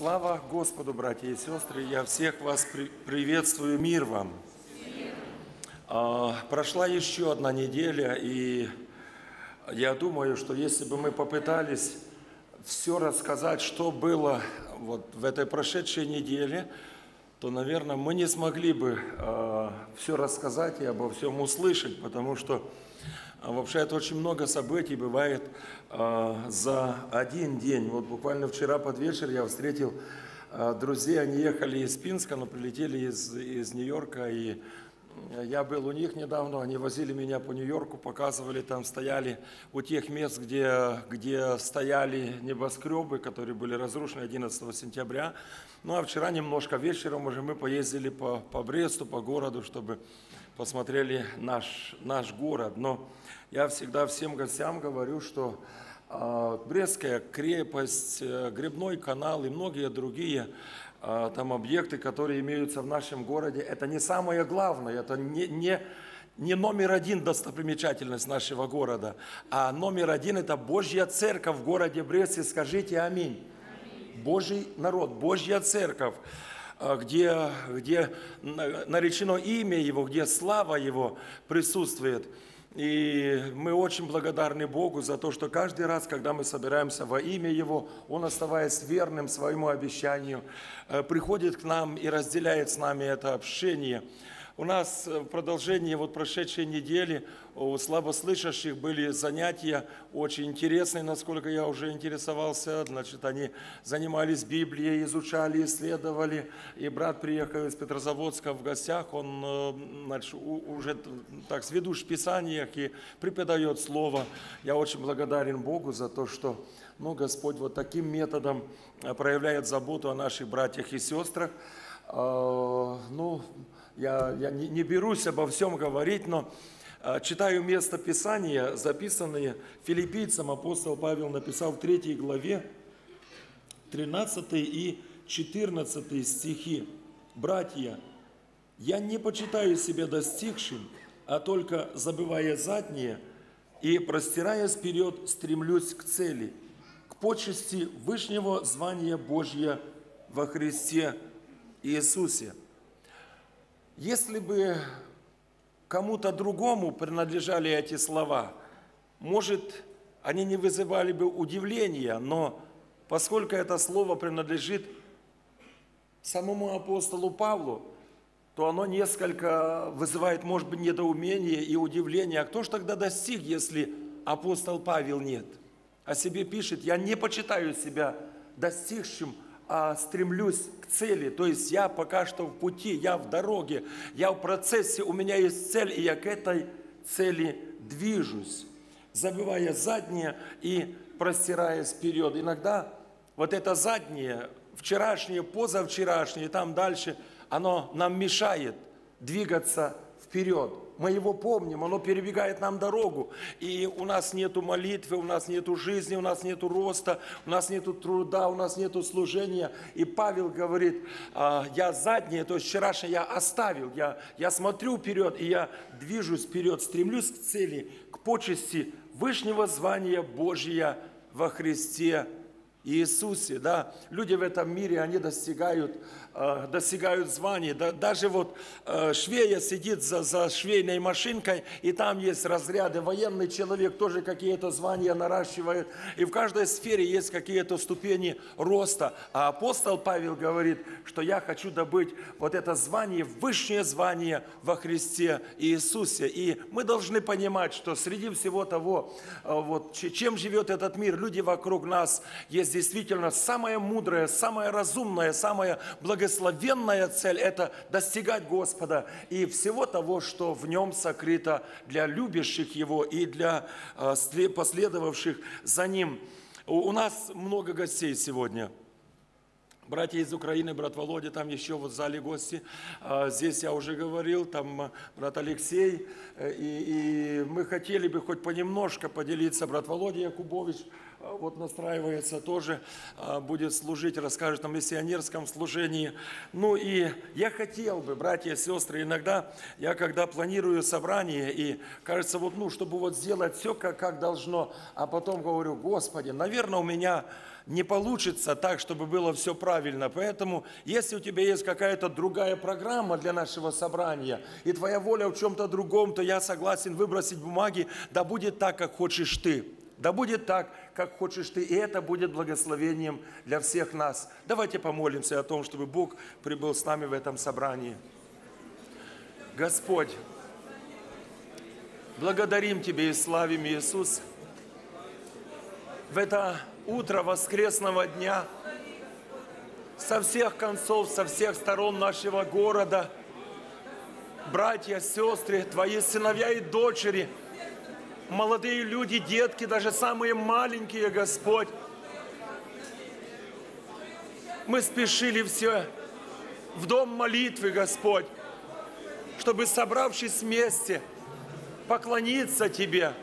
Слава Господу, братья и сестры! Я всех вас приветствую, мир вам! Прошла еще одна неделя, и я думаю, что если бы мы попытались все рассказать, что было вот в этой прошедшей неделе, то, наверное, мы не смогли бы все рассказать и обо всем услышать, потому что вообще это очень много событий бывает за один день. Вот буквально вчера под вечер я встретил друзей, они ехали из Пинска, но прилетели из Нью-Йорка, и я был у них недавно, они возили меня по Нью-Йорку, показывали, там стояли у тех мест, где стояли небоскребы, которые были разрушены 11 сентября. Ну а вчера немножко вечером уже мы поездили по Бресту, по городу, чтобы посмотрели наш город. Но я всегда всем гостям говорю, что Брестская крепость, Грибной канал и многие другие там объекты, которые имеются в нашем городе, это не самое главное, это не номер один достопримечательность нашего города, а номер один это Божья церковь в городе Бресте. Скажите аминь. Божий народ, Божья церковь, где наречено имя Его, где слава Его присутствует. И мы очень благодарны Богу за то, что каждый раз, когда мы собираемся во имя Его, Он, оставаясь верным своему обещанию, приходит к нам и разделяет с нами это общение. У нас в продолжении вот прошедшей недели у слабослышащих были занятия очень интересные, насколько я уже интересовался. Значит, они занимались Библией, изучали, исследовали. И брат приехал из Петрозаводска в гостях, он значит, уже так сведущ в Писаниях и преподает Слово. Я очень благодарен Богу за то, что Господь вот таким методом проявляет заботу о наших братьях и сестрах. Я не берусь обо всем говорить, но читаю место Писания, записанные филиппийцам. Апостол Павел написал в 3 главе 13 и 14 стихи. «Братья, я не почитаю себя достигшим, а только, забывая заднее и простираясь вперед, стремлюсь к цели, к почести вышнего звания Божьего во Христе Иисусе». Если бы кому-то другому принадлежали эти слова, может, они не вызывали бы удивления, но поскольку это слово принадлежит самому апостолу Павлу, то оно несколько вызывает, может быть, недоумение и удивление. А кто ж тогда достиг, если апостол Павел нет? О себе пишет: «Я не почитаю себя достигшим, а стремлюсь к цели». То есть я пока что в пути, я в дороге, я в процессе, у меня есть цель, и я к этой цели движусь, забывая заднее и простираясь вперед. Иногда вот это заднее, вчерашнее, позавчерашнее, там дальше, оно нам мешает двигаться вперед. Мы его помним, оно перебегает нам дорогу. И у нас нету молитвы, у нас нету жизни, у нас нету роста, у нас нету труда, у нас нету служения. И Павел говорит: я заднее, то есть вчерашнее я оставил, я смотрю вперед, и я движусь вперед, стремлюсь к цели, к почести вышнего звания Божия во Христе Иисусе. Да? Люди в этом мире, они достигают званий. Даже вот швея сидит за швейной машинкой, и там есть разряды. Военный человек тоже какие-то звания наращивает. И в каждой сфере есть какие-то ступени роста. А апостол Павел говорит, что я хочу добыть вот это звание, высшее звание во Христе Иисусе. И мы должны понимать, что среди всего того, вот, чем живет этот мир, люди вокруг нас, есть действительно самая мудрая, самая разумная, самая благословенная цель – это достигать Господа и всего того, что в Нем сокрыто для любящих Его и для последовавших за Ним. У нас много гостей сегодня. Братья из Украины, брат Володя, там еще вот в зале гости. Здесь я уже говорил, там брат Алексей. И мы хотели бы хоть понемножко поделиться. Брат Володя Якубович вот настраивается тоже, будет служить, расскажет о миссионерском служении. Ну и я хотел бы, братья и сестры, иногда я когда планирую собрание, и кажется, вот, чтобы вот сделать все как должно, а потом говорю: Господи, наверное, у меня не получится так, чтобы было все правильно. Поэтому, если у тебя есть какая-то другая программа для нашего собрания, и твоя воля в чем-то другом, то я согласен выбросить бумаги, да будет так, как хочешь ты. Да будет так, как хочешь ты, и это будет благословением для всех нас. Давайте помолимся о том, чтобы Бог прибыл с нами в этом собрании. Господь, благодарим Тебя и славим, Иисус, в это утро воскресного дня, со всех концов, со всех сторон нашего города, братья, сестры, Твои сыновья и дочери, молодые люди, детки, даже самые маленькие, Господь, мы спешили все в дом молитвы, Господь, чтобы, собравшись вместе, поклониться Тебе.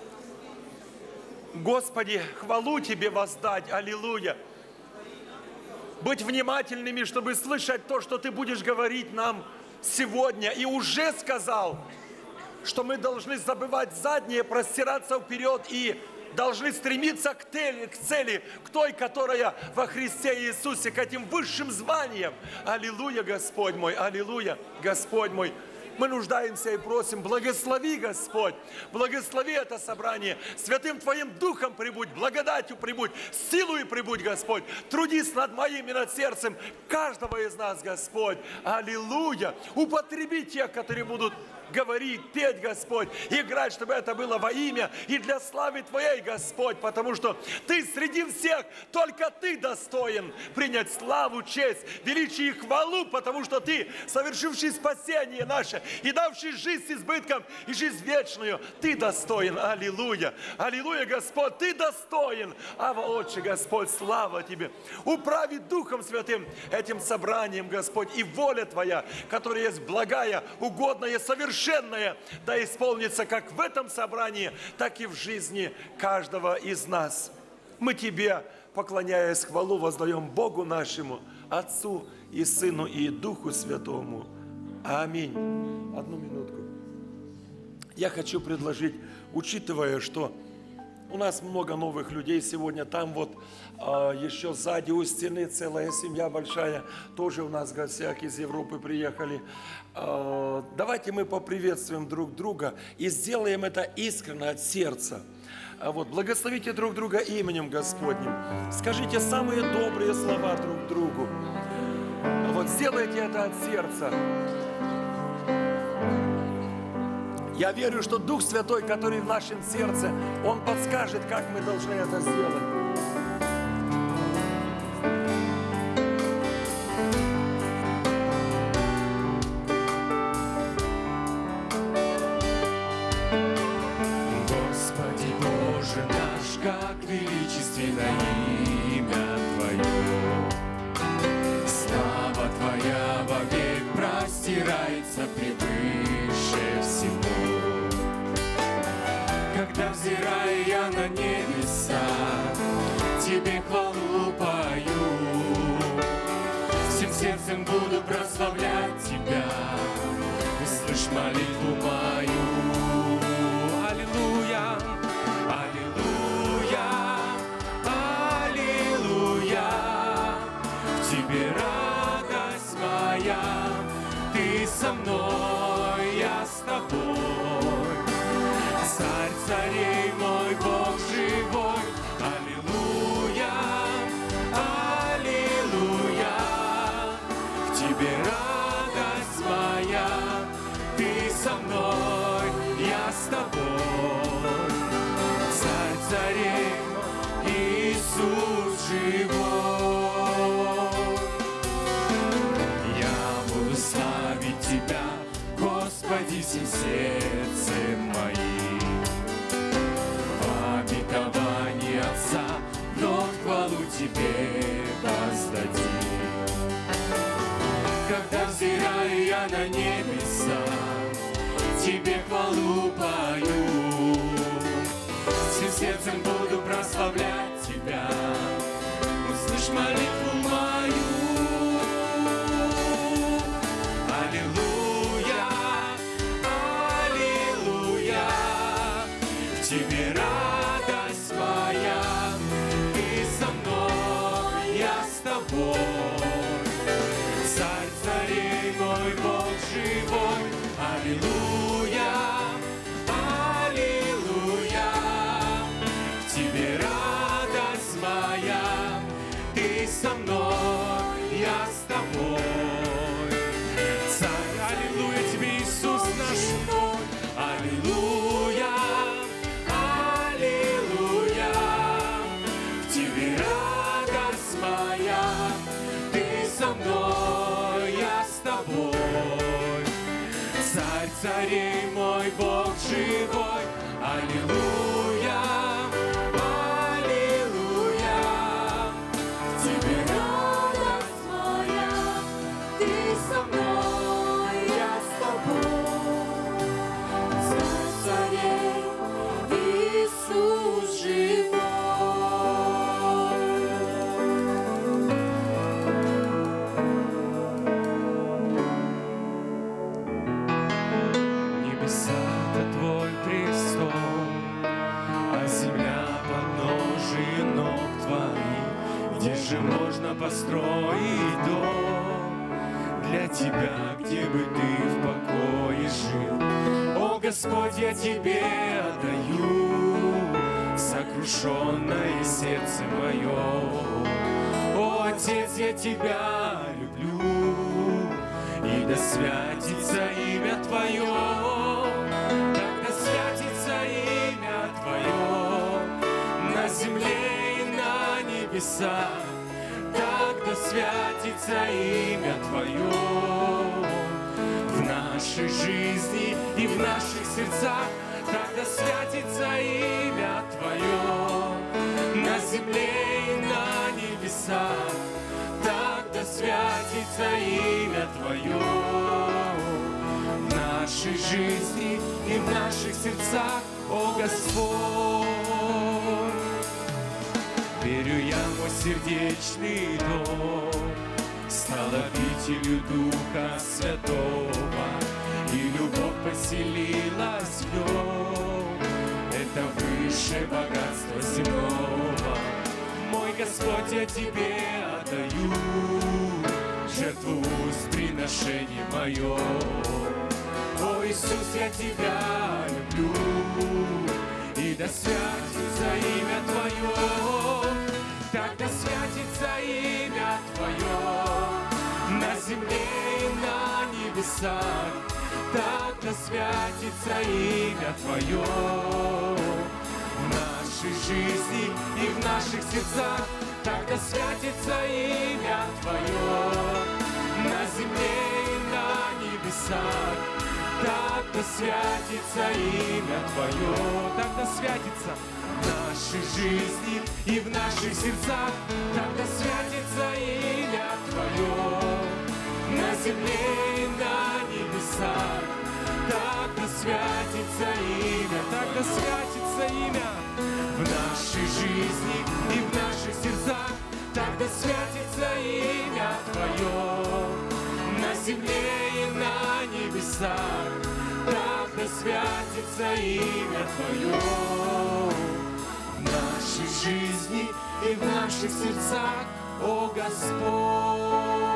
Господи, хвалу Тебе воздать, аллилуйя. Быть внимательными, чтобы слышать то, что Ты будешь говорить нам сегодня. И уже сказал, что мы должны забывать заднее, простираться вперед и должны стремиться к цели, к той, которая во Христе Иисусе, к этим высшим званиям. Аллилуйя, Господь мой, аллилуйя, Господь мой. Мы нуждаемся и просим, благослови, Господь, благослови это собрание, Святым Твоим Духом прибудь, благодатью прибудь, силой прибудь, Господь, трудись над моим и над сердцем каждого из нас, Господь, аллилуйя, употреби тех, которые будут говорить, петь, Господь, играть, чтобы это было во имя и для славы Твоей, Господь, потому что Ты среди всех, только Ты достоин принять славу, честь, величие и хвалу, потому что Ты, совершивший спасение наше и давший жизнь с избытком и жизнь вечную, Ты достоин, аллилуйя, аллилуйя, Господь, Ты достоин, Ава, Отче, Господь, слава Тебе, управи Духом Святым этим собранием, Господь, и воля Твоя, которая есть благая, угодная, совершенная, да исполнится как в этом собрании, так и в жизни каждого из нас. Мы Тебе, поклоняясь, хвалу воздаем Богу нашему, Отцу и Сыну и Духу Святому. Аминь. Одну минутку. Я хочу предложить, учитывая, что у нас много новых людей сегодня, там вот еще сзади у стены целая семья большая, тоже у нас в гостях из Европы приехали. Давайте мы поприветствуем друг друга и сделаем это искренне от сердца. Вот, благословите друг друга именем Господним. Скажите самые добрые слова друг другу. Вот, сделайте это от сердца. Я верю, что Дух Святой, который в нашем сердце, Он подскажет, как мы должны это сделать. Господи Боже наш, как величественно имя Твое. Слава Твоя вовек простирается превыше всего. Когда взираю я на небеса, Тебе хвалу пою. Всем сердцем буду прославлять Тебя, услышь молитву мою. Аллилуйя, аллилуйя, аллилуйя. В Тебе радость моя, Ты со мной, я с Тобой. Царь царей мой, Бог живой, аллилуйя, аллилуйя. В Тебе радость моя, Ты со мной, я с Тобой. Царь царей мой, Иисус живой. Я буду славить Тебя, Господи, всем сердцем моим. Обетование Отца, вновь хвалу Тебе воздадим. Когда взираю я на небеса, Тебе хвалу пою. Всем сердцем буду прославлять Тебя, услышь молитву мою. Аллилуйя, аллилуйя. В Тебе радость моя, Ты со мной, моя, Ты со мной, я с тобой. Царь, аллилуйя Тебе, Иисус наш мой, аллилуйя, аллилуйя. В Тебе радость моя, Ты со мной, я с тобой. Царь царей мой, Бог живой, аллилуйя, аллилуйя. В Тебе радость моя, Ты со мной, я с тобой. Царь царей, Иисус живой. Небеса — это Твой престол, а земля подножие ног Твоих. Где же можно построить дом для Тебя, где бы Ты в покое жил? О, Господь, я Тебе отдаю сокрушенное сердце мое. О, Отец, я Тебя люблю, и да святится имя Твое, да святится имя Твое на земле и на небесах, так да святится имя Твое в нашей жизни и в наших сердцах, так да святится имя Твое на земле и на небесах, так да святится имя Твое в нашей жизни и в наших сердцах, о Господь. Верю я, мой сердечный дом стал обителью Духа Святого, и любовь поселилась в нем. Это высшее богатство земного. Мой Господь, я Тебе отдаю жертву уст приношение мое. О, Иисус, я Тебя люблю, и да святится имя Твое, так да святится имя Твое на земле и на небесах, так да святится имя Твое в нашей жизни и в наших сердцах, так да святится имя Твое на земле и на небесах, так да святится имя Твое, так да святится в нашей жизни и в наших сердцах, так да святится имя Твое на земле и на небесах, так да святится имя, так да святится имя в нашей жизни и в наших сердцах, так да святится имя Твое на земле и на небесах, так да святится имя Твое в нашей жизни и в наших сердцах, о Господь.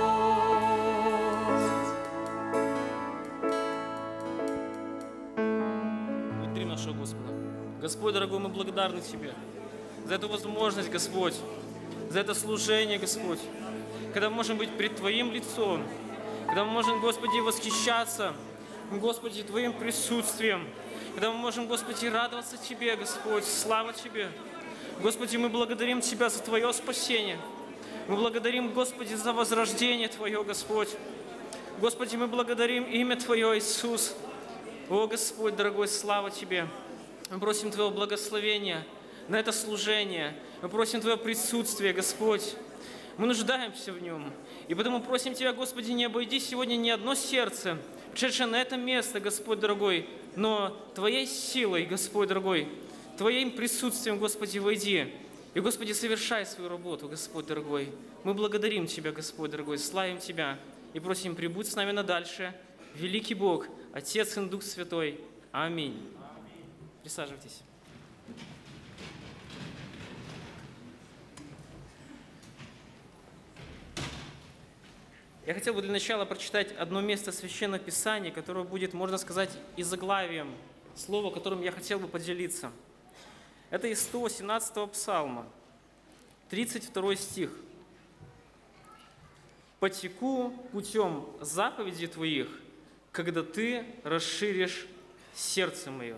Внутри нашего Господа. Господь, дорогой, мы благодарны Тебе за эту возможность, Господь, за это служение, Господь, когда мы можем быть пред Твоим лицом, когда мы можем, Господи, восхищаться, Господи, Твоим присутствием, когда мы можем, Господи, радоваться Тебе, Господь, слава Тебе. Господи, мы благодарим Тебя за Твое спасение. Мы благодарим, Господи, за возрождение Твое, Господь. Господи, мы благодарим имя Твое, Иисус. О, Господь, дорогой, слава Тебе. Мы просим Твоего благословения на это служение. Мы просим Твое присутствие, Господь. Мы нуждаемся в Нем. И потому просим Тебя, Господи, не обойди сегодня ни одно сердце, пришедшее на это место, Господь дорогой, но Твоей силой, Господь дорогой, Твоим присутствием, Господи, войди. И, Господи, совершай свою работу, Господь дорогой. Мы благодарим Тебя, Господь дорогой, славим Тебя и просим, прибудь с нами надальше. Великий Бог, Отец и Дух Святой. Аминь. Присаживайтесь. Я хотел бы для начала прочитать одно место Священного Писания, которое будет, можно сказать, и заглавием слова, которым я хотел бы поделиться. Это из 118-го псалма. 32 стих. «Потеку путем заповедей Твоих, когда Ты расширишь сердце мое».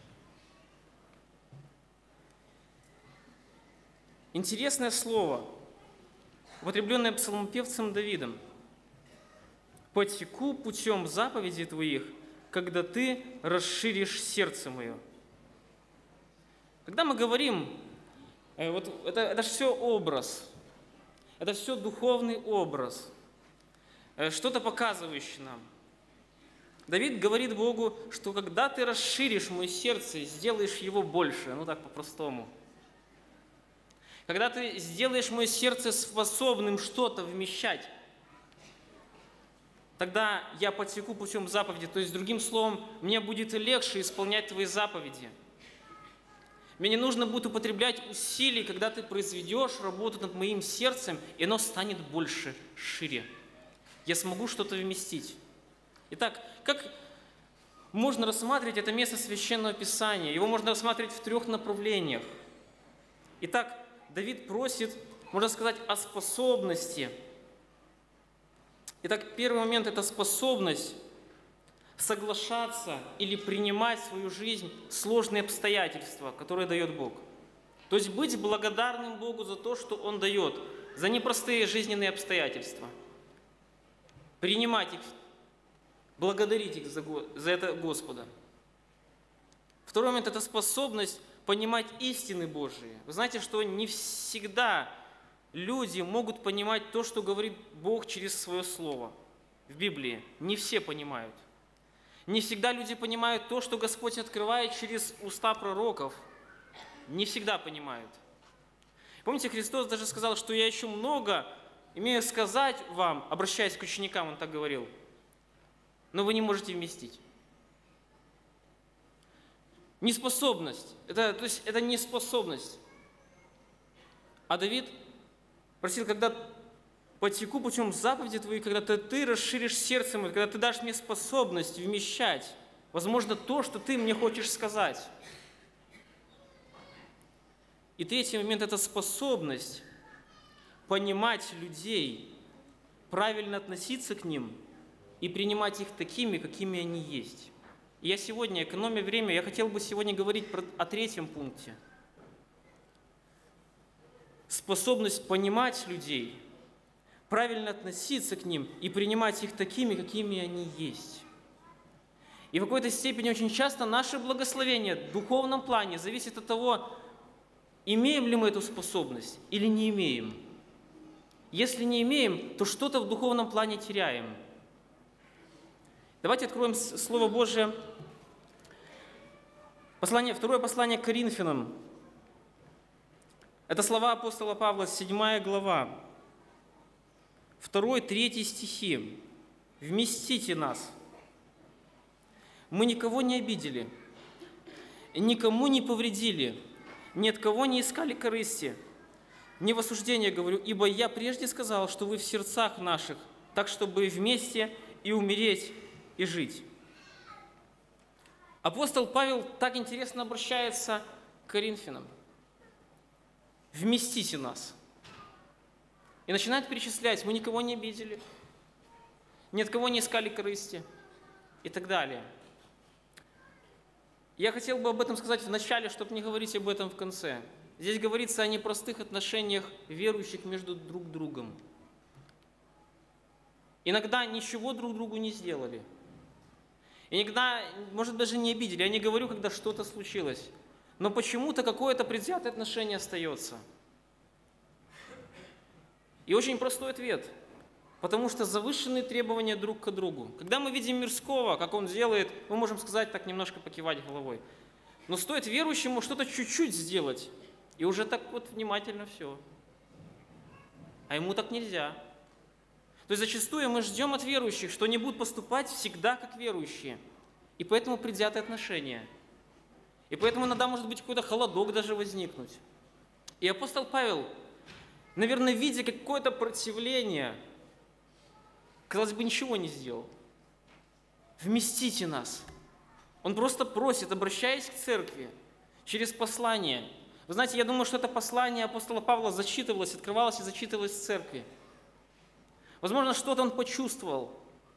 Интересное слово, употребленное псалмопевцем Давидом. «Потеку путем заповедей Твоих, когда Ты расширишь сердце мое». Когда мы говорим, это все образ, это все духовный образ, что-то показывающее нам. Давид говорит Богу, что когда Ты расширишь мое сердце, сделаешь его больше, ну так по-простому. Когда Ты сделаешь мое сердце способным что-то вмещать, тогда я потеку путем заповеди. То есть, другим словом, мне будет легче исполнять Твои заповеди. Мне не нужно будет употреблять усилий, когда Ты произведешь работу над моим сердцем, и оно станет больше, шире. Я смогу что-то вместить. Итак, как можно рассматривать это место Священного Писания? Его можно рассматривать в 3 направлениях. Итак, Давид просит, можно сказать, о способности. Итак, первый момент – это способность соглашаться или принимать в свою жизнь сложные обстоятельства, которые дает Бог. То есть быть благодарным Богу за то, что Он дает, за непростые жизненные обстоятельства. Принимать их, благодарить их за это Господа. Второй момент – это способность понимать истины Божии. Вы знаете, что не всегда люди могут понимать то, что говорит Бог через Свое Слово в Библии. Не все понимают. Не всегда люди понимают то, что Господь открывает через уста пророков. Не всегда понимают. Помните, Христос даже сказал, что я еще много имею сказать вам, обращаясь к ученикам, Он так говорил, но вы не можете вместить. Неспособность. То есть это неспособность. А Давид просил, когда потеку путем заповеди Твоей, когда ты расширишь сердце мое, когда Ты дашь мне способность вмещать, возможно, то, что Ты мне хочешь сказать. И третий момент – это способность понимать людей, правильно относиться к ним и принимать их такими, какими они есть. И я сегодня, экономя время, я хотел бы сегодня говорить о третьем пункте. Способность понимать людей, правильно относиться к ним и принимать их такими, какими они есть. И в какой-то степени очень часто наше благословение в духовном плане зависит от того, имеем ли мы эту способность или не имеем. Если не имеем, то что-то в духовном плане теряем. Давайте откроем Слово Божие. Второе послание к Коринфянам. Это слова апостола Павла, 7 глава. 2-3 стихи. «Вместите нас. Мы никого не обидели, никому не повредили, ни от кого не искали корысти. Не в осуждение говорю, ибо я прежде сказал, что вы в сердцах наших, так чтобы вместе и умереть, и жить». Апостол Павел так интересно обращается к Коринфянам. «Вместите нас». И начинает перечислять, мы никого не обидели, ни от кого не искали корысти и так далее. Я хотел бы об этом сказать в начале, чтобы не говорить об этом в конце. Здесь говорится о непростых отношениях верующих между друг другом. Иногда ничего друг другу не сделали. Иногда, может, даже не обидели. Я не говорю, когда что-то случилось. Но почему-то какое-то предвзятое отношение остается. И очень простой ответ. Потому что завышенные требования друг к другу. Когда мы видим мирского, как он делает, мы можем сказать, так немножко покивать головой. Но стоит верующему что-то чуть-чуть сделать, и уже так вот внимательно все. А ему так нельзя. То есть зачастую мы ждем от верующих, что они будут поступать всегда как верующие. И поэтому предвзятые отношения. И поэтому иногда может быть какой-то холодок даже возникнуть. И апостол Павел, наверное, видя какое-то противление, казалось бы, ничего не сделал. Вместите нас. Он просто просит, обращаясь к церкви, через послание, Вы знаете, я думаю, что это послание апостола Павла зачитывалось, открывалось и зачитывалось в церкви. Возможно, что-то он почувствовал.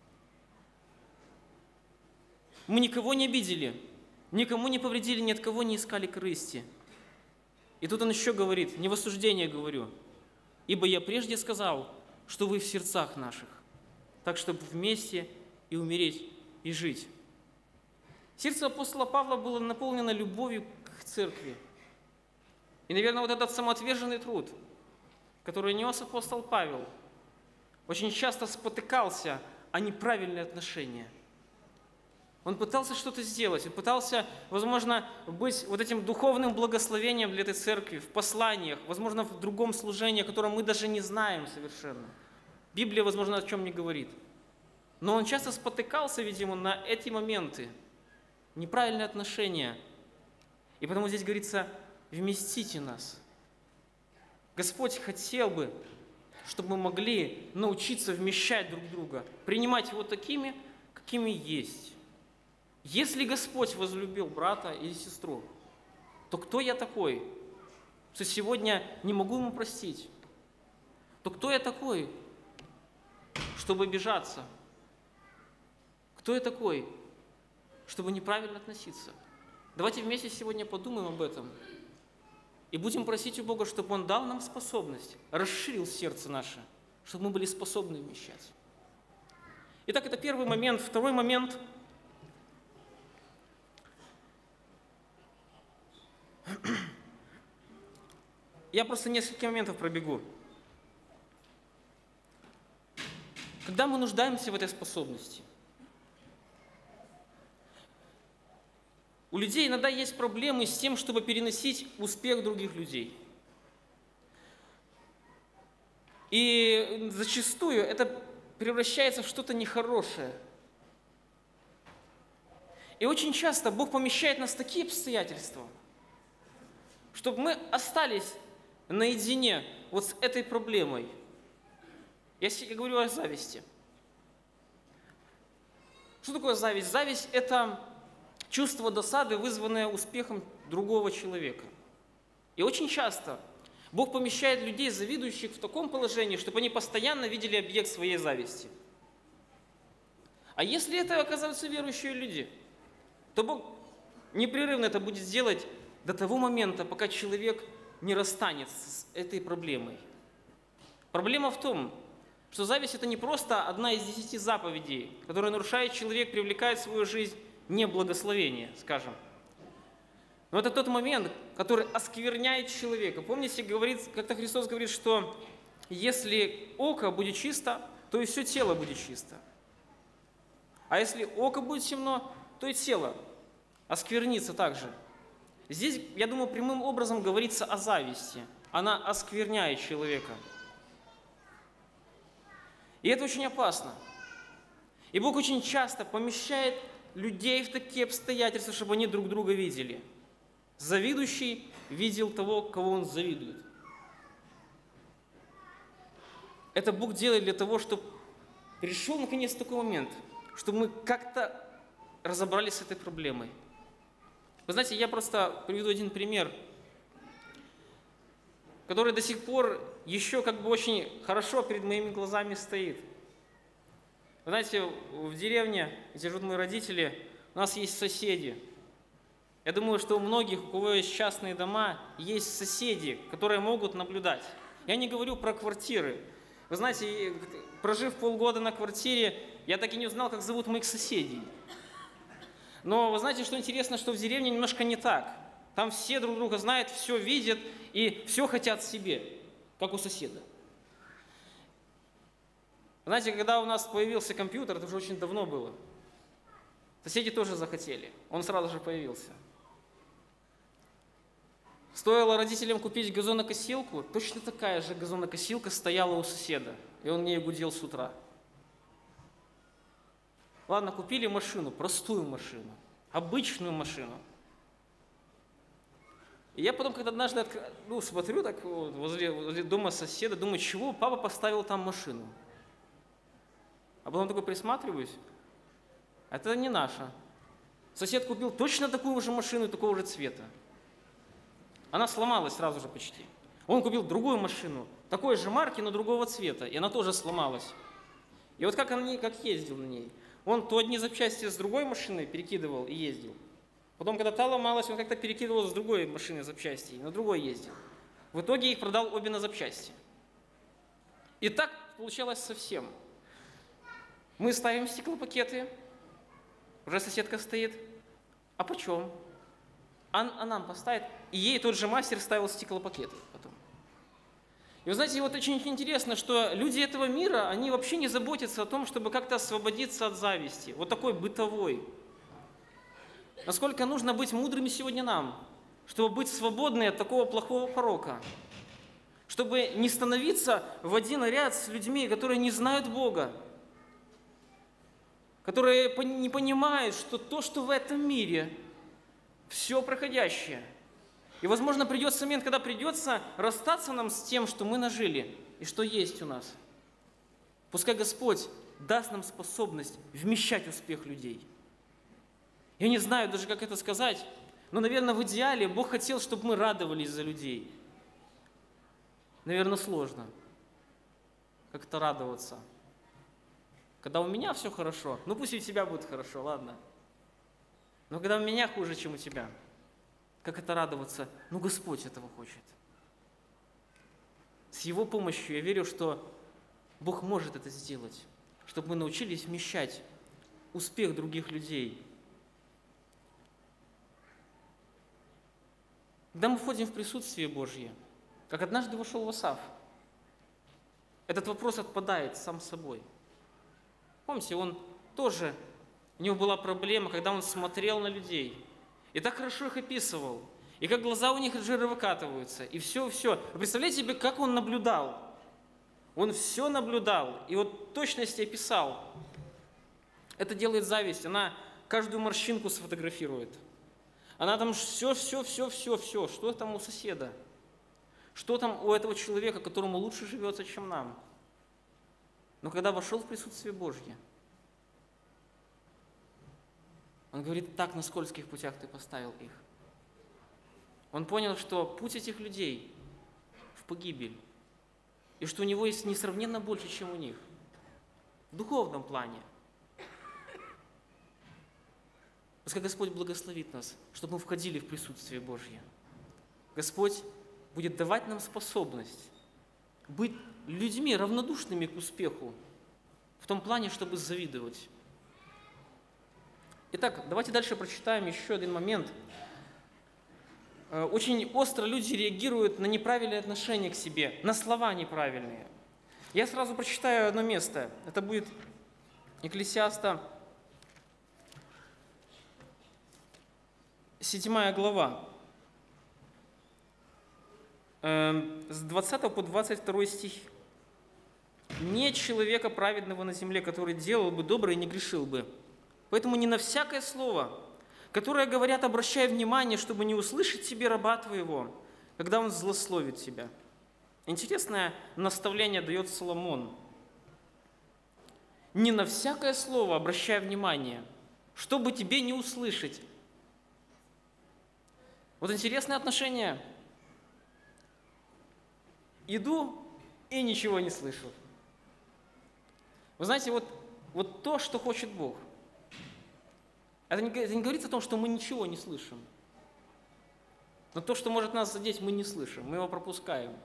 Мы никого не обидели, никому не повредили, ни от кого не искали корысти. И тут он еще говорит, не в осуждение говорю, ибо я прежде сказал, что вы в сердцах наших, так чтобы вместе и умереть, и жить. Сердце апостола Павла было наполнено любовью к церкви. И, наверное, вот этот самоотверженный труд, который нес апостол Павел, очень часто спотыкался о неправильные отношения. Он пытался что-то сделать, он пытался, возможно, быть вот этим духовным благословением для этой церкви, в посланиях, возможно, в другом служении, о котором мы даже не знаем совершенно. Библия, возможно, о чем не говорит. Но он часто спотыкался, видимо, на эти моменты, неправильные отношения. И потому здесь говорится, вместите нас. Господь хотел бы, чтобы мы могли научиться вмещать друг друга, принимать его такими, какими есть. Если Господь возлюбил брата или сестру, то кто я такой, что сегодня не могу ему простить? То кто я такой, чтобы обижаться? Кто я такой, чтобы неправильно относиться? Давайте вместе сегодня подумаем об этом и будем просить у Бога, чтобы Он дал нам способность, расширил сердце наше, чтобы мы были способны вмещать. Итак, это первый момент. Второй момент. Я просто несколько моментов пробегу. Когда мы нуждаемся в этой способности, у людей иногда есть проблемы с тем, чтобы переносить успех других людей. И зачастую это превращается в что-то нехорошее. И очень часто Бог помещает нас в такие обстоятельства, чтобы мы остались наедине вот с этой проблемой. Я говорю о зависти. Что такое зависть? Зависть – это чувство досады, вызванное успехом другого человека. И очень часто Бог помещает людей, завидующих, в таком положении, чтобы они постоянно видели объект своей зависти. А если это оказываются верующие люди, то Бог непрерывно это будет делать до того момента, пока человек не расстанется с этой проблемой. Проблема в том, что зависть – это не просто одна из 10 заповедей, которая нарушает человек, привлекает в свою жизнь неблагословение, скажем. Но это тот момент, который оскверняет человека. Помните, как-то Христос говорит, что если око будет чисто, то и все тело будет чисто. А если око будет темно, то и тело осквернится также. Здесь, я думаю, прямым образом говорится о зависти. Она оскверняет человека. И это очень опасно. И Бог очень часто помещает людей в такие обстоятельства, чтобы они друг друга видели. Завидующий видел того, кого он завидует. Это Бог делает для того, чтобы пришел наконец такой момент, чтобы мы как-то разобрались с этой проблемой. Вы знаете, я просто приведу один пример, который до сих пор еще как бы очень хорошо перед моими глазами стоит. Вы знаете, в деревне, где живут мои родители, у нас есть соседи. Я думаю, что у многих, у кого есть частные дома, есть соседи, которые могут наблюдать. Я не говорю про квартиры. Вы знаете, прожив полгода на квартире, я так и не узнал, как зовут моих соседей. Но вы знаете, что интересно, что в деревне немножко не так. Там все друг друга знают, все видят и все хотят себе, как у соседа. Знаете, когда у нас появился компьютер, это уже очень давно было, соседи тоже захотели, он сразу же появился. Стоило родителям купить газонокосилку, точно такая же газонокосилка стояла у соседа, и он не гудел с утра. Ладно, купили машину, простую машину, обычную машину. И я потом, когда однажды смотрю так возле дома соседа, думаю, чего папа поставил там машину? А потом такой присматриваюсь, это не наша. Сосед купил точно такую же машину, такого же цвета. Она сломалась сразу же почти. Он купил другую машину, такой же марки, но другого цвета, и она тоже сломалась. И вот как ездил на ней. Он то одни запчасти с другой машины перекидывал и ездил. Потом, когда та ломалась, он как-то перекидывал с другой машины запчасти, и на другой ездил. В итоге их продал обе на запчасти. И так получалось совсем. Мы ставим стеклопакеты, уже соседка стоит. А почем? А нам поставит. И ей тот же мастер ставил стеклопакеты потом. И вы знаете, вот очень интересно, что люди этого мира, они вообще не заботятся о том, чтобы как-то освободиться от зависти. Вот такой бытовой. Насколько нужно быть мудрыми сегодня нам, чтобы быть свободны от такого плохого порока. Чтобы не становиться в один ряд с людьми, которые не знают Бога. Которые не понимают, что то, что в этом мире, все проходящее. И, возможно, придется момент, когда придется расстаться нам с тем, что мы нажили и что есть у нас. Пускай Господь даст нам способность вмещать успех людей. Я не знаю даже, как это сказать, но, наверное, в идеале Бог хотел, чтобы мы радовались за людей. Наверное, сложно как-то радоваться. Когда у меня все хорошо, ну пусть и у тебя будет хорошо, ладно. Но когда у меня хуже, чем у тебя, как это радоваться? Ну, Господь этого хочет. С Его помощью я верю, что Бог может это сделать, чтобы мы научились вмещать успех других людей. Когда мы входим в присутствие Божье, как однажды вошел в Асаф, этот вопрос отпадает сам собой. Помните, он тоже, у него была проблема, когда он смотрел на людей, и так хорошо их описывал, и как глаза у них от жира выкатываются, и все-все. Вы представляете себе, как он наблюдал? Он все наблюдал, и вот точности описал. Это делает зависть, она каждую морщинку сфотографирует. Она там все, что там у соседа, что там у этого человека, которому лучше живется, чем нам. Но когда вошел в присутствие Божье, он говорит, так на скользких путях ты поставил их. Он понял, что путь этих людей в погибель, и что у него есть несравненно больше, чем у них, в духовном плане. Пускай Господь благословит нас, чтобы мы входили в присутствие Божье. Господь будет давать нам способность быть людьми, равнодушными к успеху, в том плане, чтобы завидовать. Итак, давайте дальше прочитаем еще один момент. Очень остро люди реагируют на неправильное отношение к себе, на слова неправильные. Я сразу прочитаю одно место. Это будет Екклесиаста, 7 глава, с 20 по 22 стих. «Нет человека праведного на земле, который делал бы доброе и не грешил бы. Поэтому не на всякое слово, которое говорят, обращай внимание, чтобы не услышать тебе раба твоего, когда он злословит тебя». Интересное наставление дает Соломон. Не на всякое слово обращай внимание, чтобы тебе не услышать. Вот интересное отношение. Иду и ничего не слышу. Вы знаете, вот то, что хочет Бог, это не говорится о том, что мы ничего не слышим. Но то, что может нас задеть, мы не слышим, мы его пропускаем.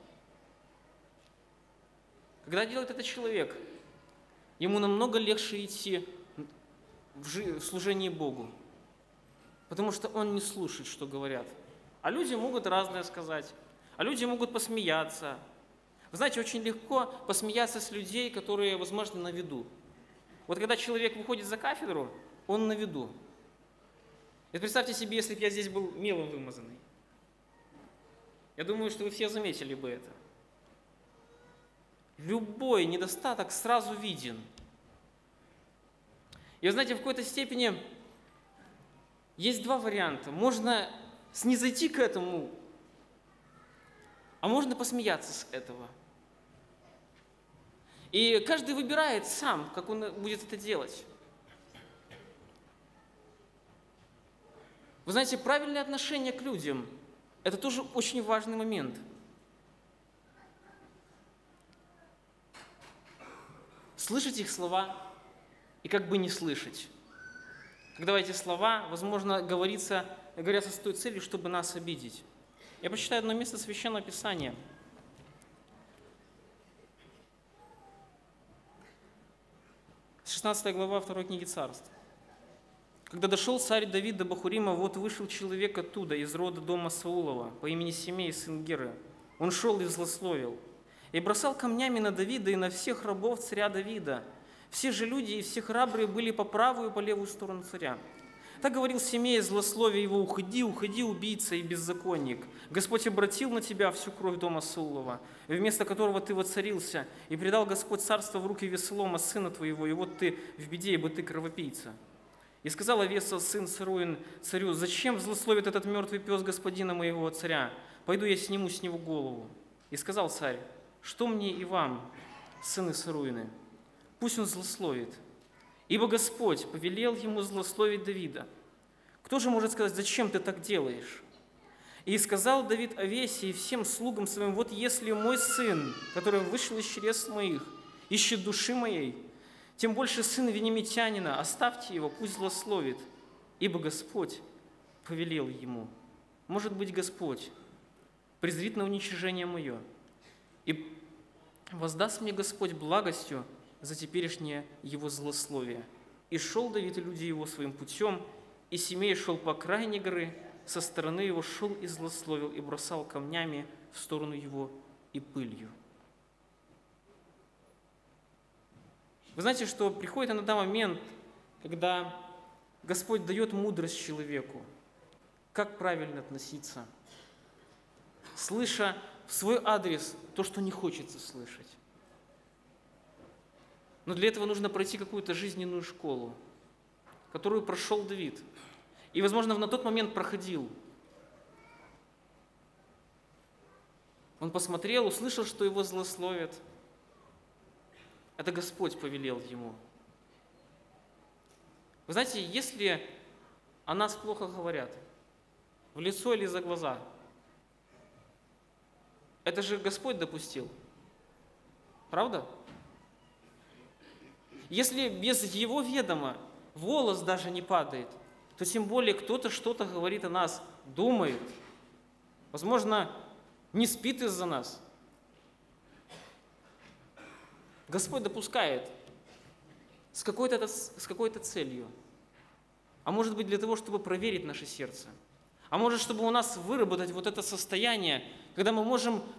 Когда делает это человек, ему намного легче идти в служении Богу, потому что он не слушает, что говорят. А люди могут разное сказать, а люди могут посмеяться. Вы знаете, очень легко посмеяться с людей, которые, возможно, на виду. Вот когда человек выходит за кафедру, он на виду. И представьте себе, если бы я здесь был мелом вымазанный. Я думаю, что вы все заметили бы это. Любой недостаток сразу виден. И вы знаете, в какой-то степени есть два варианта. Можно снизойти к этому, а можно посмеяться с этого. И каждый выбирает сам, как он будет это делать. Вы знаете, правильное отношение к людям Это тоже очень важный момент. Слышать их слова и как бы не слышать. Когда эти слова, возможно, говорятся с той целью, чтобы нас обидеть. Я прочитаю одно место Священного Писания. 16 глава 2 книги Царств. «Когда дошел царь Давид до Бахурима, вот вышел человек оттуда, из рода дома Саулова, по имени Семей, сын Геры. Он шел и злословил, и бросал камнями на Давида и на всех рабов царя Давида. Все же люди и все храбрые были по правую и по левую сторону царя. Так говорил Семей, злословие его: уходи, уходи, убийца и беззаконник. Господь обратил на тебя всю кровь дома Саулова, вместо которого ты воцарился, и предал Господь царство в руки Веселома, сына твоего, и вот ты в беде, ибо ты кровопийца. И сказал Авесов, сын Царуин, царю: зачем злословит этот мертвый пес господина моего царя? Пойду я сниму с него голову. И сказал царь: что мне и вам, сыны Царуины? Пусть он злословит, ибо Господь повелел ему злословить Давида. Кто же может сказать: зачем ты так делаешь? И сказал Давид Авесе и всем слугам своим: вот если мой сын, который вышел из чресл моих, ищет души моей, тем больше сын венемитянина, оставьте его, пусть злословит, ибо Господь повелел ему. Может быть, Господь презрит на уничижение мое, и воздаст мне Господь благостью за теперешнее его злословие. И шел Давид и люди его своим путем, и Семей шел по окраине горы, со стороны его шел и злословил, и бросал камнями в сторону его и пылью». Вы знаете, что приходит иногда момент, когда Господь дает мудрость человеку, как правильно относиться, слыша в свой адрес то, что не хочется слышать. Но для этого нужно пройти какую-то жизненную школу, которую прошел Давид. И, возможно, на тот момент проходил. Он посмотрел, услышал, что его злословят. Это Господь повелел ему. Вы знаете, если о нас плохо говорят, в лицо или за глаза, это же Господь допустил. Правда? Если без Его ведома волос даже не падает, то тем более кто-то что-то говорит о нас, думает, возможно, не спит из-за нас. Господь допускает с какой-то целью. А может быть, для того, чтобы проверить наше сердце. А может, чтобы у нас выработать вот это состояние, когда мы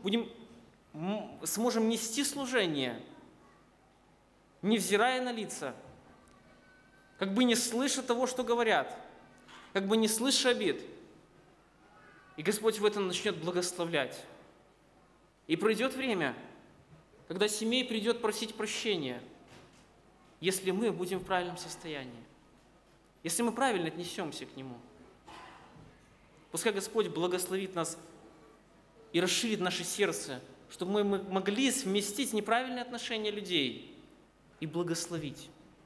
сможем нести служение, невзирая на лица, как бы не слыша того, что говорят, как бы не слыша обид. И Господь в этом начнет благословлять. И пройдет время, когда Семей придет просить прощения, если мы будем в правильном состоянии, если мы правильно отнесемся к Нему. Пускай Господь благословит нас и расширит наше сердце, чтобы мы могли вместить неправильные отношения людей и благословить.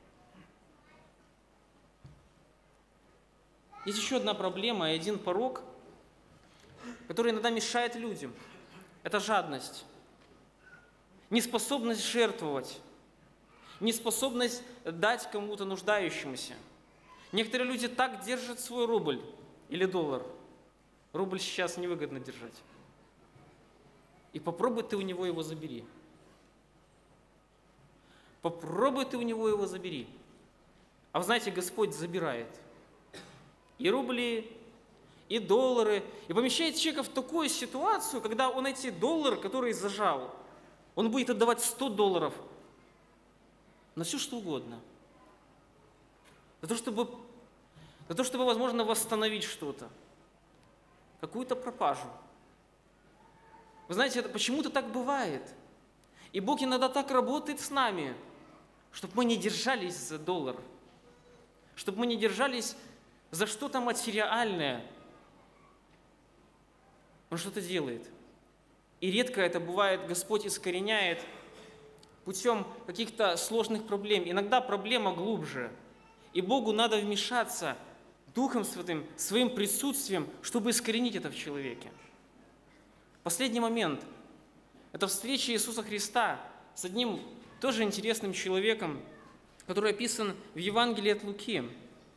Есть еще одна проблема и один порок, который иногда мешает людям. Это жадность. Неспособность жертвовать, неспособность дать кому-то нуждающемуся. Некоторые люди так держат свой рубль или доллар. Рубль сейчас невыгодно держать. И попробуй ты у него его забери. Попробуй ты у него его забери. А вы знаете, Господь забирает и рубли, и доллары, и помещает человека в такую ситуацию, когда он эти доллары, которые зажал, он будет отдавать $100 на все, что угодно. За то, чтобы, возможно, восстановить что-то. Какую-то пропажу. Вы знаете, это почему-то так бывает. И Бог иногда так работает с нами, чтобы мы не держались за доллар, чтобы мы не держались за что-то материальное. Он что-то делает. И редко это бывает, Господь искореняет путем каких-то сложных проблем. Иногда проблема глубже. И Богу надо вмешаться Духом Святым, своим присутствием, чтобы искоренить это в человеке. Последний момент – это встреча Иисуса Христа с одним тоже интересным человеком, который описан в Евангелии от Луки.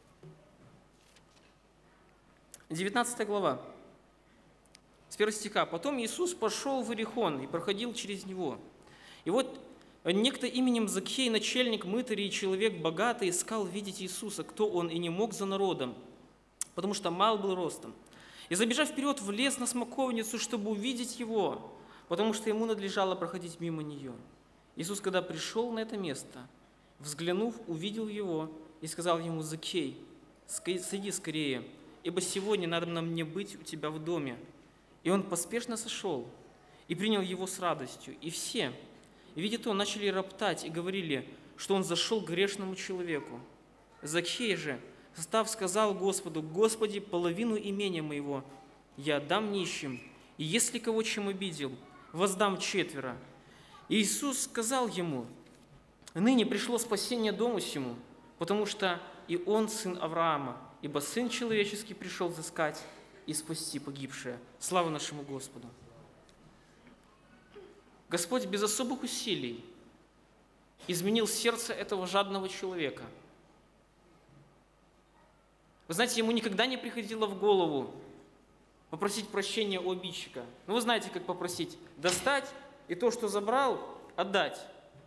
19 глава, с 1 стиха. «Потом Иисус пошел в Иерихон и проходил через него. И вот некто именем Закхей, начальник мытарей, человек богатый, искал видеть Иисуса, кто он, и не мог за народом, потому что мал был ростом. И, забежав вперед, влез на смоковницу, чтобы увидеть его, потому что ему надлежало проходить мимо нее. Иисус, когда пришел на это место, взглянув, увидел его и сказал ему: Закхей, сойди скорее, ибо сегодня надо мне быть у тебя в доме. И он поспешно сошел и принял его с радостью. И все, видя то, начали роптать и говорили, что он зашел к грешному человеку. Закхей же, став, сказал Господу: Господи, половину имения моего я отдам нищим, и если кого чем обидел, воздам четверо. И Иисус сказал ему: ныне пришло спасение дому сему, потому что и он сын Авраама, ибо Сын Человеческий пришел взыскать и спасти погибшее. Слава нашему Господу! Господь без особых усилий изменил сердце этого жадного человека. Вы знаете, ему никогда не приходило в голову попросить прощения у обидчика. Ну, вы знаете, как попросить: достать и то, что забрал, отдать.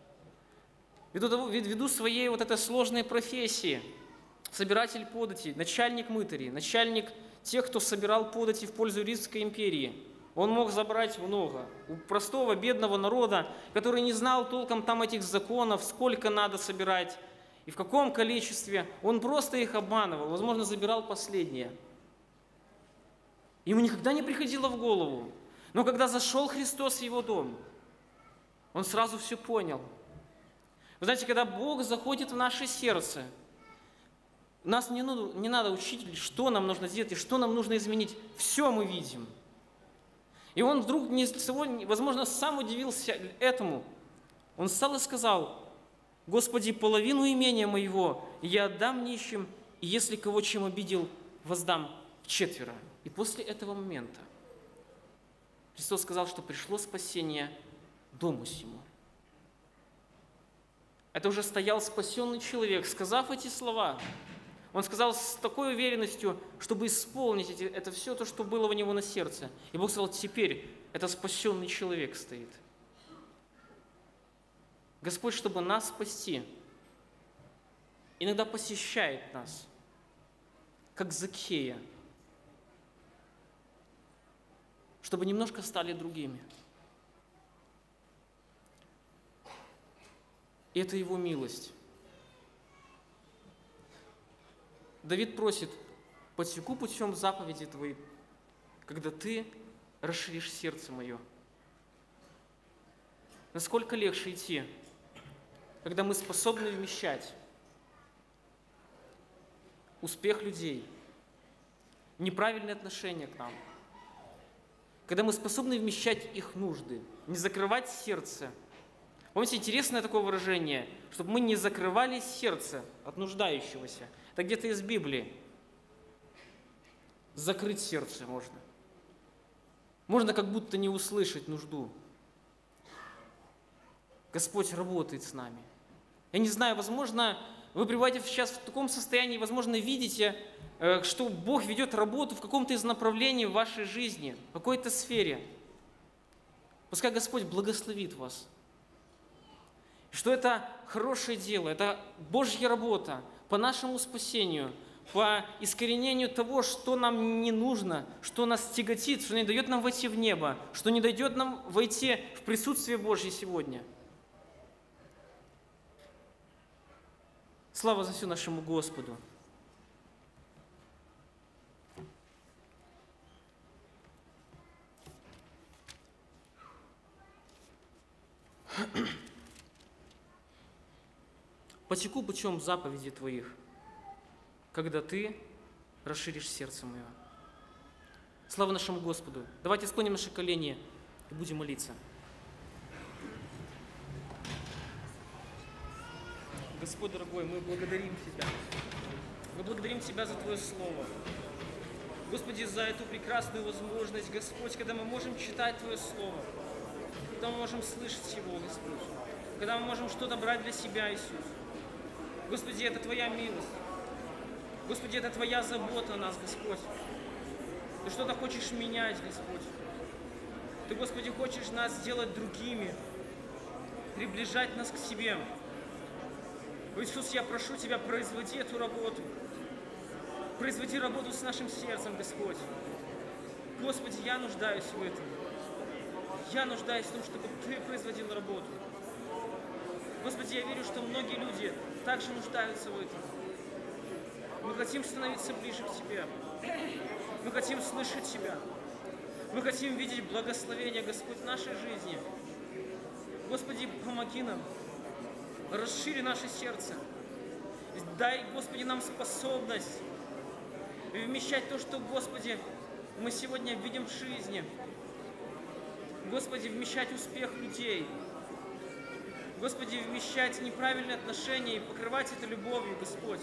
Ввиду своей вот этой сложной профессии, собиратель податей, начальник мытарей, начальник тех, кто собирал подати в пользу Римской империи, он мог забрать много. У простого, бедного народа, который не знал толком там этих законов, сколько надо собирать и в каком количестве, он просто их обманывал, возможно, забирал последнее. Ему никогда не приходило в голову. Но когда зашел Христос в его дом, он сразу все понял. Вы знаете, когда Бог заходит в наше сердце, нас не надо учить, что нам нужно сделать и что нам нужно изменить. Все мы видим. И он вдруг, возможно, сам удивился этому. Он встал и сказал: Господи, половину имения моего я отдам нищим, и если кого чем обидел, воздам четверо. И после этого момента Христос сказал, что пришло спасение дому сему. Это уже стоял спасенный человек. Сказав эти слова, он сказал с такой уверенностью, чтобы исполнить это все то, что было у него на сердце. И Бог сказал: теперь это спасенный человек стоит. Господь, чтобы нас спасти, иногда посещает нас, как Закхея, чтобы немножко стали другими. И это Его милость. Давид просит: «Подсеку путем заповеди Твои, когда Ты расширишь сердце мое». Насколько легче идти, когда мы способны вмещать успех людей, неправильное отношение к нам, когда мы способны вмещать их нужды, не закрывать сердце. Помните, интересное такое выражение, чтобы мы не закрывали сердце от нуждающегося. Это где-то из Библии. Закрыть сердце можно. Можно как будто не услышать нужду. Господь работает с нами. Я не знаю, возможно, вы пребываете сейчас в таком состоянии, возможно, видите, что Бог ведет работу в каком-то из направлений в вашей жизни, в какой-то сфере. Пускай Господь благословит вас. Что это хорошее дело, это Божья работа по нашему спасению, по искоренению того, что нам не нужно, что нас тяготит, что не дает нам войти в небо, что не дает нам войти в присутствие Божье сегодня. Слава за все нашему Господу. Потеку путем заповедей Твоих, когда Ты расширишь сердце мое. Слава нашему Господу. Давайте склоним наши колени и будем молиться. Господь дорогой, мы благодарим Тебя. Мы благодарим Тебя за Твое Слово. Господи, за эту прекрасную возможность, Господь, когда мы можем читать Твое Слово, когда мы можем слышать его, Господь, когда мы можем что-то брать для себя, Иисус. Господи, это Твоя милость. Господи, это Твоя забота о нас, Господь. Ты что-то хочешь менять, Господь. Ты, Господи, хочешь нас сделать другими, приближать нас к Себе. О, Иисус, я прошу Тебя, производи эту работу. Производи работу с нашим сердцем, Господь. Господи, я нуждаюсь в этом. Я нуждаюсь в том, чтобы Ты производил работу. Господи, я верю, что многие люди также нуждаются в этом. Мы хотим становиться ближе к Тебе. Мы хотим слышать Тебя. Мы хотим видеть благословение, Господь, в нашей жизни. Господи, помоги нам. Расшири наше сердце. Дай, Господи, нам способность вмещать то, что, Господи, мы сегодня видим в жизни. Господи, вмещать успех людей. Господи, вмещать неправильные отношения и покрывать это любовью, Господь.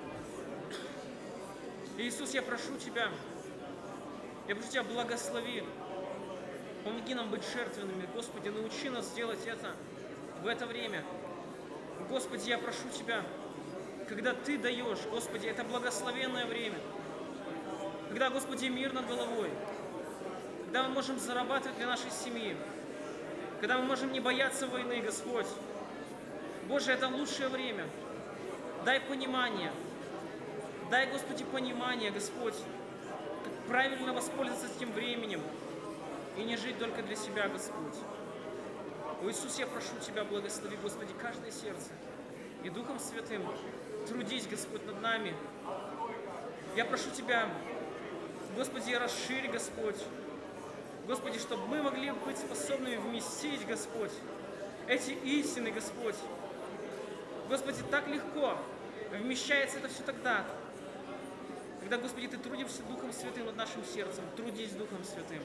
Иисус, я прошу Тебя, благослови. Помоги нам быть жертвенными. Господи, научи нас сделать это в это время. Господи, я прошу Тебя, когда Ты даешь, Господи, это благословенное время. Когда, Господи, мир над головой. Когда мы можем зарабатывать для нашей семьи. Когда мы можем не бояться войны, Господь. Боже, это лучшее время. Дай понимание. Дай, Господи, понимание, Господь, как правильно воспользоваться этим временем и не жить только для себя, Господь. О, Иисус, я прошу Тебя, благослови, Господи, каждое сердце. И Духом Святым трудись, Господь, над нами. Я прошу Тебя, Господи, расширь, Господь. Господи, чтобы мы могли быть способными вместить, Господь, эти истины, Господь. Господи, так легко вмещается это все тогда, когда, Господи, Ты трудишься Духом Святым над нашим сердцем. Трудись Духом Святым.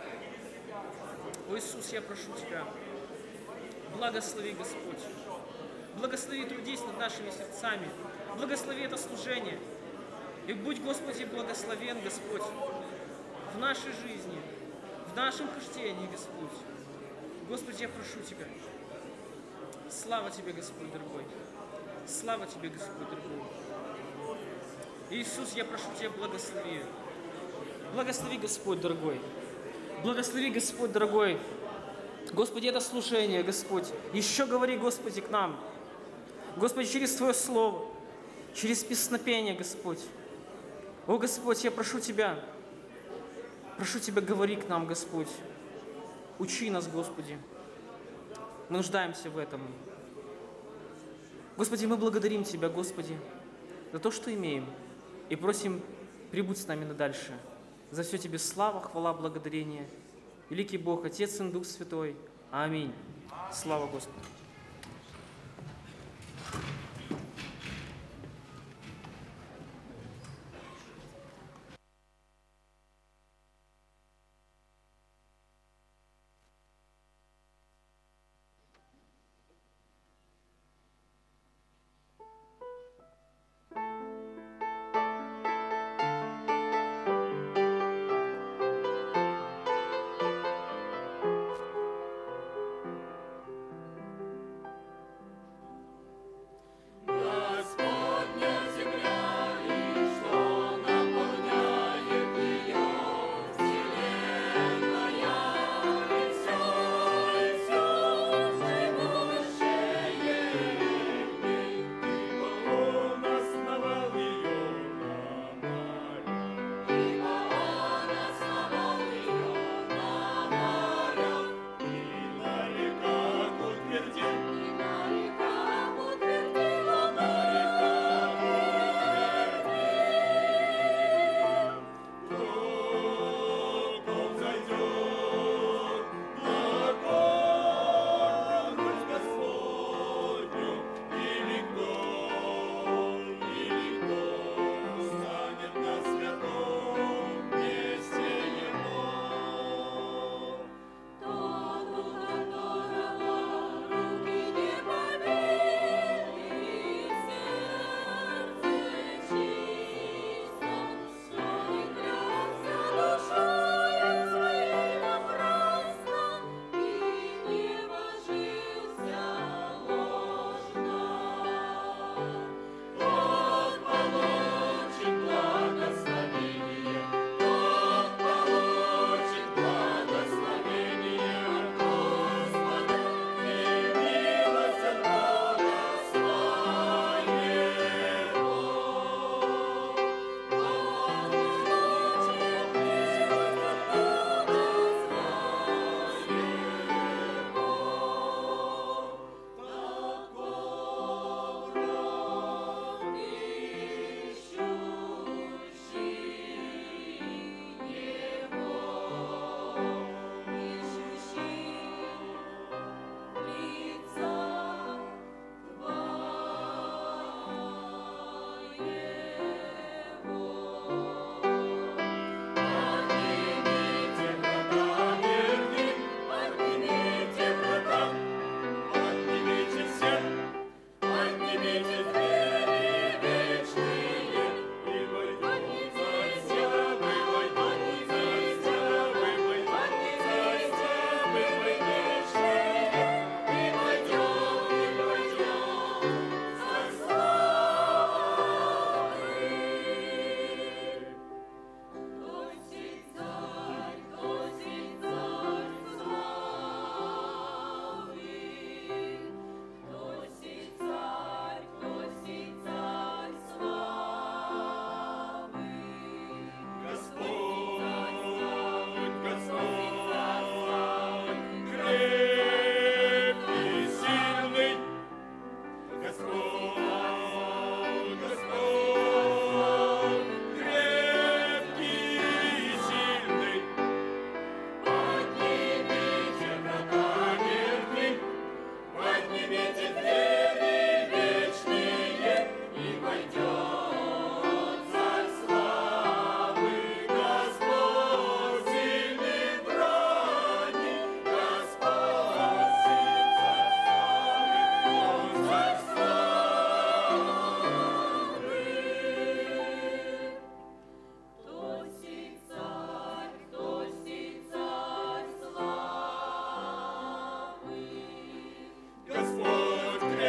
О, Иисус, я прошу Тебя, благослови, Господь. Благослови, трудись над нашими сердцами. Благослови это служение. И будь, Господи, благословен, Господь, в нашей жизни, в нашем хождении, Господь. Господи, я прошу Тебя. Слава Тебе, Господь дорогой. Слава Тебе, Господь дорогой. Иисус, я прошу Тебя, благослови. Благослови, Господь дорогой. Благослови, Господь дорогой. Господи, это служение, Господь. Еще говори, Господи, к нам. Господи, через Твое Слово, через песнопение, Господь. О, Господь, я прошу Тебя, говори к нам, Господь. Учи нас, Господи. Мы нуждаемся в этом. Господи, мы благодарим Тебя, Господи, за то, что имеем, и просим, прибудь с нами надальше. За все Тебе слава, хвала, благодарение. Великий Бог, Отец, Сын, Дух Святой. Аминь. Слава Господу.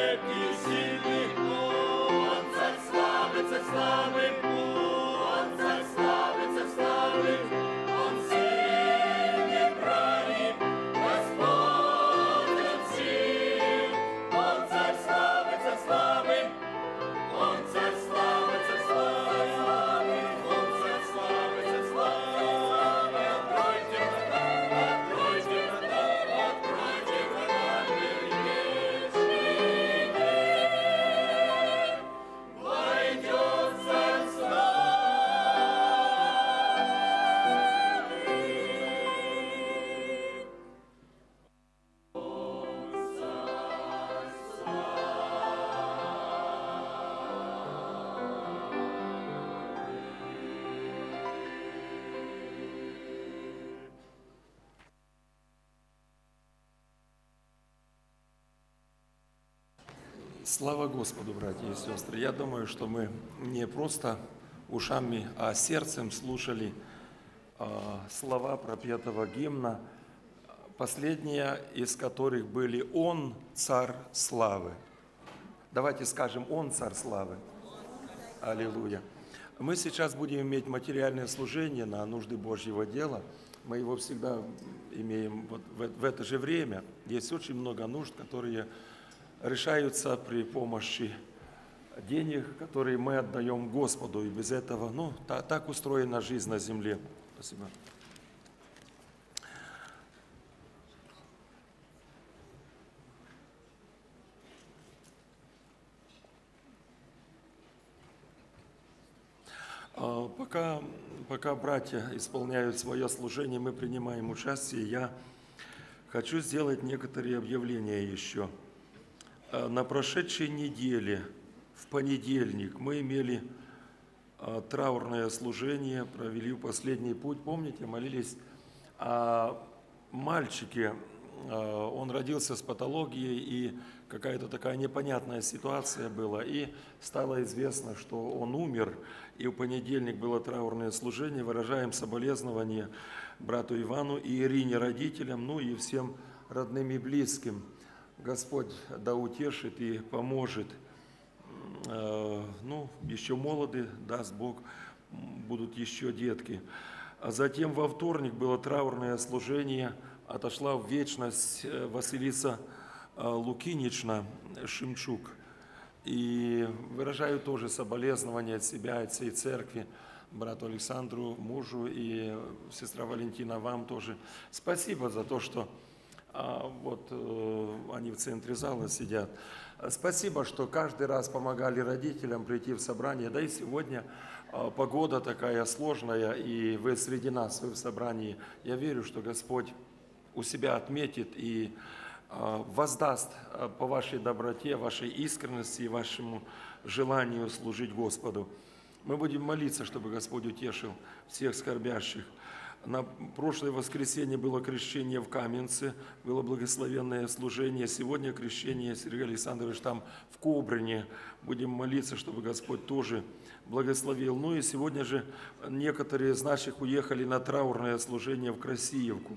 крепкий, сильный, Он царь славы, царь славы, Он царь славы, царь славы, Он сильный, брони, Господь Он сил, Он царь славы, царь славы, Он царь славы, царь славы, Он царь славы, царь славы, откройте врата, откройте врата, откройте врата, вечный день. Войдет царь славы. Слава Господу, братья и сестры! Я думаю, что мы не просто ушами, а сердцем слушали слова пропетого гимна, последние из которых были «Он, Царь славы». Давайте скажем «Он, Царь славы». Аллилуйя. Мы сейчас будем иметь материальное служение на нужды Божьего дела. Мы его всегда имеем вот в это же время. Есть очень много нужд, которые решаются при помощи денег, которые мы отдаем Господу. И без этого, так устроена жизнь на земле. Спасибо. Пока братья исполняют свое служение, мы принимаем участие, я хочу сделать некоторые объявления еще. На прошедшей неделе, в понедельник, мы имели траурное служение, провели последний путь. Помните, молились о мальчике. Он родился с патологией, и какая-то такая непонятная ситуация была. И стало известно, что он умер. И в понедельник было траурное служение. Выражаем соболезнования брату Ивану и Ирине, родителям, и всем родным и близким. Господь да утешит и поможет. Еще молоды, даст Бог, будут еще детки. А затем во вторник было траурное служение. Отошла в вечность Василиса Лукинична Шимчук. И выражаю тоже соболезнования от себя, от всей церкви, брату Александру, мужу, и сестра Валентина, вам тоже. Спасибо за то, что они в центре зала сидят. Спасибо, что каждый раз помогали родителям прийти в собрание. Да и сегодня погода такая сложная, и вы среди нас, вы в собрании. Я верю, что Господь у себя отметит и воздаст по вашей доброте, вашей искренности и вашему желанию служить Господу. Мы будем молиться, чтобы Господь утешил всех скорбящих. На прошлое воскресенье было крещение в Каменце, было благословенное служение. Сегодня крещение Сергей Александрович там в Кобрине. Будем молиться, чтобы Господь тоже благословил. И сегодня же некоторые из наших уехали на траурное служение в Красиевку.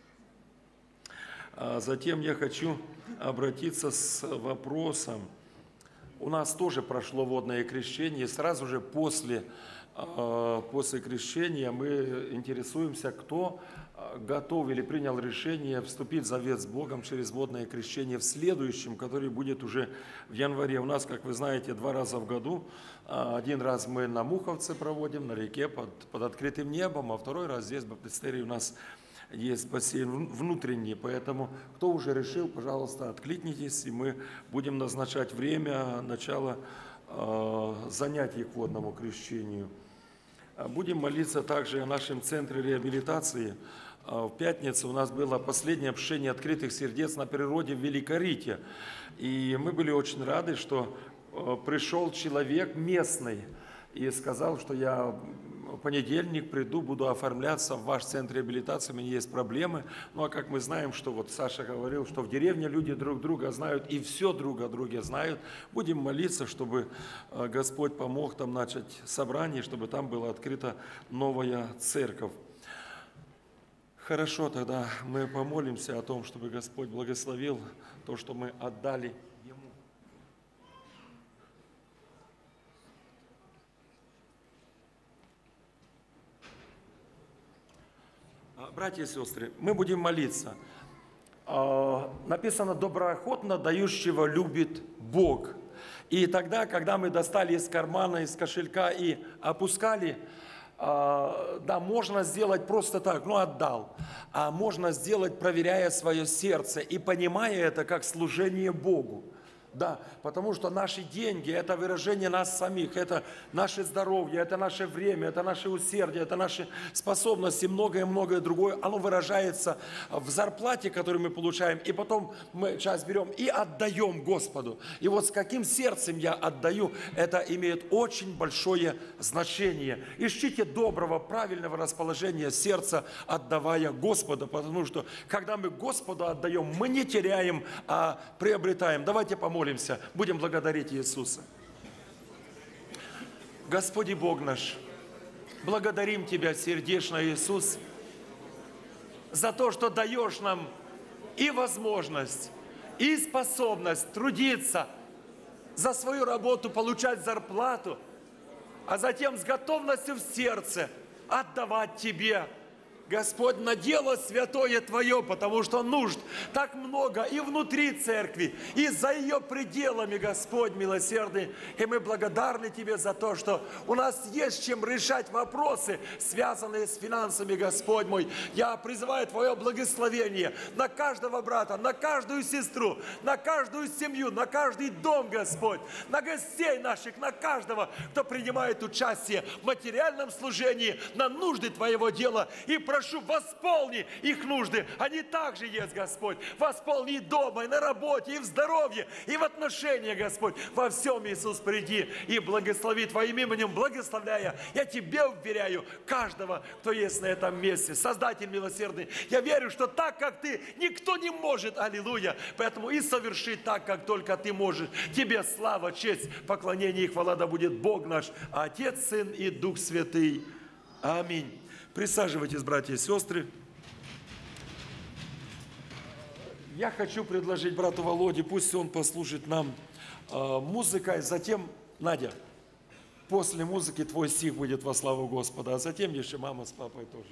Затем я хочу обратиться с вопросом. У нас тоже прошло водное крещение. Сразу же после крещения мы интересуемся, кто готов или принял решение вступить в завет с Богом через водное крещение в следующем, который будет уже в январе. У нас, как вы знаете, 2 раза в году. Один раз мы на Муховце проводим, на реке под открытым небом, а второй раз здесь в баптистерии у нас есть бассейн внутренний, поэтому кто уже решил, пожалуйста, откликнитесь, и мы будем назначать время начала занятий к водному крещению. Будем молиться также о нашем центре реабилитации. В пятницу у нас было последнее общение открытых сердец на природе в Великорите, и мы были очень рады, что пришел человек местный и сказал, что я в понедельник приду, буду оформляться в ваш центр реабилитации, у меня есть проблемы. А как мы знаем, что вот Саша говорил, что в деревне люди друг друга знают и все друг о друге знают. Будем молиться, чтобы Господь помог там начать собрание, чтобы там была открыта новая церковь. Хорошо, тогда мы помолимся о том, чтобы Господь благословил то, что мы отдали Ему. Братья и сестры, мы будем молиться. Написано: доброохотно дающего любит Бог. И тогда, когда мы достали из кармана, из кошелька и опускали, да, можно сделать просто так, ну отдал. А можно сделать, проверяя свое сердце и понимая это как служение Богу. Да, потому что наши деньги – это выражение нас самих, это наше здоровье, это наше время, это наше усердие, это наши способности, многое-многое другое. Оно выражается в зарплате, которую мы получаем, и потом мы часть берем и отдаем Господу. И вот с каким сердцем я отдаю, это имеет очень большое значение. Ищите доброго, правильного расположения сердца, отдавая Господу, потому что когда мы Господу отдаем, мы не теряем, а приобретаем. Давайте помолимся. Будем благодарить Иисуса. Господи Бог наш, благодарим Тебя сердечно, Иисус, за то, что даешь нам и возможность, и способность трудиться, за свою работу получать зарплату, а затем с готовностью в сердце отдавать Тебе, Господь, на дело святое Твое, потому что нужд так много и внутри церкви, и за ее пределами, Господь милосердный. И мы благодарны Тебе за то, что у нас есть чем решать вопросы, связанные с финансами, Господь мой. Я призываю Твое благословение на каждого брата, на каждую сестру, на каждую семью, на каждый дом, Господь, на гостей наших, на каждого, кто принимает участие в материальном служении, на нужды Твоего дела. И прошу, восполни их нужды. Они также есть, Господь. Восполни и дома, и на работе, и в здоровье, и в отношениях, Господь. Во всем, Иисус, приди и благослови Твоим именем, благословляя. Я Тебе уверяю каждого, кто есть на этом месте. Создатель милосердный, я верю, что так, как Ты, никто не может. Аллилуйя. Поэтому и соверши так, как только Ты можешь. Тебе слава, честь, поклонение и хвала да будет Бог наш, Отец, Сын и Дух Святый. Аминь. Присаживайтесь, братья и сестры. Я хочу предложить брату Володе, пусть он послужит нам музыкой. Затем, Надя, после музыки твой стих будет во славу Господа, а затем еще мама с папой тоже.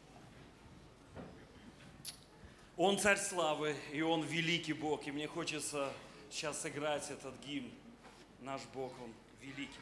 Он царь славы, и Он великий Бог. И мне хочется сейчас сыграть этот гимн. Наш Бог, Он великий.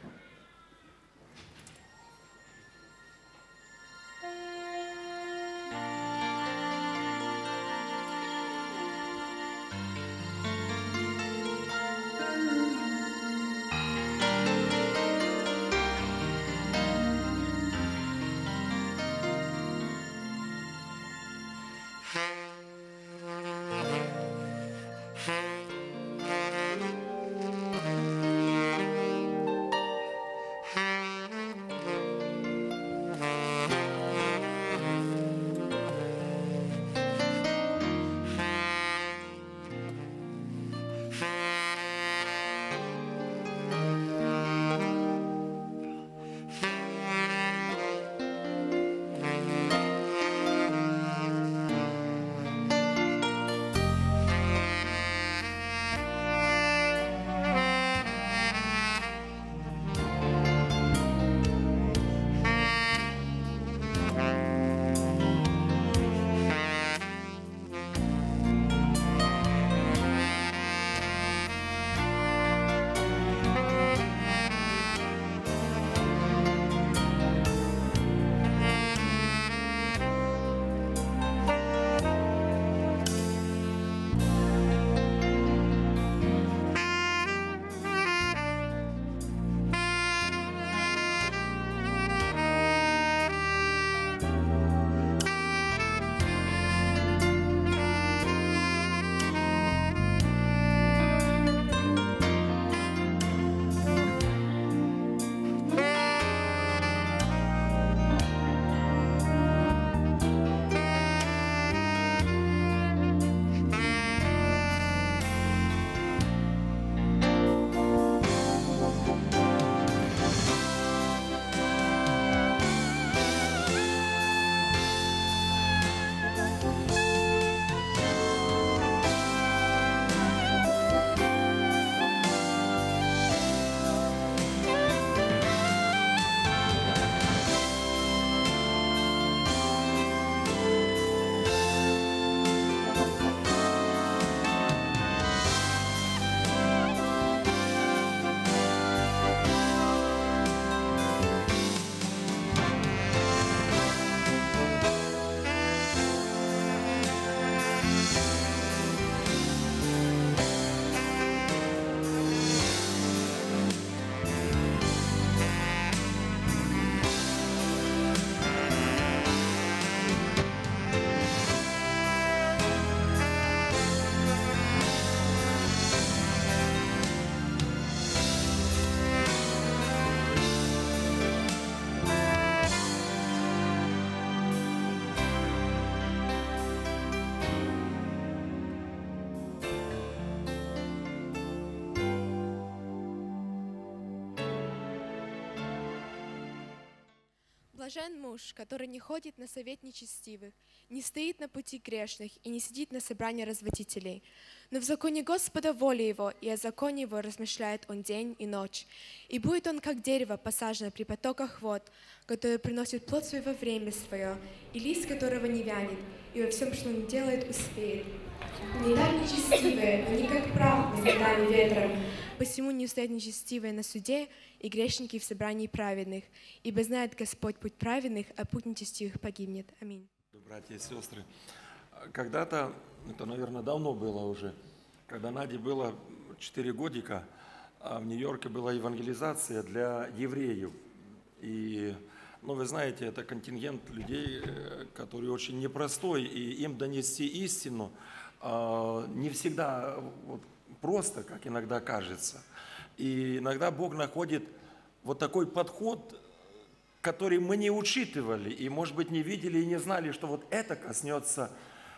Блажен муж, который не ходит на совет нечестивых, не стоит на пути грешных и не сидит на собрании разводителей. Но в законе Господа воля его, и о законе его размышляет он день и ночь. И будет он, как дерево, посажено при потоках вод, которое приносит плод свой во время свое, и лист которого не вянет, и во всем, что он делает, успеет. Не так нечестивые, но не как прах возготами ветром. Посему не устоят нечестивые на суде, и грешники в собрании праведных. Ибо знает Господь путь праведных, а путь нечестивых погибнет. Аминь. Братья и сестры, когда-то, это, наверное, давно было уже, когда Наде было 4 годика, в Нью-Йорке была евангелизация для евреев. И, ну, вы знаете, это контингент людей, который очень непростой, и им донести истину не всегда вот просто, как иногда кажется. И иногда Бог находит вот такой подход, который мы не учитывали, и, может быть, не видели и не знали, что вот это коснется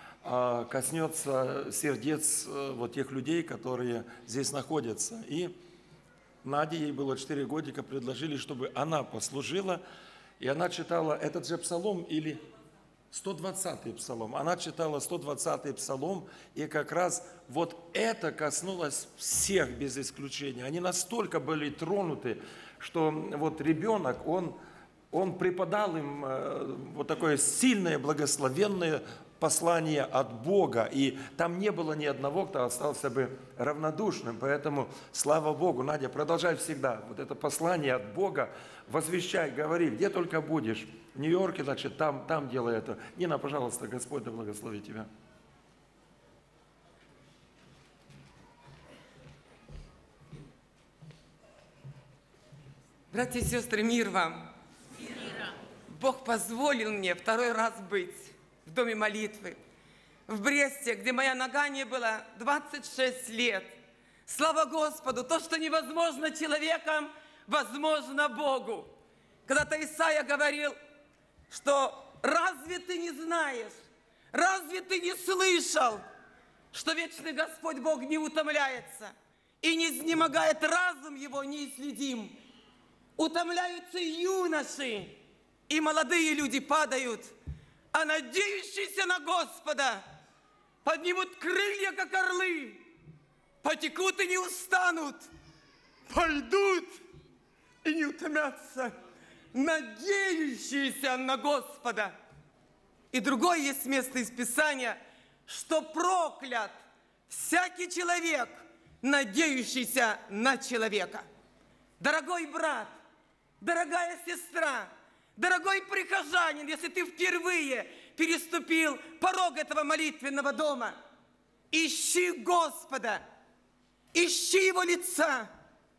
сердец вот тех людей, которые здесь находятся. И Наде, ей было 4 годика, предложили, чтобы она послужила, и она читала этот же псалом или 120-й псалом. Она читала 120-й псалом, и как раз вот это коснулось всех без исключения. Они настолько были тронуты, что вот ребенок, он преподал им вот такое сильное, благословенное послание от Бога. И там не было ни одного, кто остался бы равнодушным. Поэтому, слава Богу, Надя, продолжай всегда вот это послание от Бога, возвещай, говори, где только будешь. В Нью-Йорке, значит, там делай это. Нина, пожалуйста, Господь да благослови тебя. Братья и сестры, мир вам! Бог позволил мне 2-й раз быть в доме молитвы, в Бресте, где моя нога не была 26 лет. Слава Господу! То, что невозможно человеком, возможно Богу. Когда-то Исаия говорил, что разве ты не знаешь, разве ты не слышал, что вечный Господь Бог не утомляется и не изнемогает разум его неисследим. Утомляются юноши, и молодые люди падают, а надеющиеся на Господа поднимут крылья, как орлы, потекут и не устанут, пойдут и не утомятся, надеющиеся на Господа. И другое есть место из Писания, что проклят всякий человек, надеющийся на человека. Дорогой брат, дорогая сестра, дорогой прихожанин, если ты впервые переступил порог этого молитвенного дома, ищи Господа, ищи Его лица.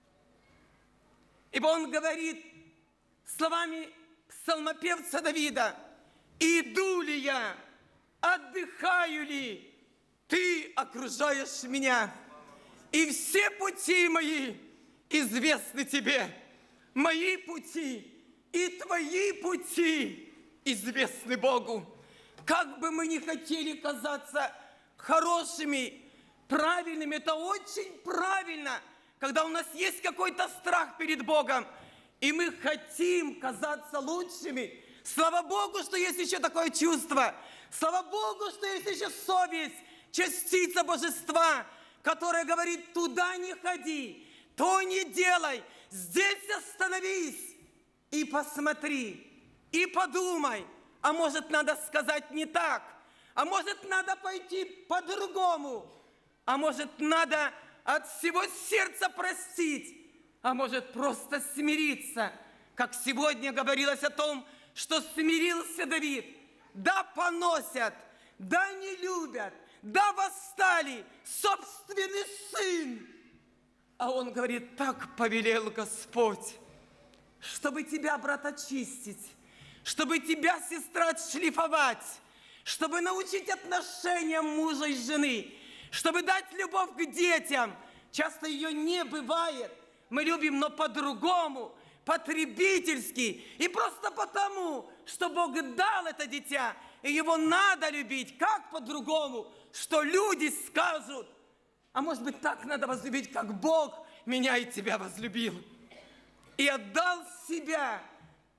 Ибо Он говорит словами псалмопевца Давида: «Иду ли я, отдыхаю ли, Ты окружаешь меня, и все пути мои известны Тебе, мои пути и Твои пути известны Богу». Как бы мы ни хотели казаться хорошими, правильными, это очень правильно, когда у нас есть какой-то страх перед Богом, и мы хотим казаться лучшими. Слава Богу, что есть еще такое чувство. Слава Богу, что есть еще совесть, частица божества, которая говорит: туда не ходи, то не делай, здесь остановись и посмотри, и подумай, а может, надо сказать не так, а может, надо пойти по-другому, а может, надо от всего сердца простить, а может, просто смириться, как сегодня говорилось о том, что смирился Давид. Да поносят, да не любят, да восстали, собственный сын. А он говорит: так повелел Господь, чтобы тебя, брат, очистить, чтобы тебя, сестра, отшлифовать, чтобы научить отношениям мужа и жены, чтобы дать любовь к детям. Часто ее не бывает. Мы любим, но по-другому, потребительски. И просто потому, что Бог дал это дитя, и его надо любить. Как по-другому? Что люди скажут: а может быть, так надо возлюбить, как Бог меня и тебя возлюбил. И отдал себя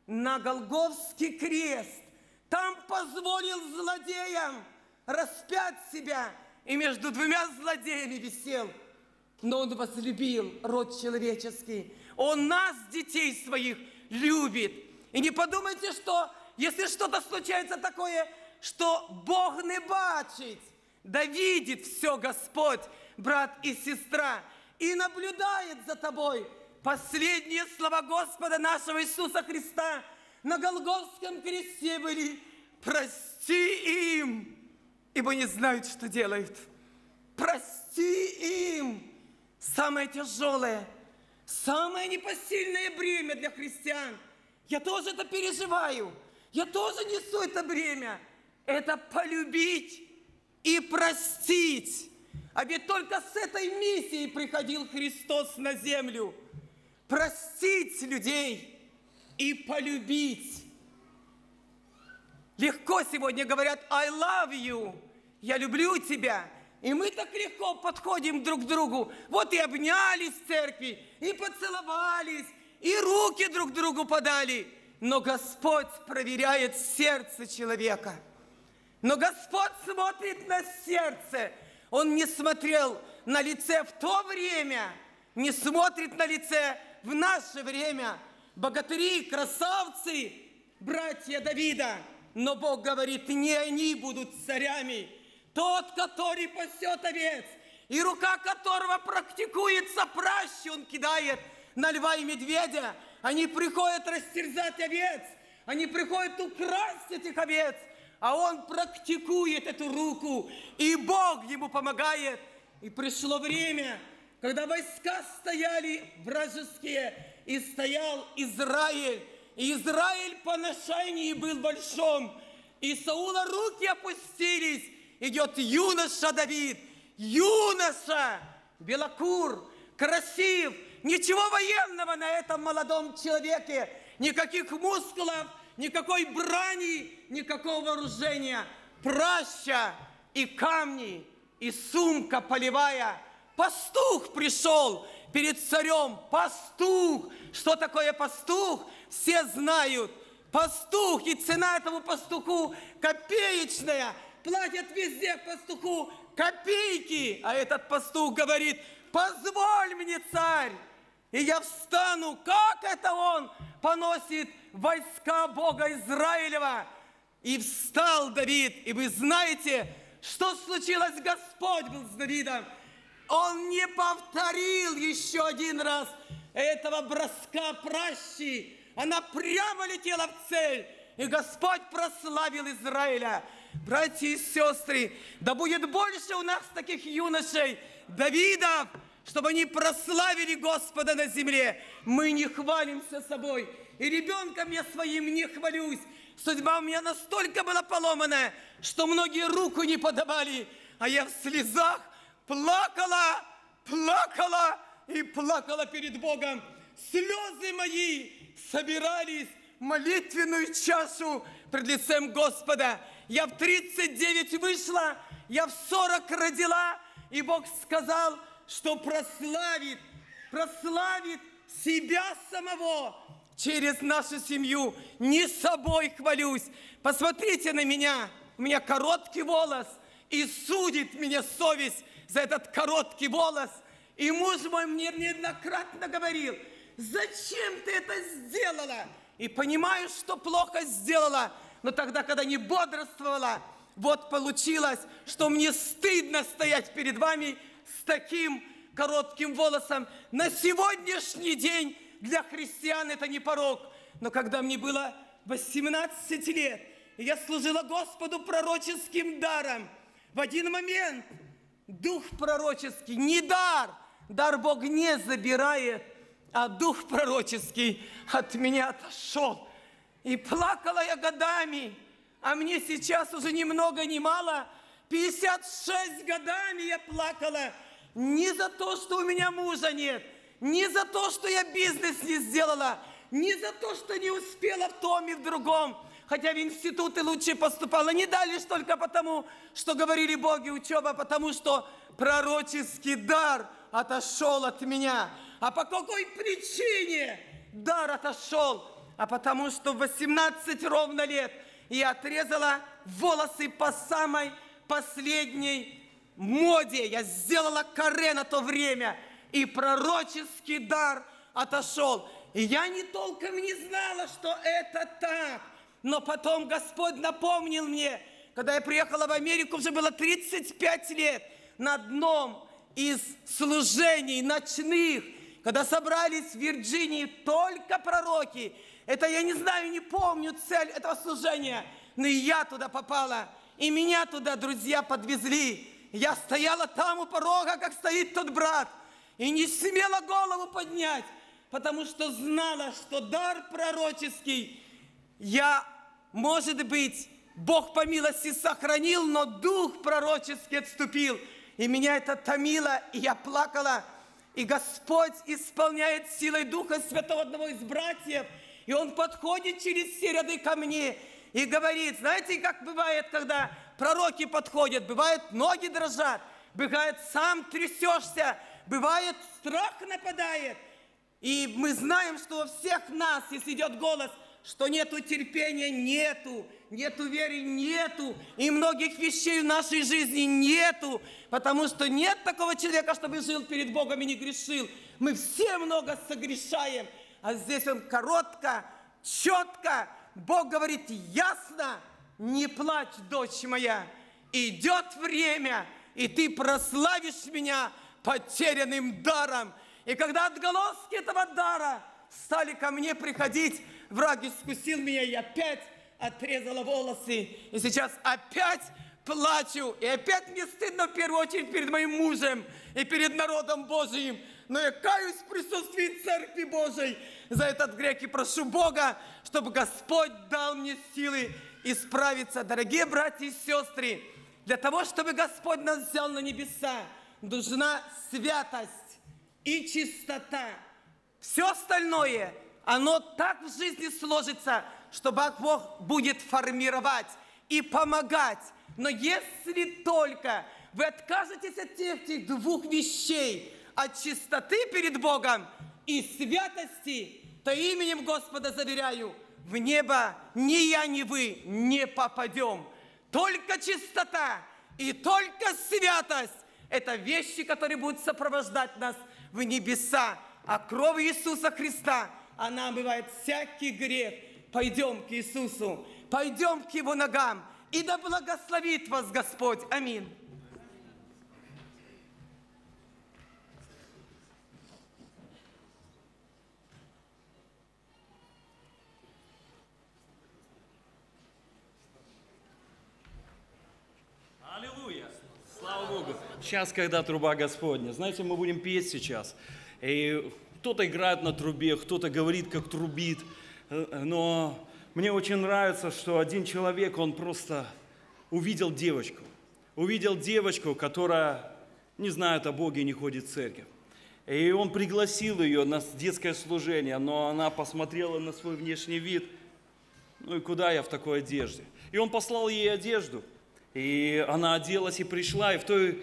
на Голгофский крест. Там позволил злодеям распять себя, и между двумя злодеями висел. Но Он возлюбил род человеческий. Он нас, детей своих, любит. И не подумайте, что если что-то случается такое, что Бог не бачит, да видит все Господь, брат и сестра, и наблюдает за тобой. Последние слова Господа нашего Иисуса Христа на Голгофском кресте были: прости им, ибо не знают, что делают. Прости им. Самое тяжелое, самое непосильное бремя для христиан. Я тоже это переживаю. Я тоже несу это бремя. Это полюбить и простить. А ведь только с этой миссией приходил Христос на землю. Простить людей и полюбить. Легко сегодня говорят I love you. Я люблю тебя. И мы так легко подходим друг к другу. Вот и обнялись в церкви, и поцеловались, и руки друг другу подали. Но Господь проверяет сердце человека. Но Господь смотрит на сердце. Он не смотрел на лице в то время, не смотрит на лице в наше время. Богатыри, красавцы, братья Давида. Но Бог говорит, не они будут царями. Тот, который пасет овец, и рука которого практикуется пращи, он кидает на льва и медведя. Они приходят растерзать овец, они приходят украсть этих овец, а он практикует эту руку, и Бог ему помогает. И пришло время, когда войска стояли вражеские, и стоял Израиль. И Израиль по ношении был большом, и Саула руки опустились. Идет юноша Давид, юноша, белокур, красив, ничего военного на этом молодом человеке, никаких мускулов, никакой брани, никакого вооружения, праща и камни, и сумка полевая. Пастух пришел перед царем, пастух. Что такое пастух? Все знают. Пастух, и цена этому пастуху копеечная. Платят везде пастуху копейки, а этот пастух говорит, позволь мне, царь, и я встану. Как это он поносит войска Бога Израилева? И встал Давид, и вы знаете, что случилось? Господь был с Давидом. Он не повторил еще один раз этого броска пращи. Она прямо летела в цель, и Господь прославил Израиля. Братья и сестры, да будет больше у нас таких юношей, Давидов, чтобы они прославили Господа на земле. Мы не хвалимся собой, и ребенком я своим не хвалюсь. Судьба у меня настолько была поломанная, что многие руку не подавали, а я в слезах плакала, плакала и плакала перед Богом. Слезы мои собирались в молитвенную чашу пред лицем Господа. Я в 39 вышла, я в 40 родила, и Бог сказал, что прославит себя самого через нашу семью. Не собой хвалюсь. Посмотрите на меня, у меня короткий волос, и судит меня совесть за этот короткий волос. И муж мой мне неоднократно говорил, зачем ты это сделала? И понимаю, что плохо сделала. Но тогда, когда не бодрствовала, вот получилось, что мне стыдно стоять перед вами с таким коротким волосом. На сегодняшний день для христиан это не порок. Но когда мне было 18 лет, и я служила Господу пророческим даром, в один момент дух пророческий, не дар, дар Бог не забирает, а дух пророческий от меня отошел. И плакала я годами, а мне сейчас уже ни много ни мало, 56 годами я плакала. Не за то, что у меня мужа нет, не за то, что я бизнес не сделала, не за то, что не успела в том и в другом, хотя в институты лучше поступала, не дали лишь только потому, что говорили боги, учеба, потому что пророческий дар отошел от меня. А по какой причине дар отошел? а потому что в 18 ровно лет я отрезала волосы по самой последней моде. Я сделала каре на то время, и пророческий дар отошел. И я не толком не знала, что это так. Но потом Господь напомнил мне, когда я приехала в Америку, уже было 35 лет, на одном из служений ночных, когда собрались в Вирджинии только пророки. Это я не знаю, не помню цель этого служения, но и я туда попала. И меня туда друзья подвезли. Я стояла там у порога, как стоит тот брат, и не смела голову поднять, потому что знала, что дар пророческий я, может быть, Бог по милости сохранил, но дух пророческий отступил. И меня это томило, и я плакала. И Господь исполняет силой Духа Святого одного из братьев, и Он подходит через все ряды ко мне и говорит, знаете, как бывает, когда пророки подходят, бывает, ноги дрожат, бывает, сам трясешься, бывает, страх нападает. И мы знаем, что у всех нас, если идет голос, что нету терпения, нету веры, нету, и многих вещей в нашей жизни нету, потому что нет такого человека, чтобы жил перед Богом и не грешил. Мы все много согрешаем, а здесь Он коротко, четко, Бог говорит ясно, не плачь, дочь моя, идет время, и ты прославишь меня потерянным даром. И когда отголоски этого дара стали ко мне приходить, враг искусил меня, и опять отрезала волосы. И сейчас опять плачу. И опять мне стыдно в первую очередь перед моим мужем и перед народом Божиим. Но я каюсь в присутствии Церкви Божией за этот грех и прошу Бога, чтобы Господь дал мне силы исправиться. Дорогие братья и сестры, для того, чтобы Господь нас взял на небеса, нужна святость и чистота. Все остальное, оно так в жизни сложится, что Бог будет формировать и помогать. Но если только вы откажетесь от этих двух вещей, от чистоты перед Богом и святости, то именем Господа заверяю, в небо ни я, ни вы не попадем. Только чистота и только святость – это вещи, которые будут сопровождать нас в небеса. А кровь Иисуса Христа, она омывает всякий грех. Пойдем к Иисусу, пойдем к Его ногам, и да благословит вас Господь. Аминь. Аллилуйя! Слава Богу! Сейчас, когда труба Господня, знаете, мы будем петь сейчас. И кто-то играет на трубе, кто-то говорит, как трубит. Но мне очень нравится, что один человек, он просто увидел девочку, которая не знает о Боге, не ходит в церковь. И он пригласил ее на детское служение, но она посмотрела на свой внешний вид. Ну и куда я в такой одежде? И он послал ей одежду. И она оделась и пришла, и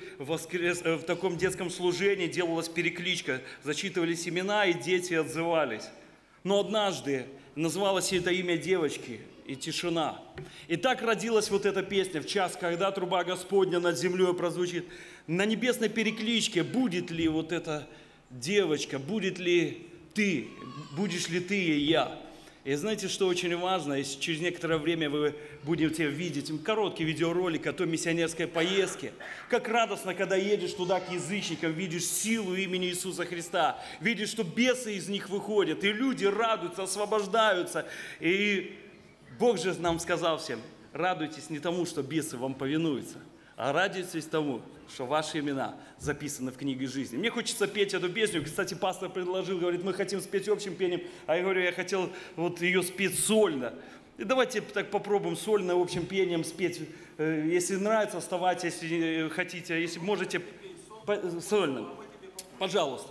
в таком детском служении делалась перекличка, зачитывались имена, и дети отзывались. Но однажды называлось это имя девочки, и тишина. И так родилась вот эта песня в час, когда труба Господня над землей прозвучит. На небесной перекличке будет ли вот эта девочка, будет ли ты, будешь ли ты и я. И знаете, что очень важно, если через некоторое время вы будете видеть короткий видеоролик о той миссионерской поездке, как радостно, когда едешь туда к язычникам, видишь силу имени Иисуса Христа, видишь, что бесы из них выходят, и люди радуются, освобождаются. И Бог же нам сказал всем, радуйтесь не тому, что бесы вам повинуются, а радуйтесь тому, что ваши имена записаны в книге жизни. Мне хочется петь эту песню. Кстати, пастор предложил, говорит, мы хотим спеть общим пением, а я говорю, я хотел вот ее спеть сольно. И давайте так попробуем сольно, общим пением спеть. Если нравится, оставайтесь, если хотите, если можете, сольно. Пожалуйста.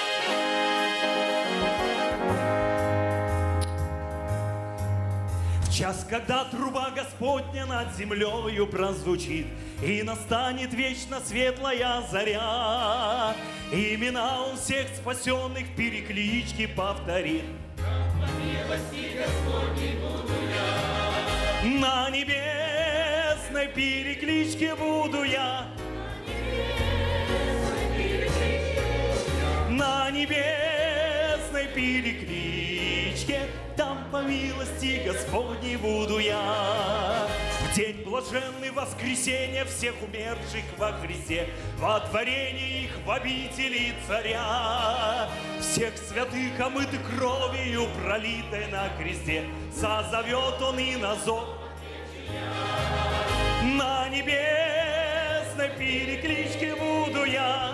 В В час, когда труба Господня над землею прозвучит, и настанет вечно светлая заря, имена он всех спасенных в перекличке повторит. На небесной перекличке буду я. На небесной перекличке, там по милости Господней буду я. В день блаженный воскресенья всех умерших во Христе, во творении их в обители царя, всех святых омытых кровью, пролитой на кресте, созовет он и на зов. На небесной перекличке буду я.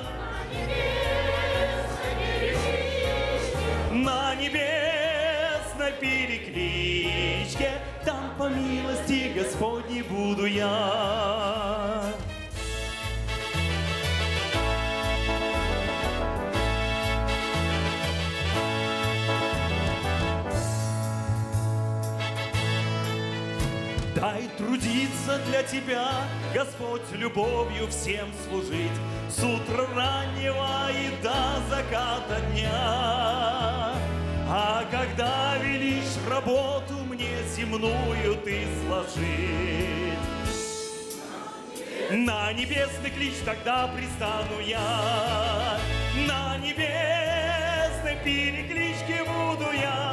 На небесной перекличке, там по милости Господней буду я. Дай трудиться для тебя, Господь, любовью всем служить, с утра раннего и до заката дня. А когда велишь работу мне земную ты сложить, на небесный клич тогда пристану я. На небесной перекличке буду я.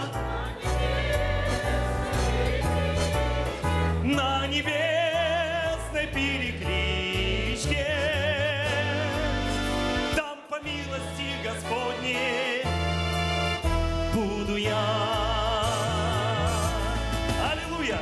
На небесной перекличке, там по милости Господней буду я. Аллилуйя!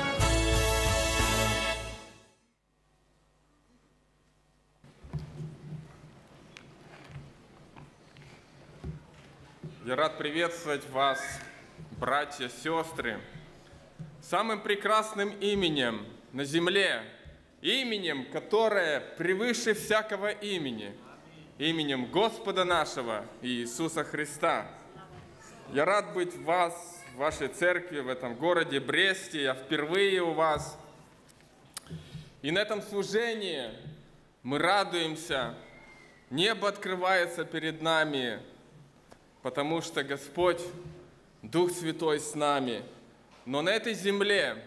Я рад приветствовать вас, братья, сестры, самым прекрасным именем на земле, именем, которое превыше всякого имени, именем Господа нашего Иисуса Христа. Я рад быть в вас, в вашей церкви, в этом городе Бресте. Я впервые у вас. И на этом служении мы радуемся. Небо открывается перед нами, потому что Господь, Дух Святой с нами. Но на этой земле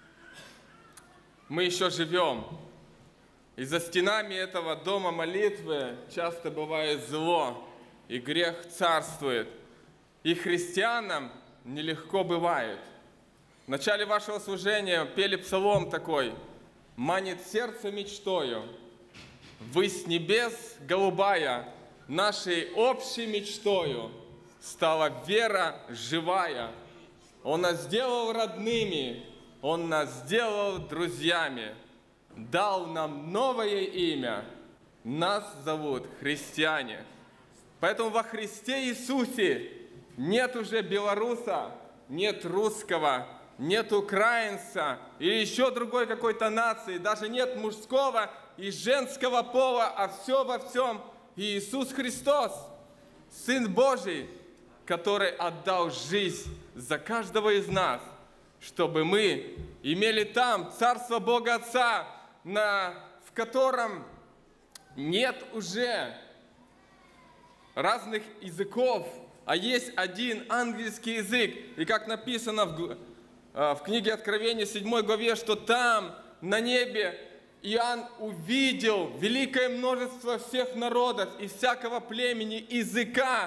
мы еще живем. И за стенами этого дома молитвы часто бывает зло, и грех царствует. И христианам нелегко бывает. В начале вашего служения пели псалом такой: «Манит сердце мечтою, высь небес голубая, нашей общей мечтою стала вера живая. Он нас сделал родными, Он нас сделал друзьями, дал нам новое имя, нас зовут христиане». Поэтому во Христе Иисусе нет уже белоруса, нет русского, нет украинца или еще другой какой-то нации, даже нет мужского и женского пола, а все во всем Иисус Христос, Сын Божий, который отдал жизнь за каждого из нас, чтобы мы имели там Царство Бога Отца, в котором нет уже разных языков, а есть один английский язык. И как написано в книге Откровения 7 главе, что там, на небе, Иоанн увидел великое множество всех народов и всякого племени, языка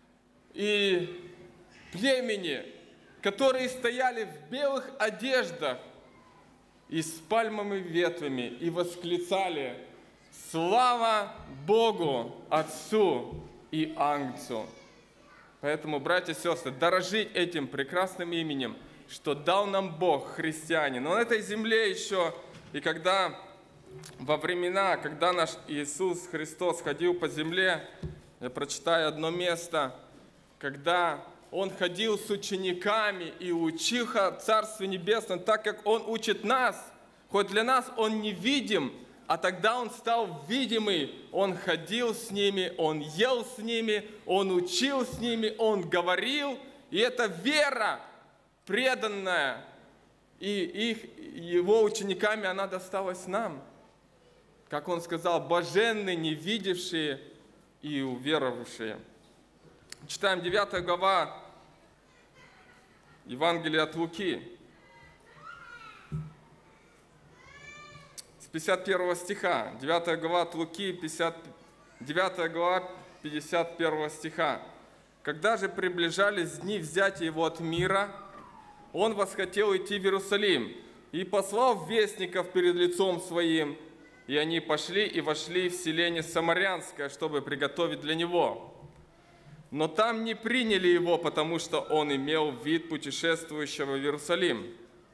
и племени, которые стояли в белых одеждах и с пальмовыми ветвями и восклицали: «Слава Богу, Отцу и Агнцу». Поэтому, братья и сестры, дорожить этим прекрасным именем, что дал нам Бог, христиане. Но на этой земле еще, и когда во времена, когда наш Иисус Христос ходил по земле, я прочитаю одно место, когда Он ходил с учениками и учил о Царстве Небесном, так как Он учит нас, хоть для нас Он невидим, а тогда Он стал видимый, Он ходил с ними, Он ел с ними, Он учил с ними, Он говорил. И эта вера, преданная и его учениками она досталась нам. Как он сказал, блаженны, не видевшие и уверовавшие. Читаем 9 глава Евангелия от Луки. С 51 стиха. 9 глава от Луки, 9 глава 51 стиха. «Когда же приближались дни взятия его от мира, он восхотел идти в Иерусалим и послал вестников перед лицом своим, и они пошли и вошли в селение Самарянское, чтобы приготовить для него. Но там не приняли его, потому что он имел вид путешествующего в Иерусалим.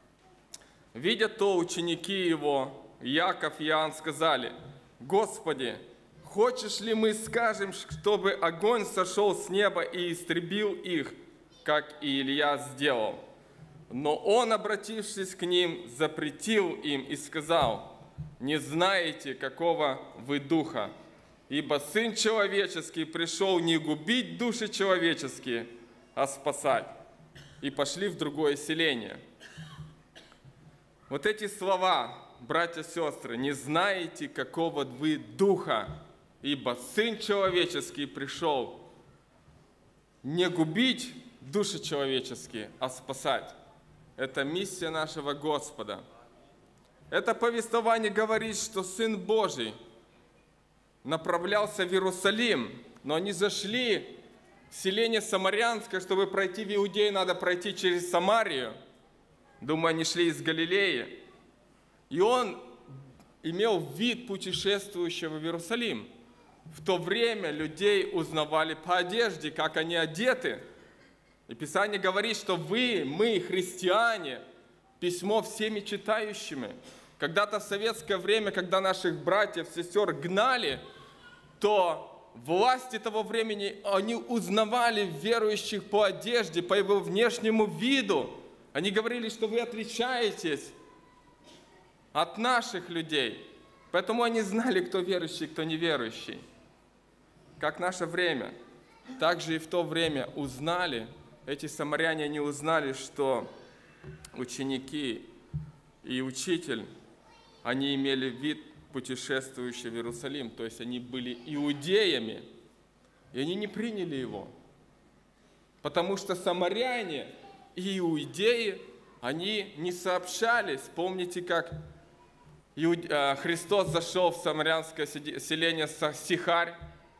Видя то, ученики его, Яков и Иоанн, сказали: Господи, хочешь ли мы скажем, чтобы огонь сошел с неба и истребил их, как и Илья сделал? Но он, обратившись к ним, запретил им и сказал: не знаете, какого вы духа, ибо Сын Человеческий пришел не губить души человеческие, а спасать. И пошли в другое селение». Вот эти слова, братья и сестры, не знаете, какого вы духа, ибо Сын Человеческий пришел не губить души человеческие, а спасать. Это миссия нашего Господа. Это повествование говорит, что Сын Божий направлялся в Иерусалим, но они зашли в селение Самарянское. Чтобы пройти в Иудею, надо пройти через Самарию. Думаю, они шли из Галилеи. И он имел вид путешествующего в Иерусалим. В то время людей узнавали по одежде, как они одеты. И Писание говорит, что мы, христиане, письмо всеми читающими. Когда-то в советское время, когда наших братьев, сестер гнали, то власти того времени, они узнавали верующих по одежде, по его внешнему виду. Они говорили, что вы отличаетесь от наших людей. Поэтому они знали, кто верующий, кто неверующий. Как наше время. Также и в то время узнали, эти самаряне, они узнали, что ученики и учитель, они имели вид путешествующего в Иерусалим, то есть они были иудеями, и они не приняли его, потому что самаряне и иудеи, они не сообщались. Помните, как Христос зашел в самарянское селение Сихарь,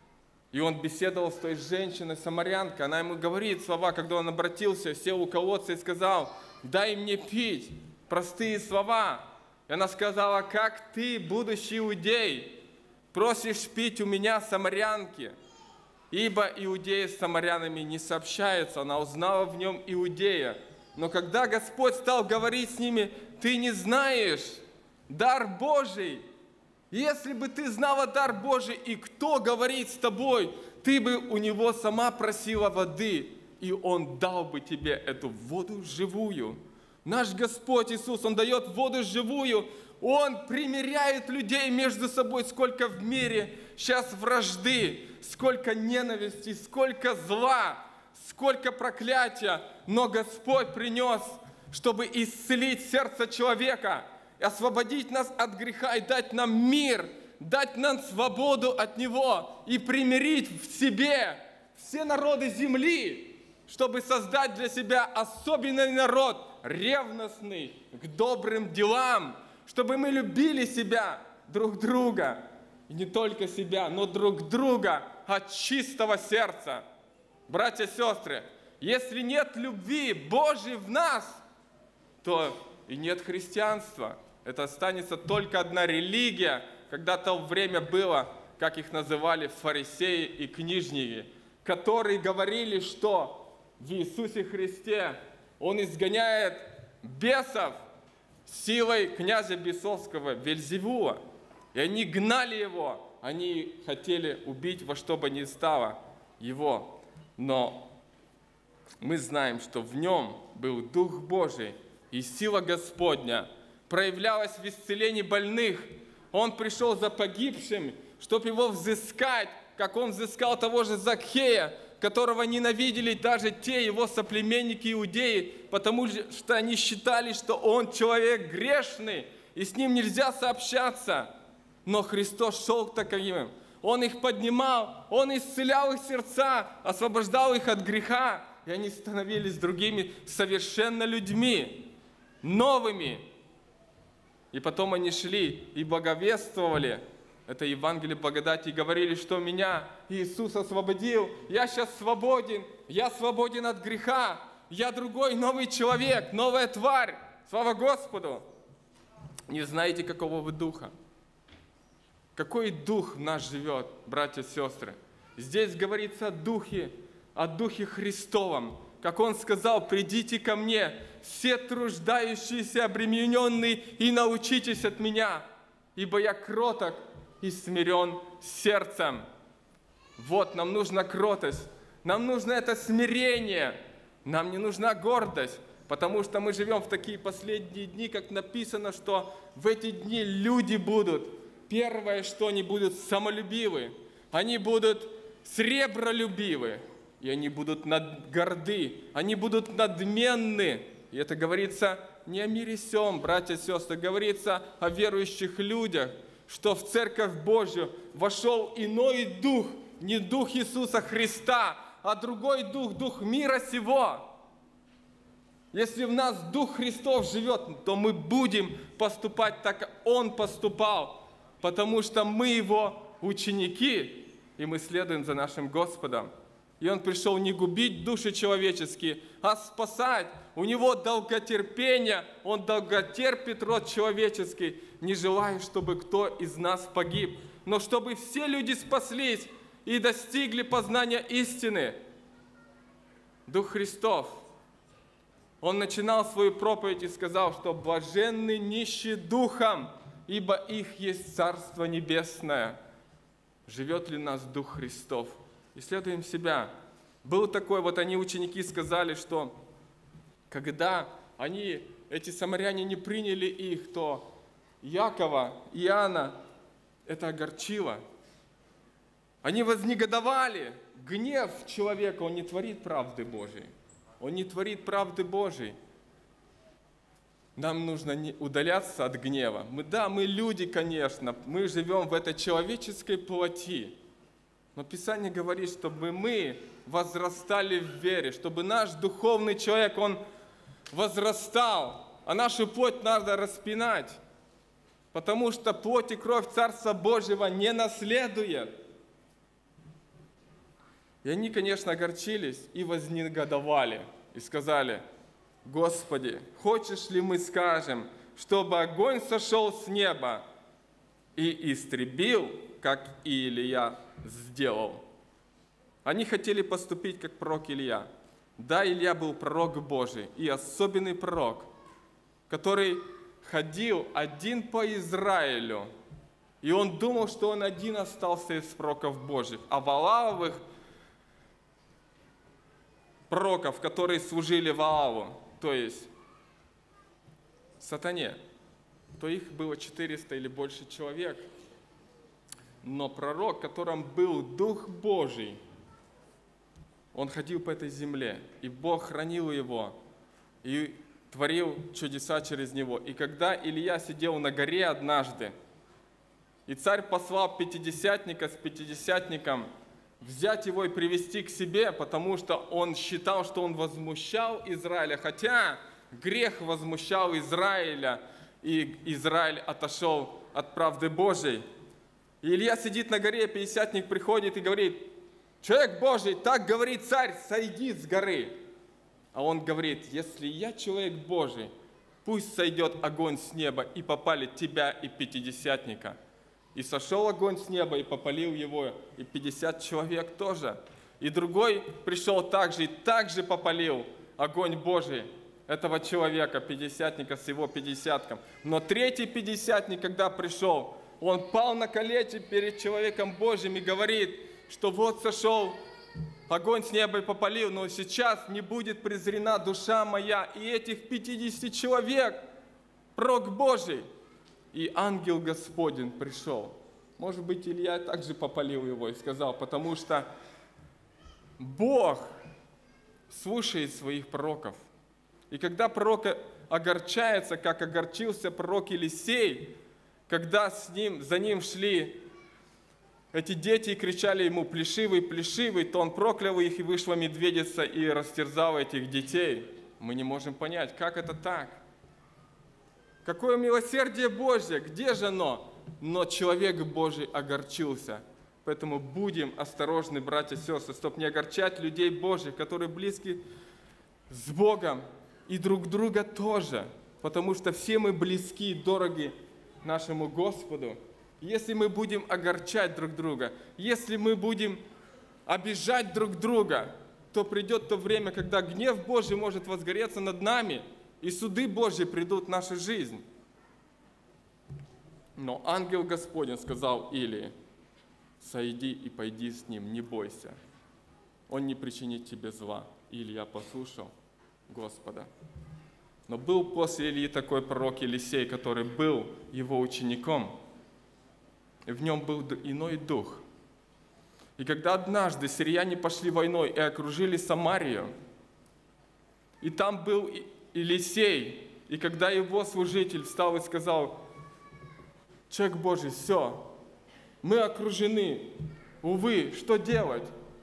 и он беседовал с той женщиной-самарянкой. Она ему говорит слова, когда он обратился, сел у колодца и сказал: «Дай мне пить». Простые слова. И она сказала: «Как ты, будущий иудей, просишь пить у меня, самарянки?» Ибо иудеи с самарянами не сообщаются. Она узнала в нем иудея. Но когда Господь стал говорить с ними: «Ты не знаешь дар Божий. Если бы ты знала дар Божий, и кто говорит с тобой, ты бы у него сама просила воды, и он дал бы тебе эту воду живую». Наш Господь Иисус, Он дает воду живую, Он примиряет людей между собой. Сколько в мире сейчас вражды, сколько ненависти, сколько зла, сколько проклятия. Но Господь принес, чтобы исцелить сердце человека, освободить нас от греха и дать нам мир, дать нам свободу от него и примирить в себе все народы земли, чтобы создать для себя особенный народ, ревностный к добрым делам, чтобы мы любили себя, друг друга, и не только себя, но друг друга от чистого сердца. Братья и сестры, если нет любви Божьей в нас, то и нет христианства. Это останется только одна религия. Когда-то время было, как их называли, фарисеи и книжники, которые говорили, что в Иисусе Христе Он изгоняет бесов силой князя бесовского Вельзевула. И они гнали его, они хотели убить во что бы ни стало его. Но мы знаем, что в нем был Дух Божий, и сила Господня проявлялась в исцелении больных. Он пришел за погибшим, чтобы его взыскать, как он взыскал того же Закхея, которого ненавидели даже те его соплеменники иудеи, потому что они считали, что он человек грешный, и с ним нельзя сообщаться. Но Христос шел к таковым. Он их поднимал, Он исцелял их сердца, освобождал их от греха, и они становились другими совершенно людьми, новыми. И потом они шли и благовествовали это Евангелие благодати и говорили, что меня Иисус освободил, я сейчас свободен, я свободен от греха, я другой, новый человек, новая тварь. Слава Господу! Не знаете, какого вы духа? Какой дух в нас живет, братья и сестры? Здесь говорится о Духе Христовом. Как Он сказал, придите ко мне, все труждающиеся, обремененные, и научитесь от меня, ибо я кроток и смирен сердцем. Вот, нам нужна кротость, нам нужно это смирение, нам не нужна гордость, потому что мы живем в такие последние дни, как написано, что в эти дни люди будут, первое, что они будут самолюбивы, они будут сребролюбивы, и они будут горды, они будут надменны. И это говорится не о мире сем, братья и сестры, говорится о верующих людях, что в Церковь Божью вошел иной дух, не дух Иисуса Христа, а другой дух, дух мира сего. Если в нас Дух Христов живет, то мы будем поступать так, как Он поступал, потому что мы Его ученики, и мы следуем за нашим Господом. И Он пришел не губить души человеческие, а спасать. У Него долготерпение, Он долготерпит род человеческий, не желая, чтобы кто из нас погиб, но чтобы все люди спаслись и достигли познания истины. Дух Христов, Он начинал свою проповедь и сказал, что блаженны нищие духом, ибо их есть Царство Небесное. Живет ли в нас Дух Христов? Исследуем себя. Был такой, они, ученики, сказали, что когда эти самаряне не приняли их, то Якова, Иоанна это огорчило. Они вознегодовали. Гнев человека, он не творит правды Божией. Он не творит правды Божией. Нам нужно удаляться от гнева. Мы люди, конечно, мы живем в этой человеческой плоти. Но Писание говорит, чтобы мы возрастали в вере, чтобы наш духовный человек, он возрастал, а нашу плоть надо распинать, потому что плоть и кровь Царства Божьего не наследует. И они, конечно, огорчились и вознегодовали, и сказали: Господи, хочешь ли мы скажем, чтобы огонь сошел с неба и истребил, как и Илия сделал? Они хотели поступить, как пророк Илия. Да, Илия был пророк Божий, и особенный пророк, который ходил один по Израилю, и он думал, что он один остался из пророков Божьих, а Вааловых пророков, которые служили Ваалу, то есть сатане, то их было 400 или больше человек. Но пророк, в котором был Дух Божий, он ходил по этой земле, и Бог хранил его, и творил чудеса через него. И когда Илия сидел на горе однажды, и царь послал пятидесятника с пятидесятником взять его и привести к себе, потому что он считал, что он возмущал Израиля, хотя грех возмущал Израиля, и Израиль отошел от правды Божией. И Илья сидит на горе, пятидесятник приходит и говорит: человек Божий, так говорит царь, сойди с горы. А он говорит: если я человек Божий, пусть сойдет огонь с неба и попалит тебя и пятидесятника. И сошел огонь с неба и попалил его, и 50 человек тоже. И другой пришел также и также попалил огонь Божий этого человека, пятидесятника с его пятидесятком. Но третий пятидесятник, когда пришел, он пал на колени перед человеком Божьим и говорит, что вот сошел огонь с неба и попалил, но сейчас не будет презрена душа моя и этих 50 человек, пророк Божий. И ангел Господень пришел. Может быть, Илья также попалил его и сказал, потому что Бог слушает своих пророков. И когда пророк огорчается, как огорчился пророк Елисей, когда за ним шли эти дети и кричали ему «плешивый, плешивый», то он проклял их, и вышла медведица и растерзала этих детей. Мы не можем понять, как это так. Какое милосердие Божье, где же оно? Но человек Божий огорчился. Поэтому будем осторожны, братья и сестры, чтобы не огорчать людей Божьих, которые близки с Богом, и друг друга тоже, потому что все мы близки и дороги нашему Господу. Если мы будем огорчать друг друга, если мы будем обижать друг друга, то придет то время, когда гнев Божий может возгореться над нами, и суды Божьи придут в нашу жизнь. Но ангел Господень сказал Илии: «Сойди и пойди с ним, не бойся, он не причинит тебе зла». Илья послушал Господа. Но был после Ильи такой пророк Елисей, который был его учеником, и в нем был иной дух. И когда однажды сирияне пошли войной и окружили Самарию, и там был Елисей, и когда его служитель встал и сказал: «Человек Божий, все, мы окружены, увы, что делать?»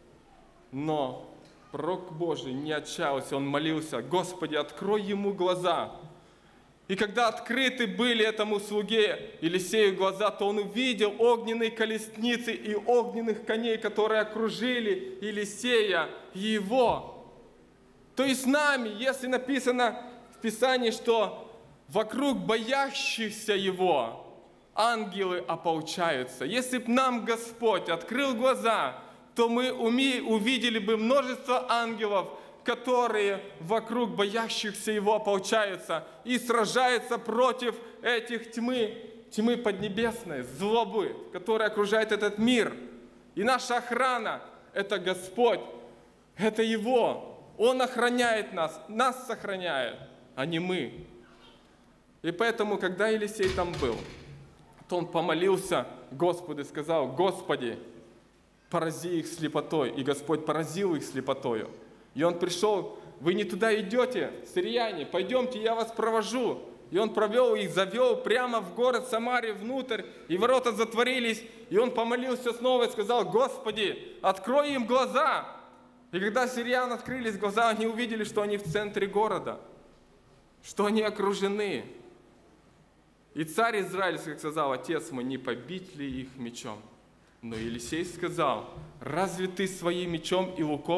Но пророк Божий не отчаялся, он молился: «Господи, открой ему глаза». И когда открыты были этому слуге Елисею глаза, то он увидел огненные колесницы и огненных коней, которые окружили Елисея и его. То есть с нами, если написано в Писании, что вокруг боящихся его ангелы ополчаются. Если бы нам Господь открыл глаза, то мы увидели бы множество ангелов, которые вокруг боящихся Его ополчаются и сражаются против этих тьмы поднебесной, злобы, которая окружает этот мир. И наша охрана – это Господь, это Его. Он охраняет нас сохраняет, а не мы. И поэтому, когда Елисей там был, то он помолился Господу и сказал: «Господи, порази их слепотой». И Господь поразил их слепотою. И он пришел: «Вы не туда идете, сирияне, пойдемте, я вас провожу». И он провел их, завел прямо в город Самарию внутрь, и ворота затворились. И он помолился снова и сказал: «Господи, открой им глаза». И когда сириян открылись глаза, они увидели, что они в центре города, что они окружены. И царь израильский сказал: «Отец мой, не побить ли их мечом?» Но Елисей сказал: «Разве ты своим мечом и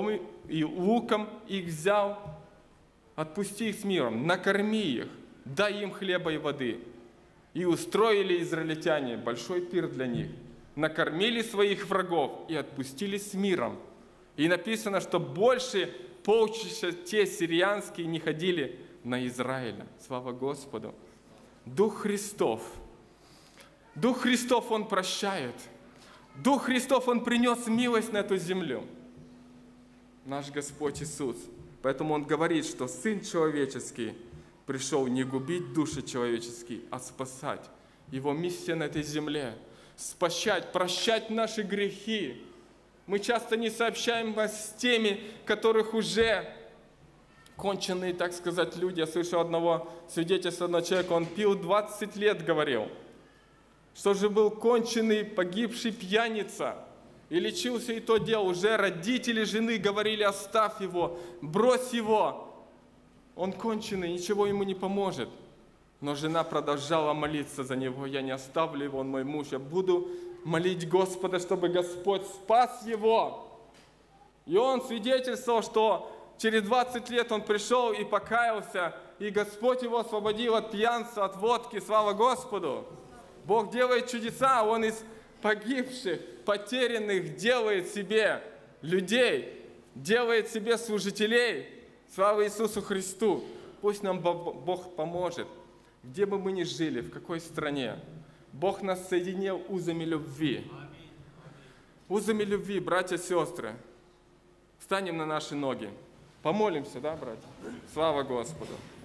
луком их взял? Отпусти их с миром, накорми их, дай им хлеба и воды». И устроили израильтяне большой пир для них, накормили своих врагов и отпустили с миром. И написано, что больше полчища те сириянские не ходили на Израиля. Слава Господу! Дух Христов, Он прощает. Дух Христов, Он принес милость на эту землю. Наш Господь Иисус. Поэтому Он говорит, что Сын Человеческий пришел не губить души человеческие, а спасать. Его миссия на этой земле – спасать, прощать наши грехи. Мы часто не сообщаем с теми, которых уже конченые, так сказать, люди. Я слышал одного свидетельства одного человека, он пил 20 лет, говорил, что же был конченый, погибший пьяница, и лечился, и то делал. Уже родители жены говорили: оставь его, брось его. Он конченый, ничего ему не поможет. Но жена продолжала молиться за него: я не оставлю его, он мой муж, я буду молить Господа, чтобы Господь спас его. И он свидетельствовал, что через 20 лет он пришел и покаялся, и Господь его освободил от пьянства, от водки. Слава Господу! Бог делает чудеса, Он из погибших, потерянных делает себе людей, делает себе служителей. Слава Иисусу Христу! Пусть нам Бог поможет, где бы мы ни жили, в какой стране. Бог нас соединил узами любви. Узами любви, братья и сестры. Встанем на наши ноги. Помолимся, да, братья? Слава Господу!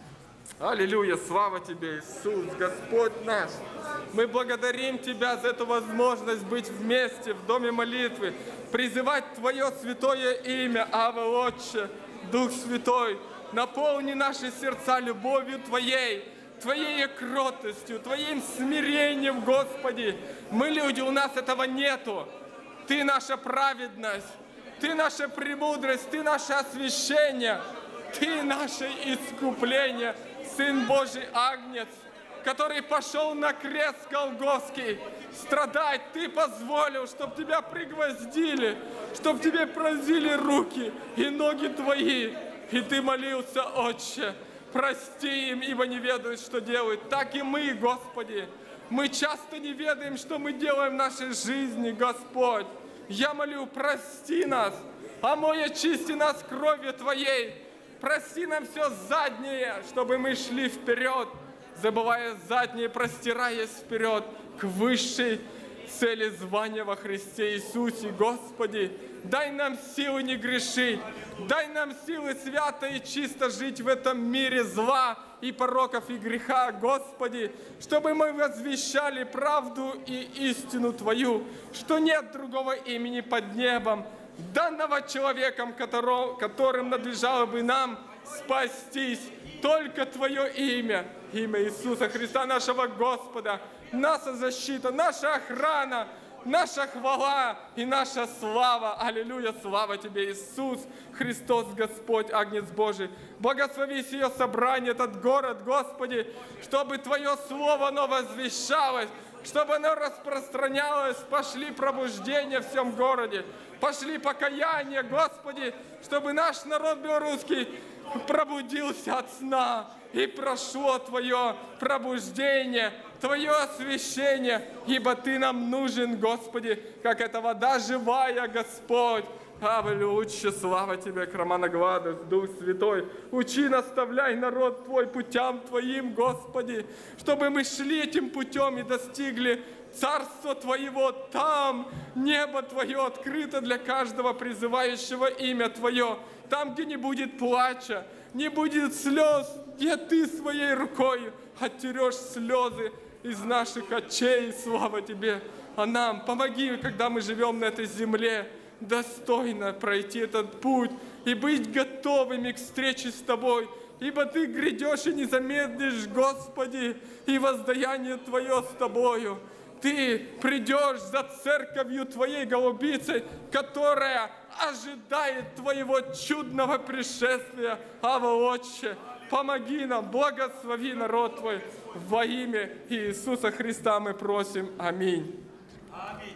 Аллилуйя, слава Тебе, Иисус, Господь наш. Мы благодарим Тебя за эту возможность быть вместе в доме молитвы, призывать Твое святое имя, Авва, Отче, Дух Святой. Наполни наши сердца любовью Твоей, Твоей кротостью, Твоим смирением, Господи. Мы люди, у нас этого нету. Ты наша праведность, Ты наша премудрость, Ты наше освящение, Ты наше искупление, Сын Божий Агнец, который пошел на крест Голгофский страдать. Ты позволил, чтобы Тебя пригвоздили, чтобы Тебе пронзили руки и ноги Твои. И Ты молился, Отче, прости им, ибо не ведают, что делают. Так и мы, Господи. Мы часто не ведаем, что мы делаем в нашей жизни, Господь. Я молю, прости нас, омой, очисти нас кровью Твоей. Прости нам все заднее, чтобы мы шли вперед, забывая заднее, простираясь вперед к высшей цели звания во Христе Иисусе. Господи, дай нам силы не грешить, дай нам силы свято и чисто жить в этом мире зла и пороков и греха, Господи, чтобы мы возвещали правду и истину Твою, что нет другого имени под небом, данного человеком, которым надлежало бы нам спастись, только Твое имя, имя Иисуса Христа, нашего Господа, наша защита, наша охрана, наша хвала и наша слава. Аллилуйя, слава Тебе, Иисус Христос, Господь, Агнец Божий. Благослови сие собрание, этот город, Господи, чтобы Твое Слово, оно возвещалось, чтобы оно распространялось, пошли пробуждения в всем городе, пошли покаяния, Господи, чтобы наш народ белорусский пробудился от сна и прошло Твое пробуждение, Твое освящение, ибо Ты нам нужен, Господи, как эта вода живая, Господь. Аллилуйя, слава Тебе, Краманагладус, Дух Святой. Учи, наставляй народ Твой путям Твоим, Господи, чтобы мы шли этим путем и достигли Царство Твоего. Там небо Твое открыто для каждого призывающего имя Твое. Там, где не будет плача, не будет слез, где Ты своей рукой оттерешь слезы из наших очей. Слава Тебе. А нам помоги, когда мы живем на этой земле, достойно пройти этот путь и быть готовыми к встрече с Тобой, ибо Ты грядешь и не замедлишь, Господи, и воздаяние Твое с Тобою. Ты придешь за церковью Твоей голубицей, которая ожидает Твоего чудного пришествия. Авва, Отче, помоги нам, благослови народ Твой во имя Иисуса Христа мы просим. Аминь. Аминь.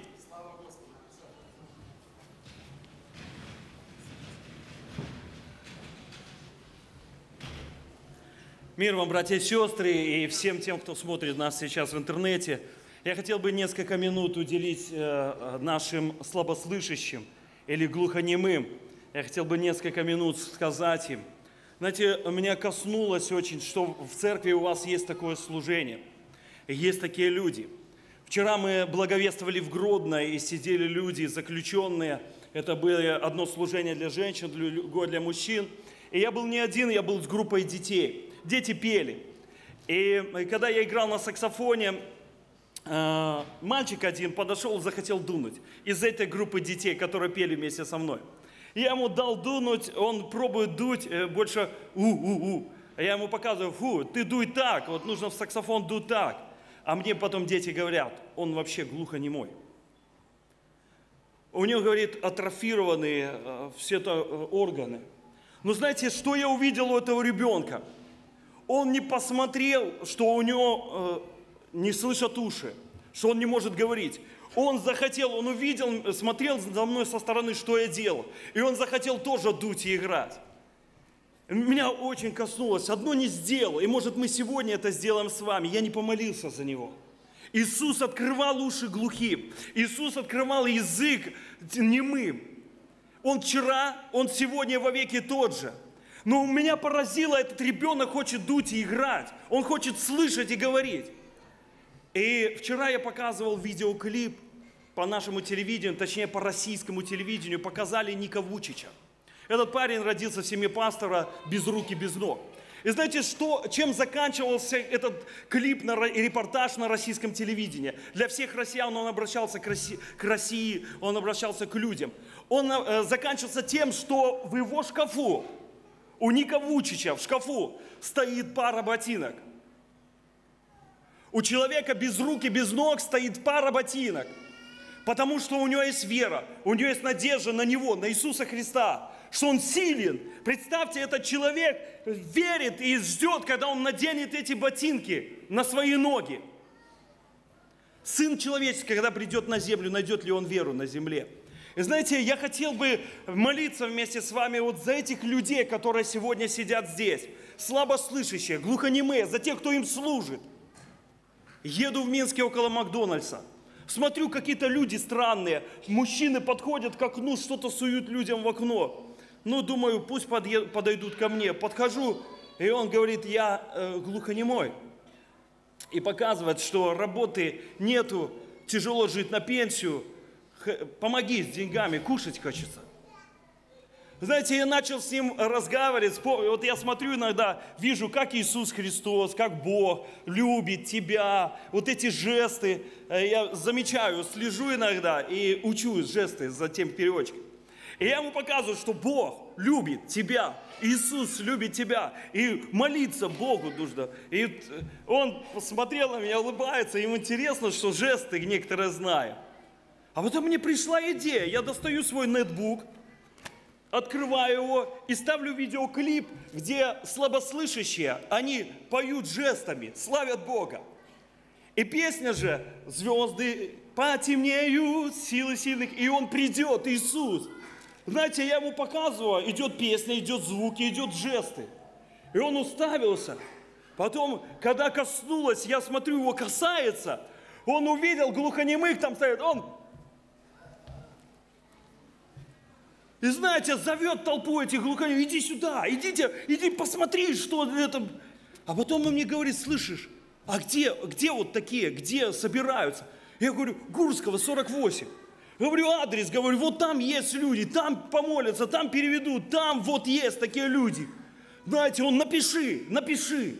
Мир вам, братья и сестры, и всем тем, кто смотрит нас сейчас в интернете. Я хотел бы несколько минут уделить нашим слабослышащим или глухонемым. Я хотел бы несколько минут сказать им. Знаете, меня коснулось очень, что в церкви у вас есть такое служение, есть такие люди. Вчера мы благовествовали в Гродно, и сидели люди заключенные. Это было одно служение для женщин, другое для мужчин. И я был не один, я был с группой детей. Дети пели. И когда я играл на саксофоне, мальчик один подошел, захотел дунуть из этой группы детей, которые пели вместе со мной. Я ему дал дунуть, он пробует дуть больше у-у-у. А я ему показываю, фу, ты дуй так, вот нужно в саксофон дуть так. А мне потом дети говорят, он вообще глухонемой. У него, говорит, атрофированные все это органы. Но знаете, что я увидел у этого ребенка? Он не посмотрел, что у него не слышат уши, что он не может говорить. Он захотел, он увидел, смотрел за мной со стороны, что я делал. И он захотел тоже дуть и играть. Меня очень коснулось. Одно не сделал. И может мы сегодня это сделаем с вами. Я не помолился за него. Иисус открывал уши глухим. Иисус открывал язык немым. Он вчера, он сегодня вовеки тот же. Но меня поразило, этот ребенок хочет дуть и играть. Он хочет слышать и говорить. И вчера я показывал видеоклип по нашему телевидению, точнее по российскому телевидению, показали Ника Вучича. Этот парень родился в семье пастора без рук и без ног. И знаете, чем заканчивался этот клип и репортаж на российском телевидении? Для всех россиян он обращался к России, он обращался к людям. Он заканчивался тем, что в его шкафу, у Ника Вучича в шкафу стоит пара ботинок. У человека без рук и без ног стоит пара ботинок. Потому что у него есть вера, у него есть надежда на Него, на Иисуса Христа, что Он силен. Представьте, этот человек верит и ждет, когда он наденет эти ботинки на свои ноги. Сын человеческий, когда придет на землю, найдет ли он веру на земле? И знаете, я хотел бы молиться вместе с вами вот за этих людей, которые сегодня сидят здесь. Слабослышащие, глухонемые, за тех, кто им служит. Еду в Минске около Макдональдса. Смотрю, какие-то люди странные. Мужчины подходят к окну, что-то суют людям в окно. Ну, думаю, пусть подойдут ко мне. Подхожу, и он говорит, я глухонемой. И показывает, что работы нету, тяжело жить на пенсию. Помоги с деньгами, кушать хочется. Знаете, я начал с ним разговаривать. Вот я смотрю иногда, вижу, как Иисус Христос, как Бог любит тебя. Вот эти жесты я замечаю, слежу иногда и учусь жесты за тем переводчиком. И я ему показываю, что Бог любит тебя, Иисус любит тебя. И молиться Богу нужно. И он посмотрел на меня, улыбается, ему интересно, что жесты некоторые знаю. А потом мне пришла идея, я достаю свой нетбук, открываю его и ставлю видеоклип, где слабослышащие, они поют жестами, славят Бога. И песня же «Звезды потемнеют, силы сильных», и Он придет, Иисус. Знаете, я ему показываю, идет песня, идет звуки, идет жесты. И он уставился. Потом, когда коснулось, я смотрю, его касается, он увидел глухонемых, там стоит, он... И знаете, зовет толпу этих глухонемых, иди сюда, иди посмотри, что это. А потом он мне говорит, слышишь, а где вот такие, где собираются? Я говорю, Гурского, 48. Говорю, адрес, говорю, вот там есть люди, там помолятся, там переведут, там вот есть такие люди. Знаете, он напиши.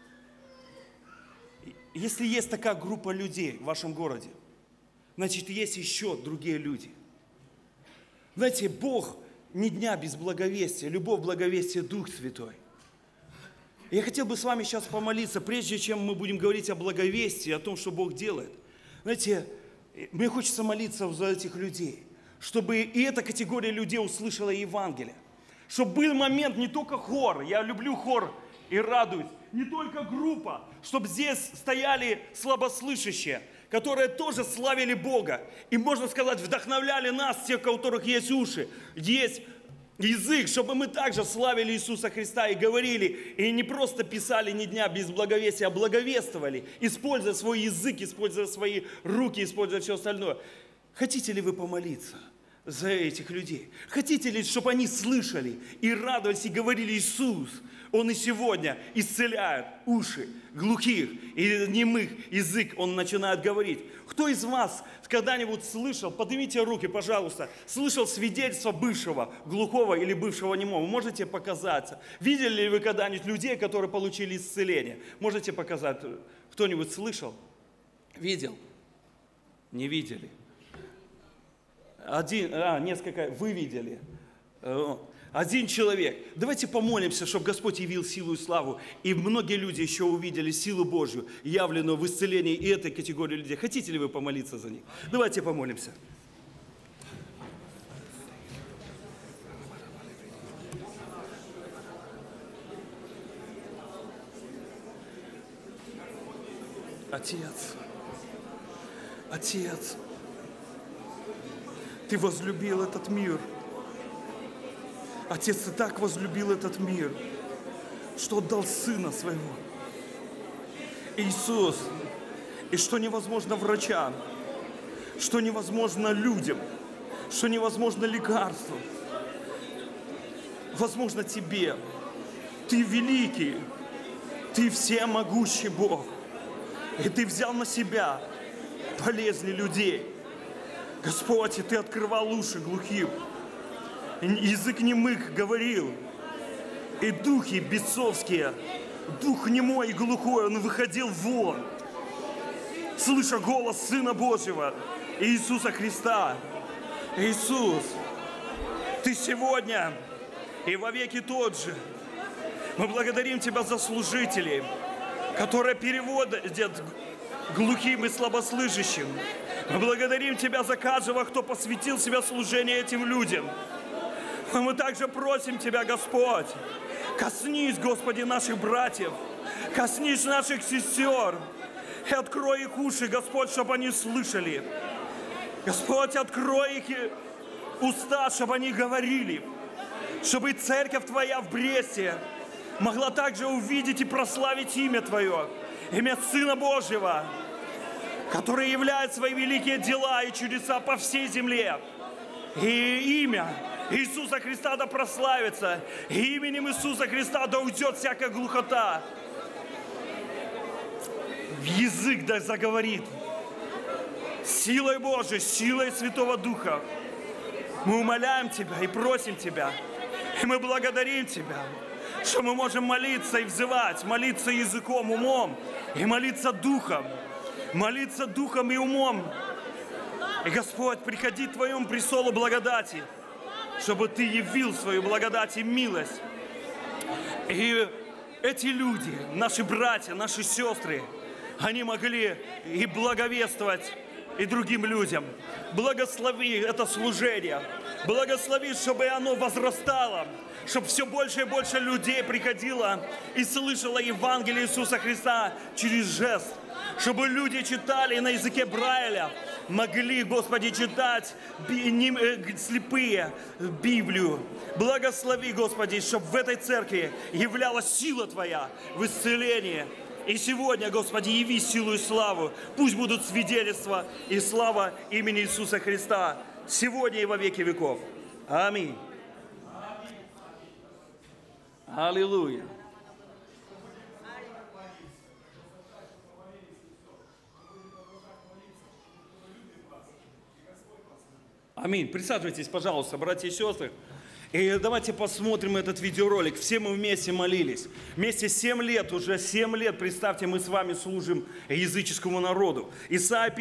Если есть такая группа людей в вашем городе, значит, есть еще другие люди. Знаете, Бог ни дня без благовестия, любовь, благовестие, Дух Святой. Я хотел бы с вами сейчас помолиться, прежде чем мы будем говорить о благовестии, о том, что Бог делает. Знаете, мне хочется молиться за этих людей, чтобы и эта категория людей услышала Евангелие. Чтобы был момент не только хор, я люблю хор и радуюсь, не только группа, чтобы здесь стояли слабослышащие, которые тоже славили Бога. И, можно сказать, вдохновляли нас, тех, у которых есть уши, есть язык, чтобы мы также славили Иисуса Христа и говорили, и не просто писали ни дня без благовестия, а благовествовали, используя свой язык, используя свои руки, используя все остальное. Хотите ли вы помолиться за этих людей? Хотите ли, чтобы они слышали и радовались, и говорили, Иисус, Он и сегодня исцеляет уши глухих и немых, язык Он начинает говорить. Кто из вас когда-нибудь слышал, поднимите руки, пожалуйста, слышал свидетельство бывшего глухого или бывшего немого? Можете показать? Видели ли вы когда-нибудь людей, которые получили исцеление? Можете показать? Кто-нибудь слышал? Видел? Не видели? Несколько, вы видели. Один человек. Давайте помолимся, чтобы Господь явил силу и славу. И многие люди еще увидели силу Божью, явленную в исцелении и этой категории людей. Хотите ли вы помолиться за них? Давайте помолимся. Отец, Ты возлюбил этот мир. Отец, Ты так возлюбил этот мир, что отдал Сына Своего. Иисус, и что невозможно врачам, что невозможно людям, что невозможно лекарствам, возможно Тебе. Ты великий, Ты всемогущий Бог. И Ты взял на себя болезни людей. Господь, и Ты открывал уши глухим. Язык немых говорил. И духи бесовские, дух немой и глухой, он выходил вон, слыша голос Сына Божьего, Иисуса Христа. Иисус, Ты сегодня и вовеки тот же. Мы благодарим Тебя за служителей, которые переводят глухим и слабослышащим. Мы благодарим Тебя за каждого, кто посвятил себя служению этим людям. Но мы также просим Тебя, Господь, коснись, Господи, наших братьев, коснись наших сестер и открой их уши, Господь, чтобы они слышали. Господь, открой их уста, чтобы они говорили, чтобы церковь Твоя в Бресте могла также увидеть и прославить имя Твое, имя Сына Божьего, который являет свои великие дела и чудеса по всей земле. И имя Иисуса Христа да прославится, и именем Иисуса Христа да уйдет всякая глухота. В язык да заговорит. Силой Божией, силой Святого Духа. Мы умоляем Тебя и просим Тебя, и мы благодарим Тебя, что мы можем молиться и взывать, молиться языком, умом, и молиться духом и умом. И, Господь, приходи к Твоему престолу благодати, чтобы Ты явил свою благодать и милость. И эти люди, наши братья, наши сестры, они могли и благовествовать и другим людям. Благослови это служение. Благослови, чтобы оно возрастало, чтобы все больше и больше людей приходило и слышало Евангелие Иисуса Христа через жест. Чтобы люди читали на языке Брайля, могли, Господи, читать слепые Библию. Благослови, Господи, чтобы в этой церкви являлась сила Твоя в исцелении. И сегодня, Господи, яви силу и славу. Пусть будут свидетельства и слава имени Иисуса Христа сегодня и во веки веков. Аминь. Аллилуйя. Аминь. Присаживайтесь, пожалуйста, братья и сестры. И давайте посмотрим этот видеоролик. Все мы вместе молились. Вместе 7 лет, уже 7 лет, представьте, мы с вами служим языческому народу. Исайя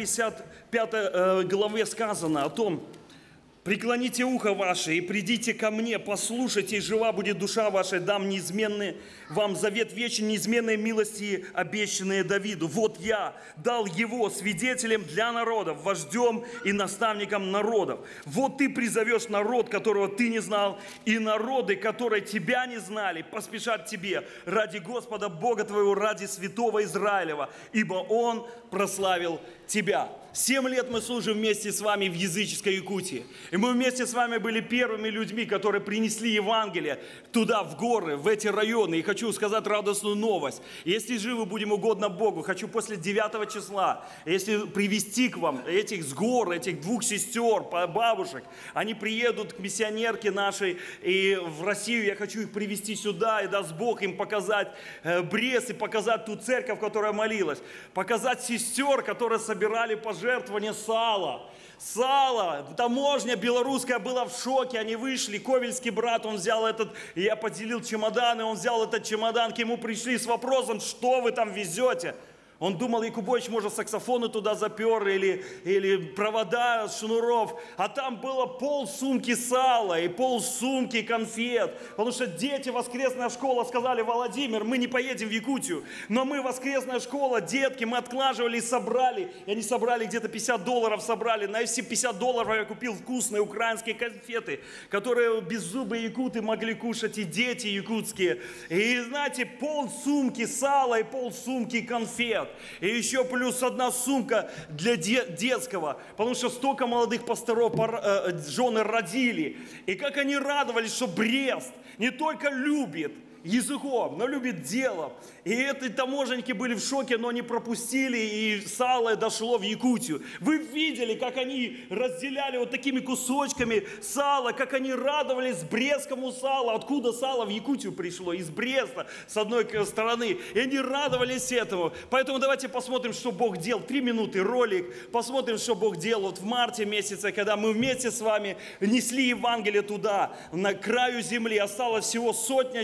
55 главе сказано о том: «Преклоните ухо ваше и придите ко мне, послушайте, и жива будет душа ваша, дам неизменный вам завет вечный, неизменные милости, обещанные Давиду. Вот я дал его свидетелем для народов, вождем и наставником народов. Вот ты призовешь народ, которого ты не знал, и народы, которые тебя не знали, поспешат тебе ради Господа Бога твоего, ради святого Израилева, ибо Он прославил тебя». 7 лет мы служим вместе с вами в языческой Якутии. И мы вместе с вами были первыми людьми, которые принесли Евангелие туда, в горы, в эти районы. И хочу сказать радостную новость. Если живы будем угодно Богу, хочу после 9 числа, если привести к вам этих с гор, этих 2 сестер, бабушек, они приедут к миссионерке нашей и в Россию. Я хочу их привести сюда, и даст Бог им показать Брест и показать ту церковь, которая молилась. Показать сестер, которые собирали пожертвования сала. Сало, таможня белорусская была в шоке, они вышли, ковельский брат, он взял этот, я поделил чемоданы, он взял этот чемодан, к нему пришли с вопросом: что вы там везете? Он думал, Якубович, может, саксофоны туда запер или провода шнуров. А там было полсумки сала и полсумки конфет. Потому что дети, воскресная школа, сказали: Владимир, мы не поедем в Якутию. Но мы, воскресная школа, детки, мы откладывали и собрали. И они собрали где-то $50 собрали. На эти $50 я купил вкусные украинские конфеты, которые беззубые якуты могли кушать, и дети якутские. И, знаете, полсумки сала и полсумки конфет. И еще плюс 1 сумка для детского, потому что столько молодых пасторов жены родили. И как они радовались, что Брест не только любит языком, но любит делом. И эти таможенники были в шоке, но они пропустили, и сало дошло в Якутию. Вы видели, как они разделяли вот такими кусочками сало, как они радовались брестскому салу. Откуда сало в Якутию пришло? Из Бреста, с одной стороны. И они радовались этому. Поэтому давайте посмотрим, что Бог делал. 3 минуты ролик. Посмотрим, что Бог делал вот в марте месяце, когда мы вместе с вами несли Евангелие туда, на краю земли. Осталось всего 100 с чем-то километров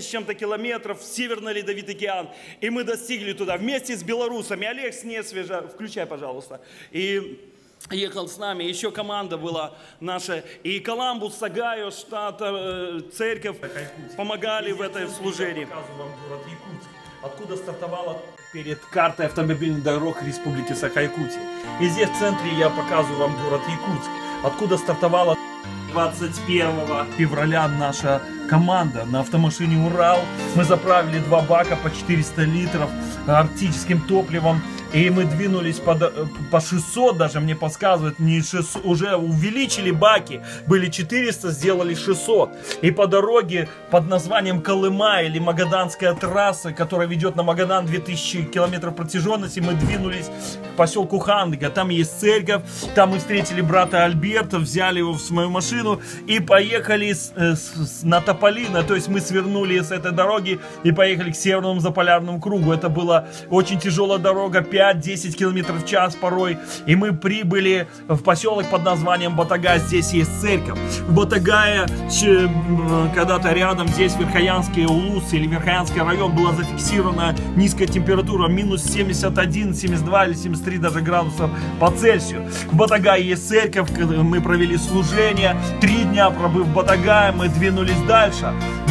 километров, Северный Ледовитый океан. И мы достигли туда вместе с белорусами. Олег с Несвежа, включай, пожалуйста. И ехал с нами, еще команда была наша. И Коламбус, Сагайо, штат, церковь помогали в этом служении. Показываю вам город Якутск, откуда стартовала перед картой автомобильных дорог Республики Саха-Якутия. И здесь в центре я показываю вам город Якутск, откуда стартовала 21 февраля наша команда на автомашине «Урал». Мы заправили 2 бака по 400 литров арктическим топливом. И мы двинулись по 600, даже мне подсказывают, не 600, уже увеличили баки, были 400, сделали 600. И по дороге под названием Колыма или Магаданская трасса, которая ведет на Магадан 2000 километров протяженности, мы двинулись к поселку Хандыга. Там есть церковь, там мы встретили брата Альберта, взяли его в свою машину и поехали на Тополино. То есть мы свернули с этой дороги и поехали к Северному заполярному кругу. Это была очень тяжелая дорога, 5-10 километров в час порой. И мы прибыли в поселок под названием Батагай. Здесь есть церковь. В Батагае когда-то рядом, здесь Верхоянский улус или Верхоянский район, была зафиксирована низкая температура, минус 71, 72 или 73 даже градусов по Цельсию. В Батагае есть церковь, мы провели служение. 3 дня пробыв в Батагае, мы двинулись дальше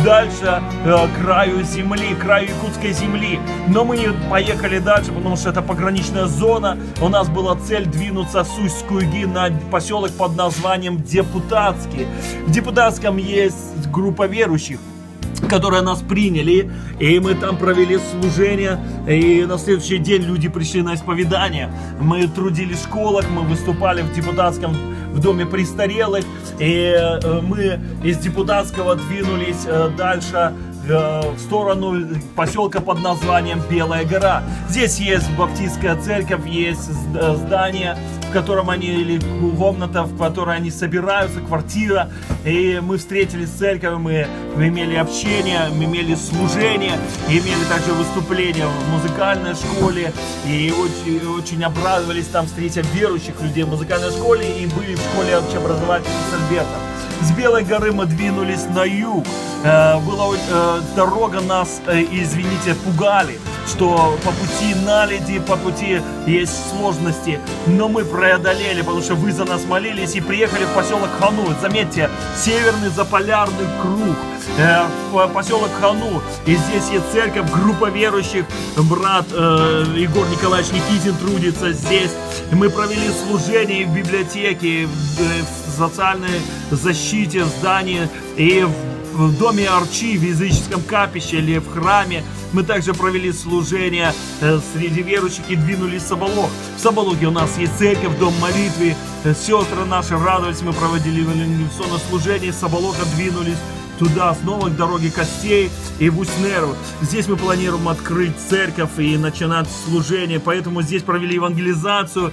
к краю земли, к краю якутской земли. Но мы не поехали дальше, потому что это пограничная зона. У нас была цель двинуться с Усть-Куйги на поселок под названием Депутатский. В Депутатском есть группа верующих, которые нас приняли, и мы там провели служение, и на следующий день люди пришли на исповедание. Мы трудились в школах, мы выступали в Депутатском, в доме престарелых, и мы из Депутатского двинулись дальше в сторону поселка под названием Белая гора. Здесь есть баптистская церковь, есть здание, в котором они, или комната, в которой они собираются, квартира. И мы встретились с церковью, мы имели общение, мы имели служение, имели также выступления в музыкальной школе. И очень обрадовались там, встретив верующих людей в музыкальной школе, и были в школе общеобразовательной с Альбертом. С Белой горы мы двинулись на юг. Была дорога, нас, извините, пугали, что по пути наледи, по пути есть сложности, но мы преодолели, потому что вы за нас молились, и приехали в поселок Хану. Заметьте, Северный заполярный круг, поселок Хану, и здесь есть церковь, группа верующих, брат Егор Николаевич Никитин трудится здесь. Мы провели служение в библиотеке, в социальной защите, в здании, и в доме Арчи, в языческом капище или в храме. Мы также провели служение среди верующих и двинулись в Соболок. В Соболоке у нас есть церковь, дом молитвы. Сестры наши радовались, мы проводили евангелизационное служение. С Соболока двинулись туда, снова к дороге Костей и в Усть-Неру. Здесь мы планируем открыть церковь и начинать служение, поэтому здесь провели евангелизацию.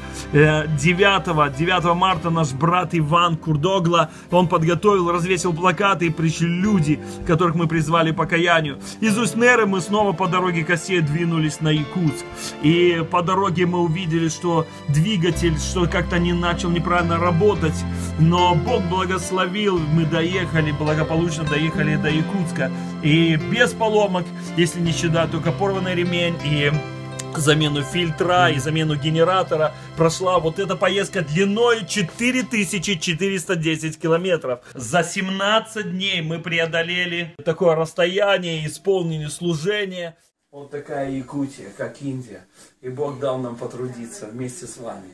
9 марта наш брат Иван Курдогла, он подготовил, развесил плакаты, и пришли люди, которых мы призвали к покаянию. Из Усть-Неры мы снова по дороге Костей двинулись на Якутск. И по дороге мы увидели, что двигатель, что как-то не начал неправильно работать, но Бог благословил, мы доехали благополучно, доехали до Якутска. И без поломок, если не считать только порванный ремень и замену фильтра и замену генератора, прошла вот эта поездка длиной 4410 километров. За 17 дней мы преодолели такое расстояние, исполнили служение. Вот такая Якутия, как Индия. И Бог дал нам потрудиться вместе с вами.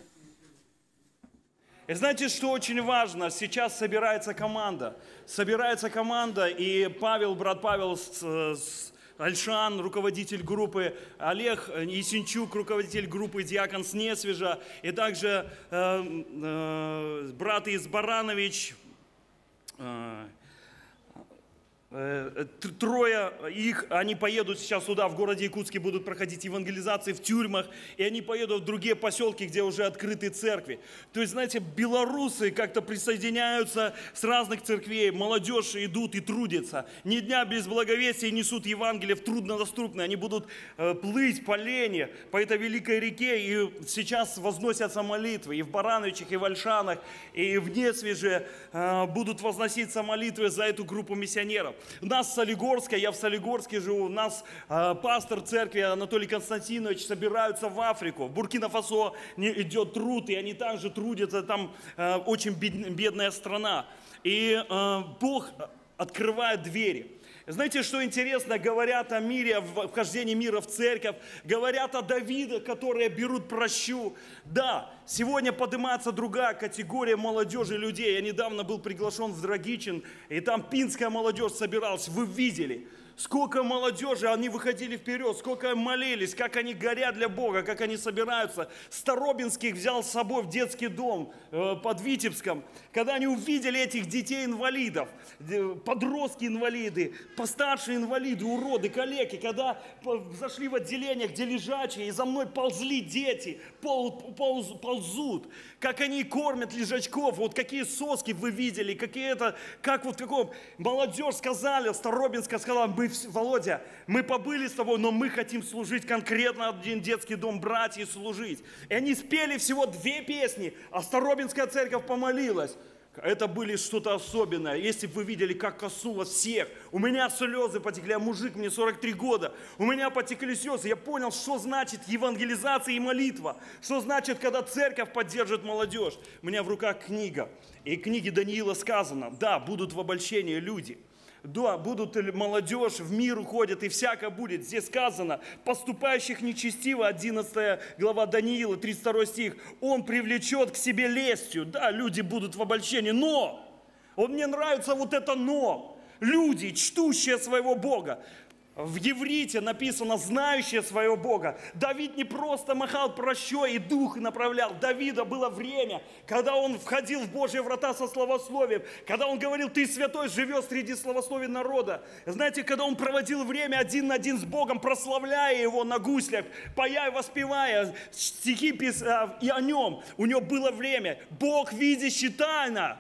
И знаете, что очень важно? Сейчас собирается команда. Собирается команда, и Павел, брат Павел, Альшан, руководитель группы, Олег Есенчук, руководитель группы, диакон с Несвежа, и также брат из Баранович, трое их, они поедут сейчас сюда, в городе Якутске, будут проходить евангелизации в тюрьмах, и они поедут в другие поселки, где уже открыты церкви. То есть, знаете, белорусы как-то присоединяются с разных церквей, молодежь идут и трудятся. Ни дня без благовестия несут Евангелие в труднодоступное, они будут плыть по Лене, по этой великой реке, и сейчас возносятся молитвы и в Барановичах, и в Альшанах, и в Несвеже будут возноситься молитвы за эту группу миссионеров. У нас в Солигорске, я в Солигорске живу, у нас пастор церкви Анатолий Константинович собираются в Африку. В Буркина-Фасо идет труд, и они также трудятся, там очень бедная страна. И Бог открывает двери. Знаете, что интересно? Говорят о мире, о вхождении мира в церковь, говорят о Давиде, которые берут прощу. Да, сегодня поднимается другая категория молодежи, людей. Я недавно был приглашен в Драгичин, и там пинская молодежь собиралась. Вы видели, сколько молодежи, они выходили вперед, сколько молились, как они горят для Бога, как они собираются. Старобинских взял с собой в детский дом под Витебском. Когда они увидели этих детей-инвалидов, подростки-инвалиды, постаршие инвалиды, уроды, калеки, когда зашли в отделение, где лежачие, и за мной ползли дети, ползут, как они кормят лежачков, вот какие соски вы видели, как вот в каком... Молодежь сказали, Старобинска сказала, Володя, мы побыли с тобой, но мы хотим служить конкретно один детский дом, брать и служить. И они спели всего 2 песни, а Старобинская церковь помолилась. Это были что-то особенное. Если бы вы видели, как коснулось всех. У меня слезы потекли, а мужик, мне 43 года. У меня потекли слезы. Я понял, что значит евангелизация и молитва. Что значит, когда церковь поддерживает молодежь. У меня в руках книга. И в книге Даниила сказано, да, будут в обольщении люди. Да, будут молодежь, в мир уходят, и всякое будет. Здесь сказано, поступающих нечестиво, 11 глава Даниила, 32 стих, он привлечет к себе лестью. Да, люди будут в обольщении, но, вот мне нравится вот это но, люди, чтущие своего Бога. В Еврите написано «знающие своего Бога». Давид не просто махал прощой и дух направлял. Давида было время, когда он входил в Божьи врата со словословием, когда он говорил «ты святой, живешь среди словословий народа». Знаете, когда он проводил время один на один с Богом, прославляя Его на гуслях, пая и воспевая стихи и о Нем. У него было время. Бог, видящий тайно,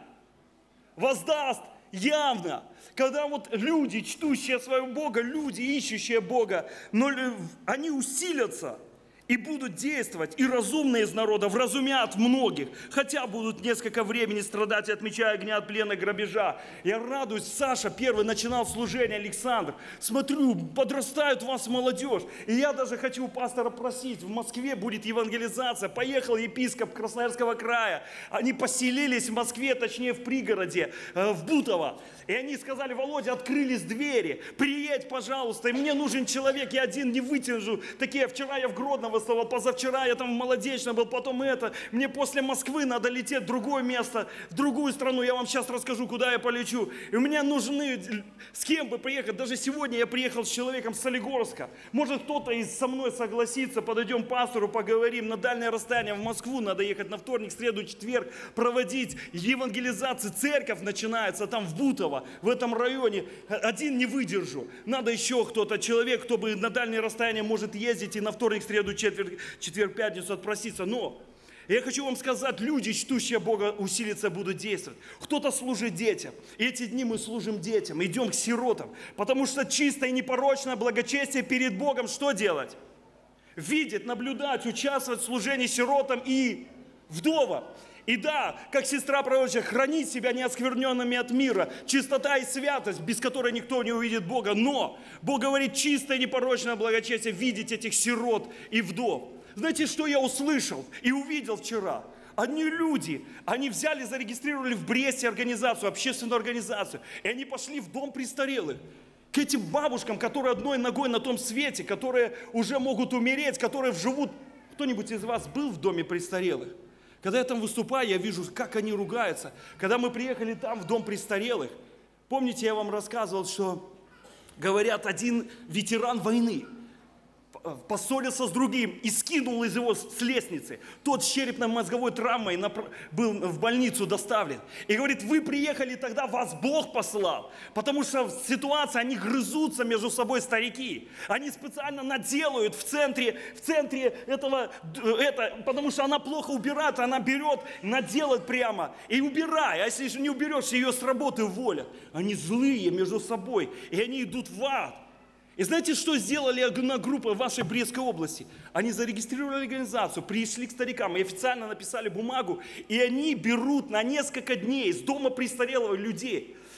воздаст явно. Когда вот люди, чтущие своего Бога, люди, ищущие Бога, но они усилятся и будут действовать, и разумные из народа вразумят многих, хотя будут несколько времени страдать от меча, огня, от плена, грабежа. Я радуюсь, Саша первый начинал служение, Александр. Смотрю, подрастает у вас молодежь. И я даже хочу у пастора просить, в Москве будет евангелизация. Поехал епископ Красноярского края. Они поселились в Москве, точнее в пригороде, в Бутово. И они сказали, Володя, открылись двери, приедь, пожалуйста, и мне нужен человек, я один не вытяжу. Такие, вчера я в Гродно выступал, позавчера я там в Молодечном был, потом это. Мне после Москвы надо лететь в другое место, в другую страну, я вам сейчас расскажу, куда я полечу. И у меня нужны, с кем бы приехать, даже сегодня я приехал с человеком с Солигорска. Может кто-то со мной согласится, подойдем к пастору, поговорим, на дальнее расстояние в Москву надо ехать на вторник, среду, четверг, проводить евангелизацию, церковь начинается там в Бутово. В этом районе один не выдержу. Надо еще кто-то, человек, кто бы на дальнее расстояние может ездить и на вторник, среду, четверг, пятницу отпроситься. Но я хочу вам сказать, люди, чтущие Бога, усилиться будут действовать. Кто-то служит детям. И эти дни мы служим детям, идем к сиротам. Потому что чистое и непорочное благочестие перед Богом что делать? Видеть, наблюдать, участвовать в служении сиротам и вдовам. И да, как сестра пророча, хранить себя неоскверненными от мира, чистота и святость, без которой никто не увидит Бога. Но Бог говорит, чистое непорочное благочестие, видеть этих сирот и вдов. Знаете, что я услышал и увидел вчера? Одни люди, они взяли, зарегистрировали в Бресте организацию, общественную организацию, и они пошли в дом престарелых. К этим бабушкам, которые одной ногой на том свете, которые уже могут умереть, которые живут. Кто-нибудь из вас был в доме престарелых? Когда я там выступаю, я вижу, как они ругаются. Когда мы приехали там, в дом престарелых, помните, я вам рассказывал, что, говорят, один ветеран войны поссорился с другим и скинул из его с лестницы. Тот с черепно-мозговой травмой был в больницу доставлен. И говорит, вы приехали тогда, вас Бог послал. Потому что в ситуации они грызутся между собой, старики. Они специально наделают в центре этого, потому что она плохо убирает, она берет, наделает прямо и убирай. А если же не уберешь, ее с работы уволят. Они злые между собой, и они идут в ад. И знаете, что сделали одна группа в вашей Брестской области? Они зарегистрировали организацию, пришли к старикам и официально написали бумагу, и они берут на несколько дней из дома престарелых людей.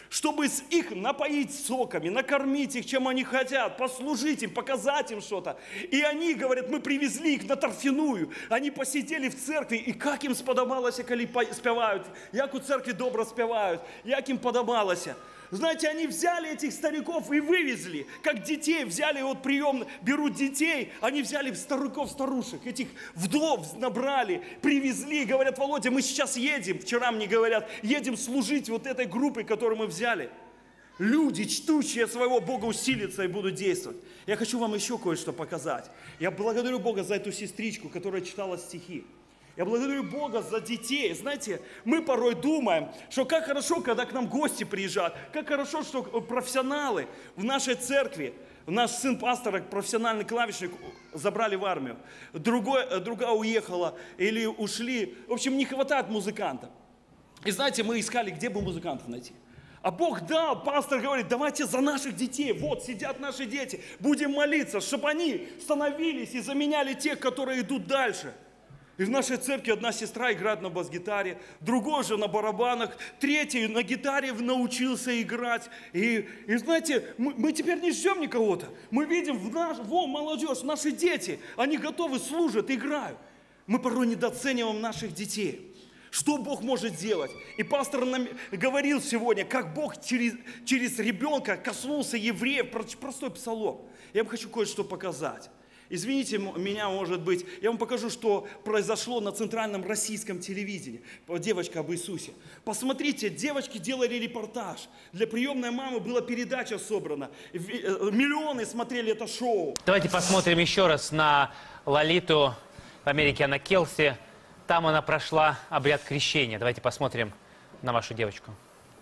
чтобы их напоить соками, накормить их, чем они хотят, послужить им, показать им что-то. И они говорят, мы привезли их на торфяную, они посидели в церкви, и как им сподобалося, когда спевают, як у церкви добро спевают, як им подобалося. Знаете, они взяли этих стариков и вывезли, как детей взяли, вот прием, берут детей, они взяли стариков, старушек, этих вдов набрали, привезли, говорят, Володя, мы сейчас едем, вчера мне говорят, едем служить вот этой группе, которую мы взяли. Люди, чтущие своего Бога, усилятся и будут действовать. Я хочу вам еще кое-что показать. Я благодарю Бога за эту сестричку, которая читала стихи. Я благодарю Бога за детей. Знаете, мы порой думаем, что как хорошо, когда к нам гости приезжают, как хорошо, что профессионалы в нашей церкви, наш сын пастора, профессиональный клавишник, забрали в армию, другая уехала или ушли. В общем, не хватает музыкантов. И знаете, мы искали, где бы музыкантов найти. А Бог дал, пастор говорит, давайте за наших детей, вот сидят наши дети, будем молиться, чтобы они становились и заменяли тех, которые идут дальше. И в нашей церкви одна сестра играет на бас-гитаре, другой же на барабанах, третий на гитаре научился играть. И знаете, мы теперь не ждем никого-то. Мы видим, молодежь, наши дети, они готовы, служат, играют. Мы порой недооцениваем наших детей. Что Бог может сделать? И пастор нам говорил сегодня, как Бог через ребенка коснулся евреев, простой псалом. Я вам хочу кое-что показать. Извините меня, может быть, я вам покажу, что произошло на центральном российском телевидении. Девочка об Иисусе. Посмотрите, девочки делали репортаж. Для приемной мамы была передача собрана. Миллионы смотрели это шоу. Давайте посмотрим еще раз на Лолиту. В Америке она Келси. Там она прошла обряд крещения. Давайте посмотрим на вашу девочку.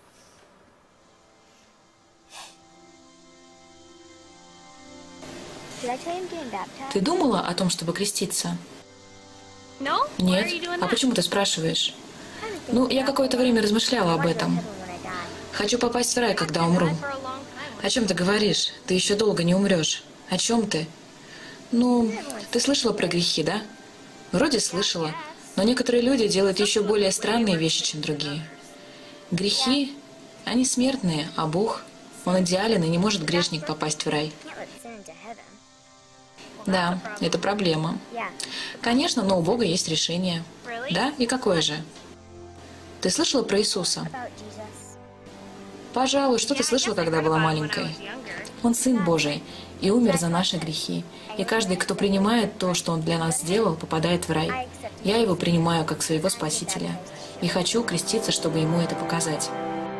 Ты думала о том, чтобы креститься? Нет? А почему ты спрашиваешь? Ну, я какое-то время размышляла об этом. Хочу попасть в рай, когда умру. О чем ты говоришь? Ты еще долго не умрешь. О чем ты? Ну, ты слышала про грехи, да? Вроде слышала. Но некоторые люди делают еще более странные вещи, чем другие. Грехи, они смертные, а Бог, Он идеален, и не может грешник попасть в рай. Да, это проблема. Конечно, но у Бога есть решение. Да? И какое же? Ты слышала про Иисуса? Пожалуй, что ты слышала, когда была маленькой? Он Сын Божий и умер за наши грехи. И каждый, кто принимает то, что Он для нас сделал, попадает в рай. Я Его принимаю как своего Спасителя. И хочу креститься, чтобы Ему это показать.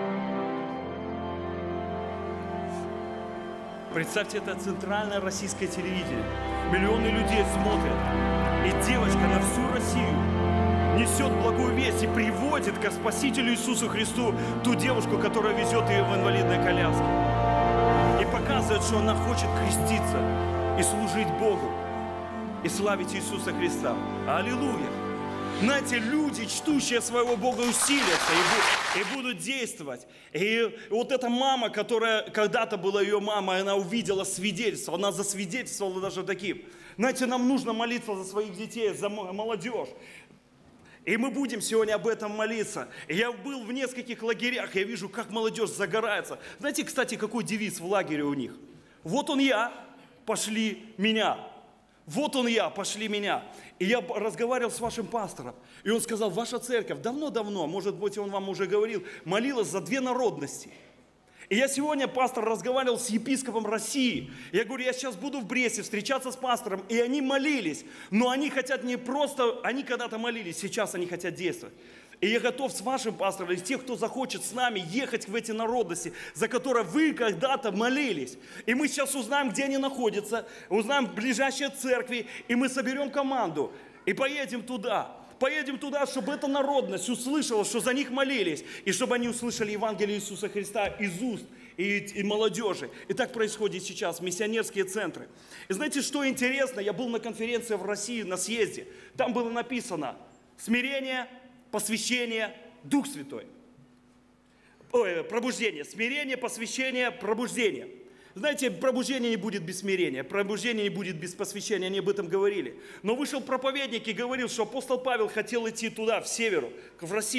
Представьте, это центральное российское телевидение. Миллионы людей смотрят. И девочка на всю Россию несет благую весть и приводит к Спасителю Иисусу Христу ту девушку, которая везет ее в инвалидной коляске. И показывает, что она хочет креститься и служить Богу. И славить Иисуса Христа. Аллилуйя! Знаете, люди, чтущие своего Бога, усилятся и будут действовать. И вот эта мама, которая когда-то была ее мамой, она увидела свидетельство, она засвидетельствовала даже таким. Знаете, нам нужно молиться за своих детей, за молодежь. И мы будем сегодня об этом молиться. И я был в нескольких лагерях, я вижу, как молодежь загорается. Знаете, кстати, какой девиз в лагере у них? Вот он я, пошли меня. Вот он я, пошли меня. И я разговаривал с вашим пастором, и он сказал, ваша церковь давно-давно, может быть, он вам уже говорил, молилась за две народности. И я сегодня, пастор, разговаривал с епископом России. Я говорю, я сейчас буду в Бресте встречаться с пастором, и они молились, но они хотят не просто, они когда-то молились, сейчас они хотят действовать. И я готов с вашим пастором, и тех, кто захочет с нами ехать в эти народности, за которые вы когда-то молились. И мы сейчас узнаем, где они находятся, узнаем ближайшие церкви, и мы соберем команду и поедем туда. Поедем туда, чтобы эта народность услышала, что за них молились, и чтобы они услышали Евангелие Иисуса Христа из уст и молодежи. И так происходит сейчас, миссионерские центры. И знаете, что интересно? Я был на конференции в России, на съезде. Там было написано «Смирение, посвящение, Дух Святой». Пробуждение. Смирение, посвящение, пробуждение. Знаете, пробуждение не будет без смирения, пробуждение не будет без посвящения, они об этом говорили. Но вышел проповедник и говорил, что апостол Павел хотел идти туда, в северу, в Россию.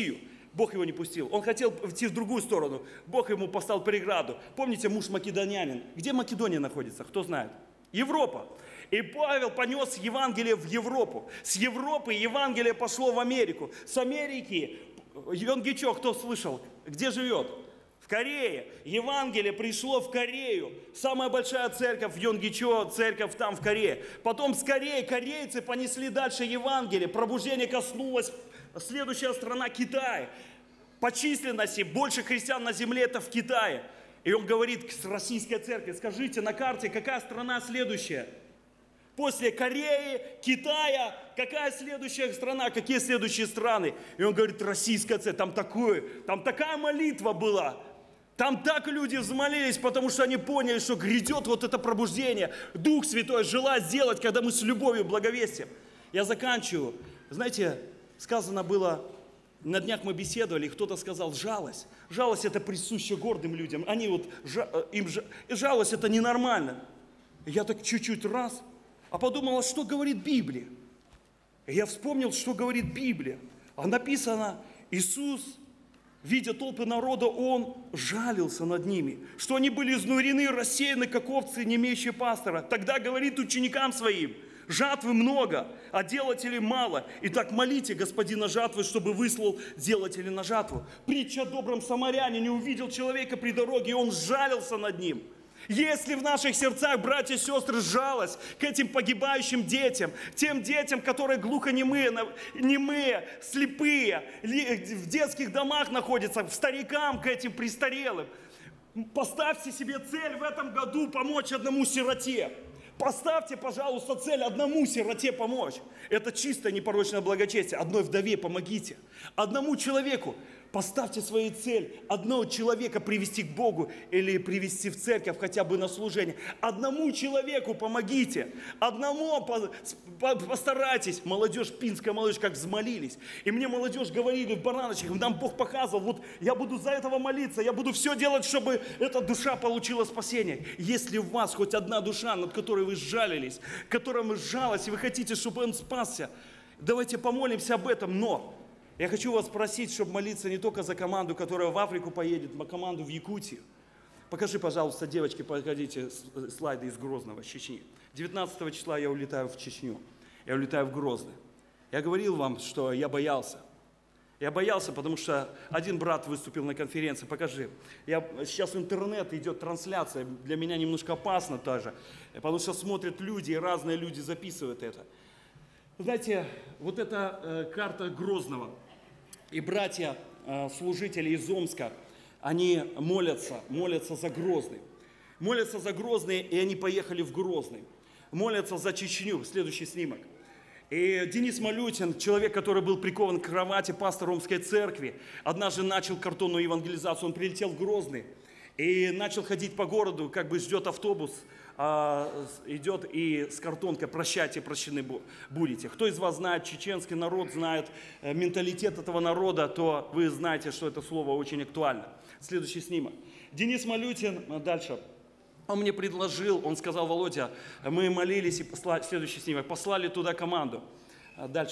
Бог его не пустил. Он хотел идти в другую сторону. Бог ему поставил преграду. Помните, муж македонянин? Где Македония находится? Кто знает? Европа. И Павел понес Евангелие в Европу. С Европы Евангелие пошло в Америку. С Америки, Йонгичо, кто слышал? Где живет? В Корее. Евангелие пришло в Корею. Самая большая церковь в Йонгичо, церковь там в Корее. Потом с Кореи корейцы понесли дальше Евангелие. Пробуждение коснулось. Следующая страна Китай. По численности больше христиан на земле это в Китае. И он говорит с российской церкви: скажите на карте, какая страна следующая? После Кореи, Китая, какая следующая страна, какие следующие страны? И он говорит: российская церковь, там такая молитва была. Там так люди взмолились, потому что они поняли, что грядет вот это пробуждение. Дух Святой желает сделать, когда мы с любовью благовестим. Я заканчиваю. Знаете, сказано было, на днях мы беседовали, и кто-то сказал: жалость. Жалость это присуще гордым людям. Жалость это ненормально. И я так чуть-чуть раз, а подумал, что говорит Библия. И я вспомнил, что говорит Библия. А написано: Иисус, видя толпы народа, Он жалился над ними, что они были изнурены, рассеяны, как овцы, не имеющие пастора. Тогда говорит ученикам Своим: жатвы много, а делателей мало. Итак, молите Господина жатвы, чтобы выслал делателей на жатву. Притча о добром самарянине: увидел человека при дороге, и он жалился над ним. Если в наших сердцах, братья и сестры, жалость к этим погибающим детям, тем детям, которые глухонемые, слепые, в детских домах находятся, старикам, к этим престарелым, поставьте себе цель в этом году помочь одному сироте. Поставьте, пожалуйста, цель одному сироте помочь. Это чистое непорочное благочестие. Одной вдове помогите. Одному человеку. Поставьте свою цель. Одного человека привести к Богу или привести в церковь хотя бы на служение. Одному человеку помогите. Одному постарайтесь. Молодежь, пинская молодежь, как взмолились. И мне молодежь говорили в Бараночках, нам Бог показывал: вот я буду за этого молиться, я буду все делать, чтобы эта душа получила спасение. Если у вас хоть одна душа, над которой вы сжалились, которой вы сжалась, и вы хотите, чтобы он спасся, давайте помолимся об этом. Но я хочу вас просить, чтобы молиться не только за команду, которая в Африку поедет, но команду в Якутию. Покажи, пожалуйста, девочки, покажите слайды из Грозного, Чечни. 19 числа я улетаю в Чечню, я улетаю в Грозный. Я говорил вам, что я боялся. Я боялся, потому что один брат выступил на конференции. Покажи. Сейчас в интернет идет трансляция. Для меня немножко опасно тоже, потому что смотрят люди, и разные люди записывают это. Знаете, вот эта карта Грозного. И братья, служители из Омска, они молятся за Грозный. Молятся за Грозный, и они поехали в Грозный. Молятся за Чечню. Следующий снимок. И Денис Малютин, человек, который был прикован к кровати, пастор Омской церкви, однажды начал картонную евангелизацию. Он прилетел в Грозный и начал ходить по городу, как бы ждет автобус, идет и с картонкой: прощайте, прощены будете. Кто из вас знает чеченский народ, знает менталитет этого народа, то вы знаете, что это слово очень актуально. Следующий снимок. Денис Малютин, дальше. Он мне предложил, он сказал: Володя, мы молились и послали, следующий снимок, послали туда команду. Дальше.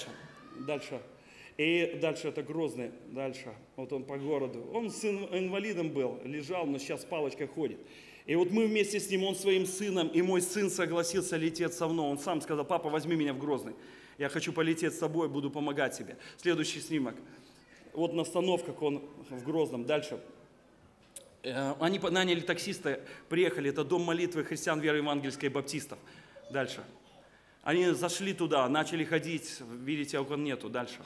И дальше это Грозный, дальше. Вот он по городу. Он с инвалидом был, лежал, но сейчас с палочкой ходит. И вот мы вместе с ним, он своим сыном, и мой сын согласился лететь со мной. Он сам сказал: папа, возьми меня в Грозный. Я хочу полететь с тобой, буду помогать тебе. Следующий снимок. Вот на остановках он в Грозном. Дальше. Они наняли таксиста, приехали. Это дом молитвы христиан веры евангельской баптистов. Дальше. Они зашли туда, начали ходить. Видите, окон нету. Дальше.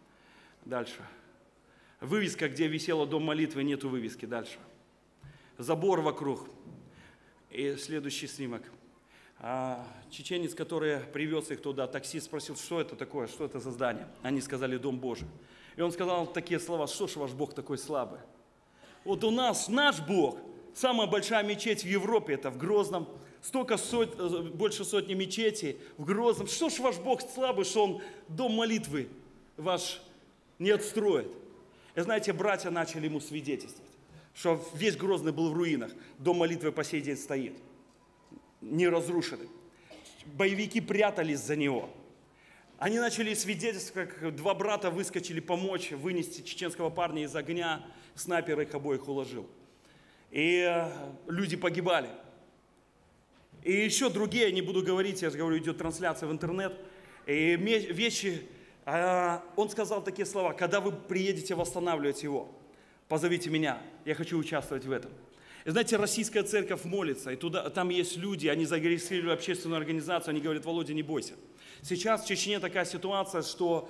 Вывеска, где висела дом молитвы, нету вывески. Дальше. Забор вокруг. И следующий снимок. Чеченец, который привез их туда, таксист спросил: что это такое, что это за здание? Они сказали: Дом Божий. И он сказал такие слова: что ж ваш Бог такой слабый? Вот у нас, наш Бог, самая большая мечеть в Европе, это в Грозном. Больше сотни мечетей в Грозном. Что ж ваш Бог слабый, что Он дом молитвы ваш не отстроит? И знаете, братья начали ему свидетельствовать, что весь Грозный был в руинах. Дом молитвы по сей день стоит, не разрушенный. Боевики прятались за него. Они начали свидетельствовать, как два брата выскочили помочь вынести чеченского парня из огня. Снайпер их обоих уложил. И люди погибали. И еще другие, не буду говорить, я же говорю, идет трансляция в интернет. И вещи, он сказал такие слова: когда вы приедете восстанавливать его, позовите меня, я хочу участвовать в этом. И знаете, российская церковь молится, и там есть люди, они зарегистрировали общественную организацию, они говорят: Володя, не бойся. Сейчас в Чечне такая ситуация, что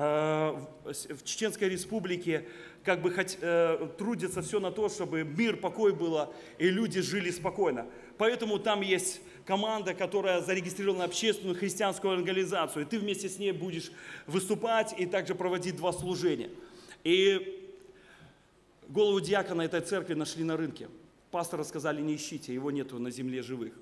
в Чеченской республике как бы трудится все на то, чтобы мир, покой было, и люди жили спокойно. Поэтому там есть команда, которая зарегистрирована общественную христианскую организацию, и ты вместе с ней будешь выступать и также проводить 2 служения. И голову диакона этой церкви нашли на рынке. Пастора сказали: не ищите, его нету на земле живых.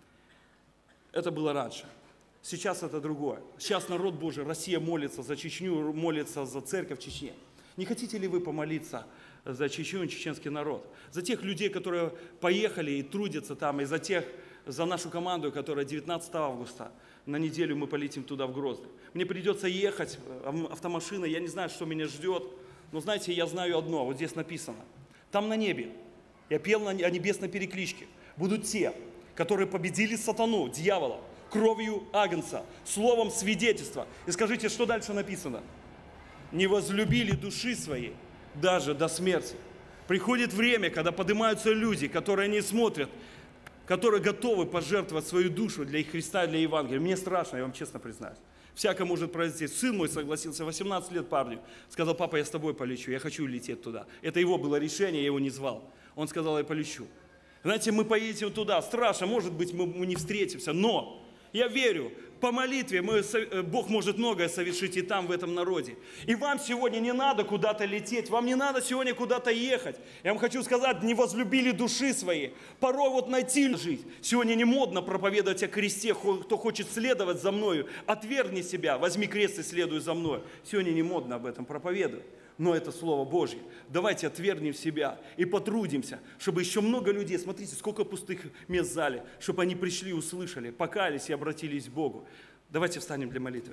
Это было раньше. Сейчас это другое. Сейчас народ Божий, Россия молится за Чечню, молится за церковь в Чечне. Не хотите ли вы помолиться за Чечню и чеченский народ? За тех людей, которые поехали и трудятся там, и за нашу команду, которая 19 августа, на неделю мы полетим туда, в Грозный. Мне придется ехать автомашиной, я не знаю, что меня ждет, но знаете, я знаю одно, вот здесь написано. Там на небе, я пел о небесной перекличке, будут те, которые победили сатану, дьявола, кровью агнца, словом свидетельства. И скажите, что дальше написано? Не возлюбили души своей даже до смерти. Приходит время, когда поднимаются люди, которые не смотрят, которые готовы пожертвовать свою душу для Христа и для Евангелия. Мне страшно, я вам честно признаюсь. Всяко может произойти. Сын мой согласился, 18 лет парню. Сказал: папа, я с тобой полечу, я хочу лететь туда. Это его было решение, я его не звал. Он сказал: я полечу. Знаете, мы поедем туда. Страшно, может быть, мы не встретимся, но я верю, по молитве Бог может многое совершить и там, в этом народе. И вам сегодня не надо куда-то лететь, вам не надо сегодня куда-то ехать. Я вам хочу сказать, не возлюбили души свои. Порой вот найти жить. Сегодня не модно проповедовать о кресте. Кто хочет следовать за мною, отвергни себя, возьми крест и следуй за мной. Сегодня не модно об этом проповедовать. Но это Слово Божье. Давайте отвергнем себя и потрудимся, чтобы еще много людей, смотрите, сколько пустых мест в зале, чтобы они пришли, услышали, покаялись и обратились к Богу. Давайте встанем для молитвы.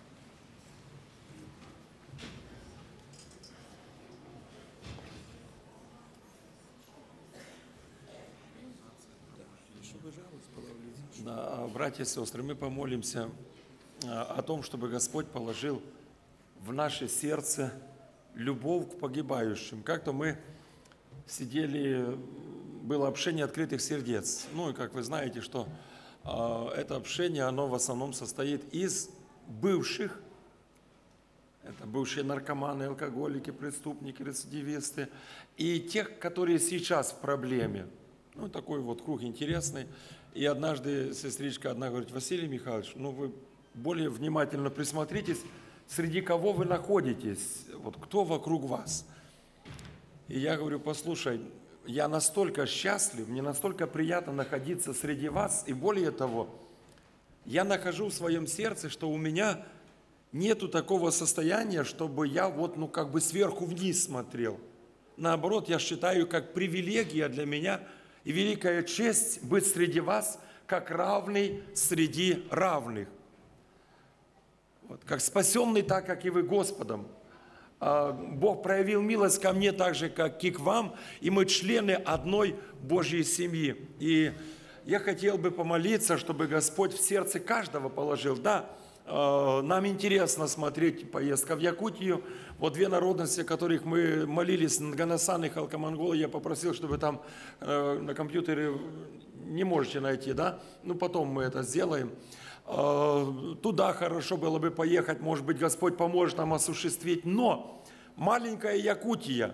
Да, братья и сестры, мы помолимся о том, чтобы Господь положил в наше сердце любовь к погибающим. Как-то мы сидели, было общение открытых сердец. Ну и как вы знаете, что это общение, оно в основном состоит из бывших, это бывшие наркоманы, алкоголики, преступники, рецидивисты, и тех, которые сейчас в проблеме. Ну, такой вот круг интересный. И однажды сестричка одна говорит: Василий Михайлович, ну вы более внимательно присмотритесь, среди кого вы находитесь, вот кто вокруг вас. И я говорю: послушай, я настолько счастлив, мне настолько приятно находиться среди вас, и более того, я нахожу в своем сердце, что у меня нету такого состояния, чтобы я вот, ну, как бы сверху вниз смотрел. Наоборот, я считаю, как привилегия для меня и великая честь быть среди вас, как равный среди равных. Вот, как спасенный, так как и вы Господом. Бог проявил милость ко мне так же, как и к вам, и мы члены одной Божьей семьи. И я хотел бы помолиться, чтобы Господь в сердце каждого положил. Да, нам интересно смотреть поездка в Якутию. Вот 2 народности, о которых мы молились, Нганасан и Халкомонгол, я попросил, чтобы там на компьютере не можете найти, да? Ну, потом мы это сделаем. Туда хорошо было бы поехать, может быть, Господь поможет нам осуществить. Но маленькая Якутия,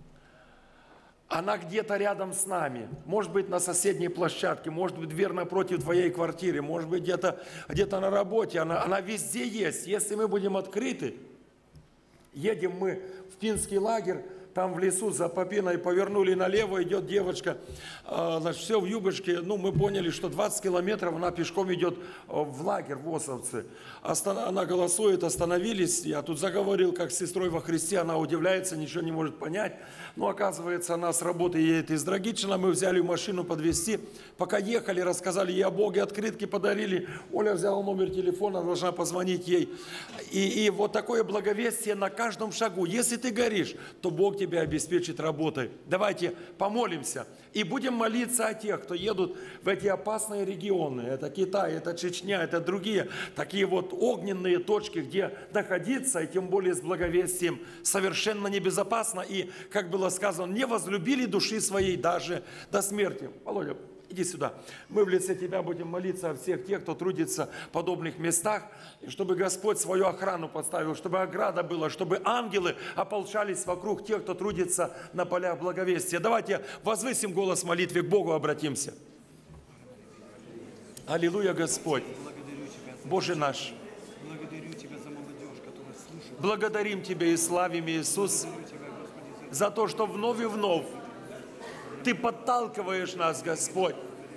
она где-то рядом с нами. Может быть, на соседней площадке, может быть, дверь напротив твоей квартиры, может быть, где-то на работе. Она везде есть. Если мы будем открыты, едем мы в финский лагерь, там в лесу за Попиной повернули налево, идет девочка, значит, все в юбочке. Ну, мы поняли, что 20 километров она пешком идет в лагерь в Осовцы. Она голосует, остановились. Я тут заговорил, как с сестрой во Христе, она удивляется, ничего не может понять. Но оказывается, она с работы едет из Драгичина, мы взяли машину подвезти. Пока ехали, рассказали ей о Боге, открытки подарили. Оля взяла номер телефона, должна позвонить ей. И вот такое благовестие на каждом шагу. Если ты горишь, то Бог тебя обеспечит работой. Давайте помолимся и будем молиться о тех, кто едут в эти опасные регионы. Это Китай, это Чечня, это другие такие вот огненные точки, где находиться, и тем более с благовестием, совершенно небезопасно. И, как было сказано, не возлюбили души своей даже до смерти. Володя, иди сюда. Мы в лице Тебя будем молиться о всех тех, кто трудится в подобных местах, и чтобы Господь свою охрану поставил, чтобы ограда была, чтобы ангелы ополчались вокруг тех, кто трудится на полях благовестия. Давайте возвысим голос в молитве, к Богу обратимся. Аллилуйя, Господь, Боже наш. Благодарим Тебя и славим, Иисус, за то, что вновь и вновь Ты подталкиваешь нас, Господь.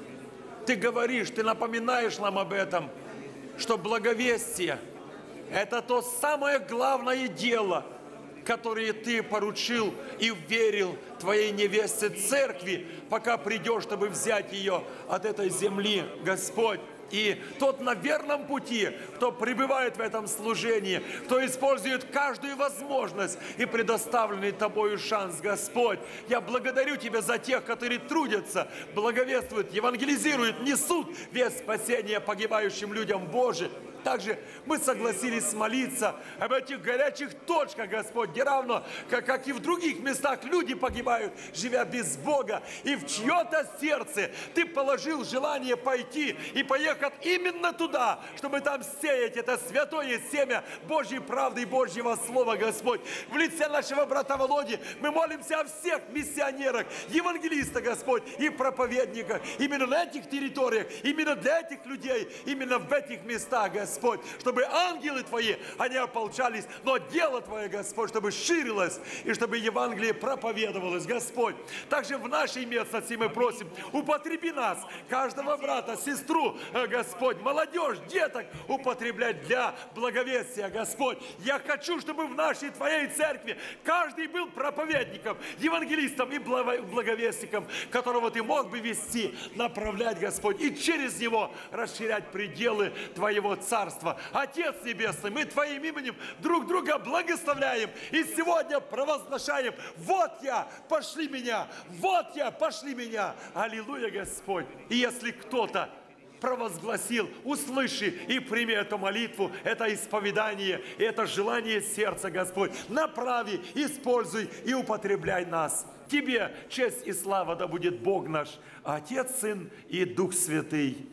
Ты говоришь, Ты напоминаешь нам об этом, что благовестие – это то самое главное дело, которое Ты поручил и верил Твоей невесте церкви, пока придешь, чтобы взять ее от этой земли, Господь. И тот на верном пути, кто пребывает в этом служении, кто использует каждую возможность и предоставленный Тобою шанс, Господь. Я благодарю Тебя за тех, которые трудятся, благовествуют, евангелизируют, несут весть спасения погибающим людям, Боже. Также мы согласились молиться об этих горячих точках, Господь, где равно, как и в других местах, люди погибают, живя без Бога. И в чье-то сердце Ты положил желание пойти и поехать именно туда, чтобы там сеять это святое семя Божьей правды и Божьего Слова, Господь. В лице нашего брата Володи мы молимся о всех миссионерах, евангелистах, Господь, и проповедниках. Именно на этих территориях, именно для этих людей, именно в этих местах, Господь. Чтобы ангелы Твои, они ополчались, но дело Твое, Господь, чтобы ширилось и чтобы Евангелие проповедовалось, Господь. Также в нашей местности мы просим, употреби нас, каждого брата, сестру, Господь, молодежь, деток употреблять для благовестия, Господь. Я хочу, чтобы в нашей Твоей церкви каждый был проповедником, евангелистом и благовестником, которого Ты мог бы вести, направлять, Господь, и через него расширять пределы Твоего Царства. Отец Небесный, мы Твоим именем друг друга благословляем и сегодня провозглашаем: вот я, пошли меня, вот я, пошли меня. Аллилуйя, Господь. И если кто-то провозгласил, услыши и прими эту молитву, это исповедание, это желание сердца, Господь. Направи, используй и употребляй нас. Тебе честь и слава да будет Бог наш, Отец, Сын и Дух Святый.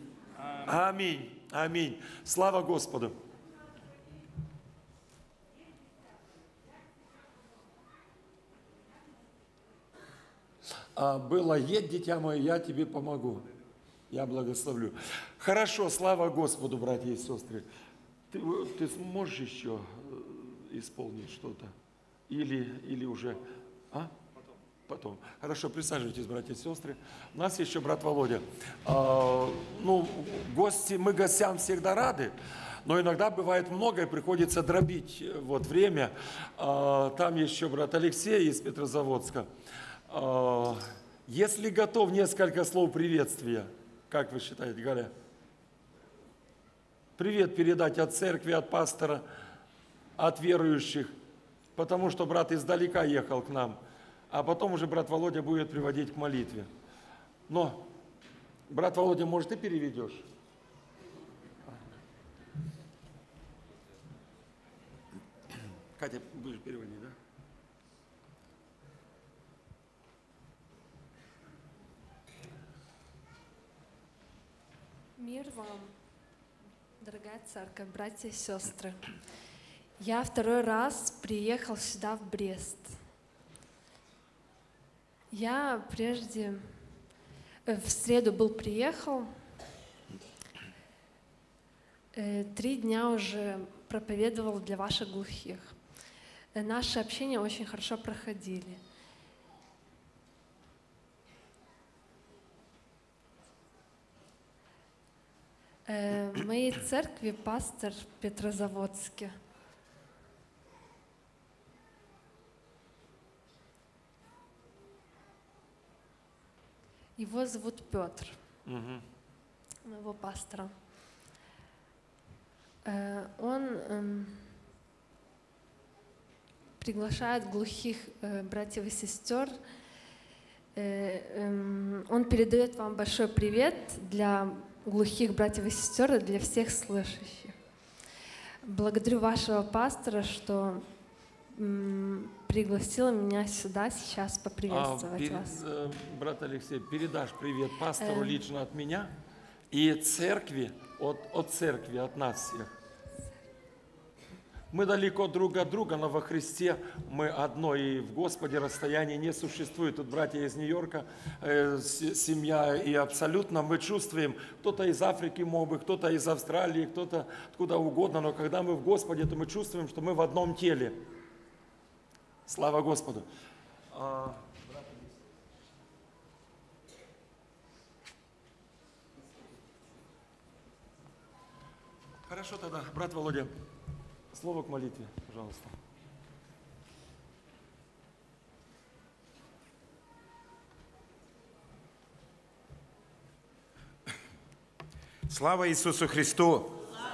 Аминь. Аминь. Слава Господу. Было: едь, дитя мое, я тебе помогу. Я благословлю. Хорошо, слава Господу, братья и сестры. Ты сможешь еще исполнить что-то? Или уже... Потом. Хорошо, присаживайтесь, братья и сестры. У нас еще брат Володя. Гости, мы гостям всегда рады, но иногда бывает многое, приходится дробить время. Там еще брат Алексей из Петрозаводска. Если готов, несколько слов приветствия. Как вы считаете, Галя? Привет передать от церкви, от пастора, от верующих, потому что брат издалека ехал к нам. А потом уже брат Володя будет приводить к молитве. Но, брат Володя, может, ты переведешь? Катя, будешь переводить, да? Мир вам, дорогая церковь, братья и сестры. Я второй раз приехал сюда, в Брест. Я прежде в среду приехал, 3 дня уже проповедовал для ваших глухих. Наши общения очень хорошо проходили. В моей церкви пастор в Петрозаводске. Его зовут Петр, моего пастора. Он приглашает глухих братьев и сестер. Он передает вам большой привет для глухих братьев и сестер и для всех слышащих. Благодарю вашего пастора, что пригласил меня сюда сейчас поприветствовать вас. Брат Алексей, передашь привет пастору лично от меня и церкви, от церкви, от нас всех. Мы далеко друг от друга, но во Христе мы одно, и в Господе расстояние не существует. Тут братья из Нью-Йорка, семья, и абсолютно мы чувствуем, кто-то из Африки мог бы, кто-то из Австралии, кто-то откуда угодно, но когда мы в Господе, то мы чувствуем, что мы в одном теле. Слава Господу. Хорошо тогда, брат Володя, слово к молитве, пожалуйста. Слава Иисусу Христу!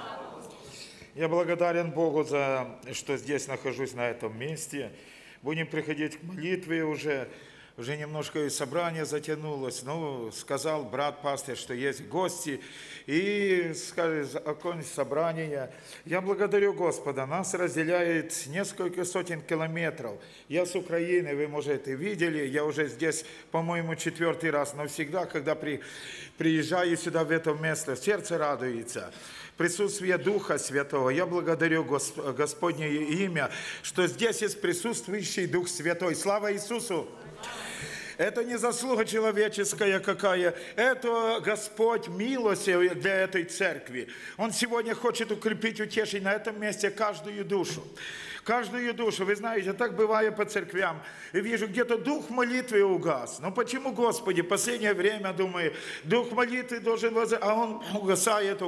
Я благодарен Богу за, что здесь нахожусь на этом месте. Будем приходить к молитве уже немножко и собрание затянулось. Ну, сказал брат пастор, что есть гости, и окончить собрание. Я благодарю Господа, нас разделяет несколько сотен километров. Я с Украины, вы, может, и видели, я уже здесь, по-моему, 4-й раз, но всегда, когда приезжаю сюда, в это место, сердце радуется. Присутствие Духа Святого. Я благодарю Господне имя, что здесь есть присутствующий Дух Святой. Слава Иисусу! Это не заслуга человеческая какая, это Господь милости для этой церкви. Он сегодня хочет укрепить, утешить на этом месте каждую душу. Каждую душу. Вы знаете, так бывает по церквям. И вижу, где-то дух молитвы угас. Но почему, Господи, в последнее время, думаю, дух молитвы должен возрасти, а он угасает.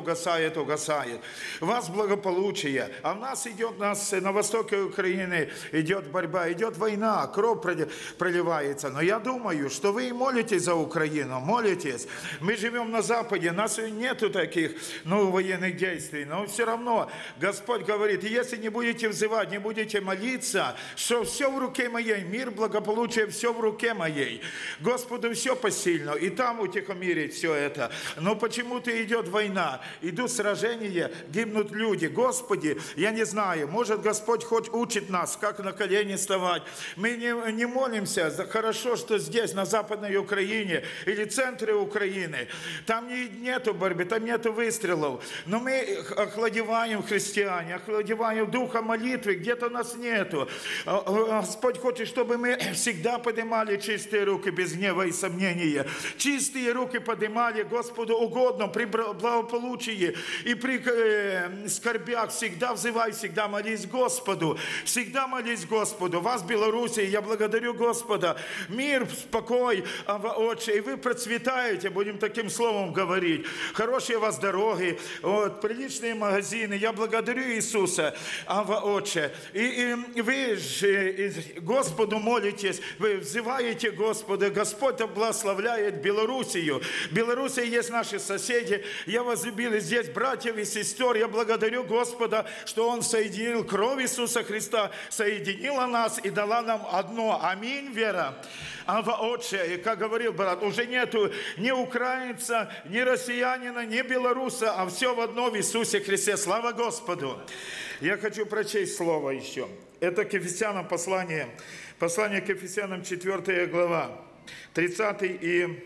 Вас благополучие. А в нас идет, на востоке Украины идет борьба, идет война, кровь проливается. Но я думаю, что вы молитесь за Украину, молитесь. Мы живем на Западе, у нас нету таких, военных действий. Но все равно Господь говорит, если не будете взывать, не будете молиться, что все в руке моей, мир, благополучие, все в руке моей. Господу все посильно, и там утихомирить все это. Но почему-то идет война, идут сражения, гибнут люди. Господи, я не знаю, может Господь хоть учит нас, как на колени вставать. Мы не молимся, хорошо, что здесь, на Западной Украине, или центре Украины, там нету борьбы, там нету выстрелов. Но мы охладеваем, христиане, охладеваем духа молитвы, где-то нас нету. Господь хочет, чтобы мы всегда поднимали чистые руки, без гнева и сомнения. Чистые руки поднимали Господу угодно, при благополучии и при скорбях. Всегда взывай, всегда молись Господу. Всегда молись Господу. Вас, Белоруссия, я благодарю Господа. Мир, спокой, Отче, и вы процветаете, будем таким словом говорить. Хорошие у вас дороги, приличные магазины. Я благодарю Иисуса, Отче. И вы же Господу молитесь, вы взываете Господа. Господь благословляет Белоруссию. Белоруссия есть наши соседи. Я возлюбил здесь братьев и сестер. Я благодарю Господа, что Он соединил кровь Иисуса Христа, соединила нас и дала нам одно. Аминь, вера. Отче, и как говорил брат, уже нету ни украинца, ни россиянина, ни белоруса, а все в одно в Иисусе Христе. Слава Господу! Я хочу прочесть слово еще. Это к Ефесянам послание к Ефесянам 4 глава, 30 и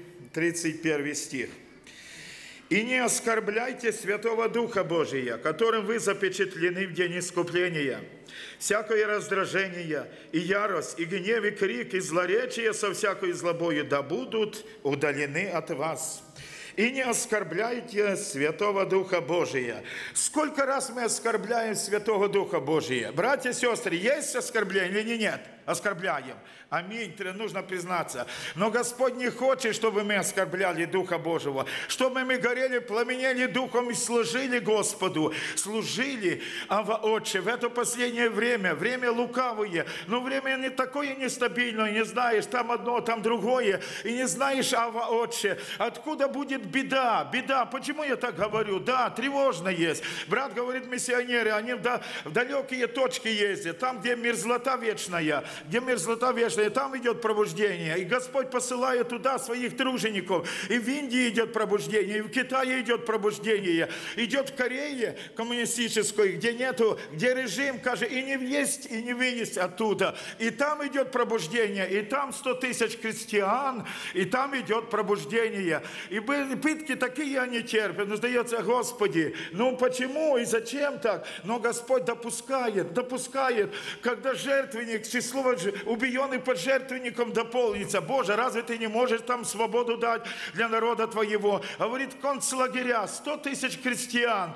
31 стих. «И не оскорбляйте Святого Духа Божия, которым вы запечатлены в день искупления. Всякое раздражение, и ярость, и гнев, и крик, и злоречие со всякой злобою да будут удалены от вас. И не оскорбляйте Святого Духа Божия». Сколько раз мы оскорбляем Святого Духа Божия? Братья и сестры, есть оскорбление или нет? оскорбляем. Аминь, нужно признаться. Но Господь не хочет, чтобы мы оскорбляли Духа Божьего, чтобы мы горели, пламенели Духом и служили Господу, служили, Ава Отче, в это последнее время, время лукавое, но время не такое нестабильное, не знаешь, там одно, там другое, и не знаешь, Ава Отче, откуда будет беда, беда, почему я так говорю? Да, тревожно есть. Брат говорит, миссионеры, они в далекие точки ездят, там, где мерзлота вечная, там идет пробуждение. И Господь посылает туда своих тружеников. И в Индии идет пробуждение, и в Китае идет пробуждение. Идет в Корее коммунистической, где нету, где режим, кажется, и не въесть, и не вынести оттуда. И там идет пробуждение, и там 100 тысяч христиан, и там идет пробуждение. И пытки такие они терпят. Но сдается, Господи, ну почему и зачем так? Но Господь допускает, когда жертвенник, число убиенный под жертвенником дополнится. Боже, разве ты не можешь там свободу дать для народа твоего? Говорит, концлагеря, 100 тысяч христиан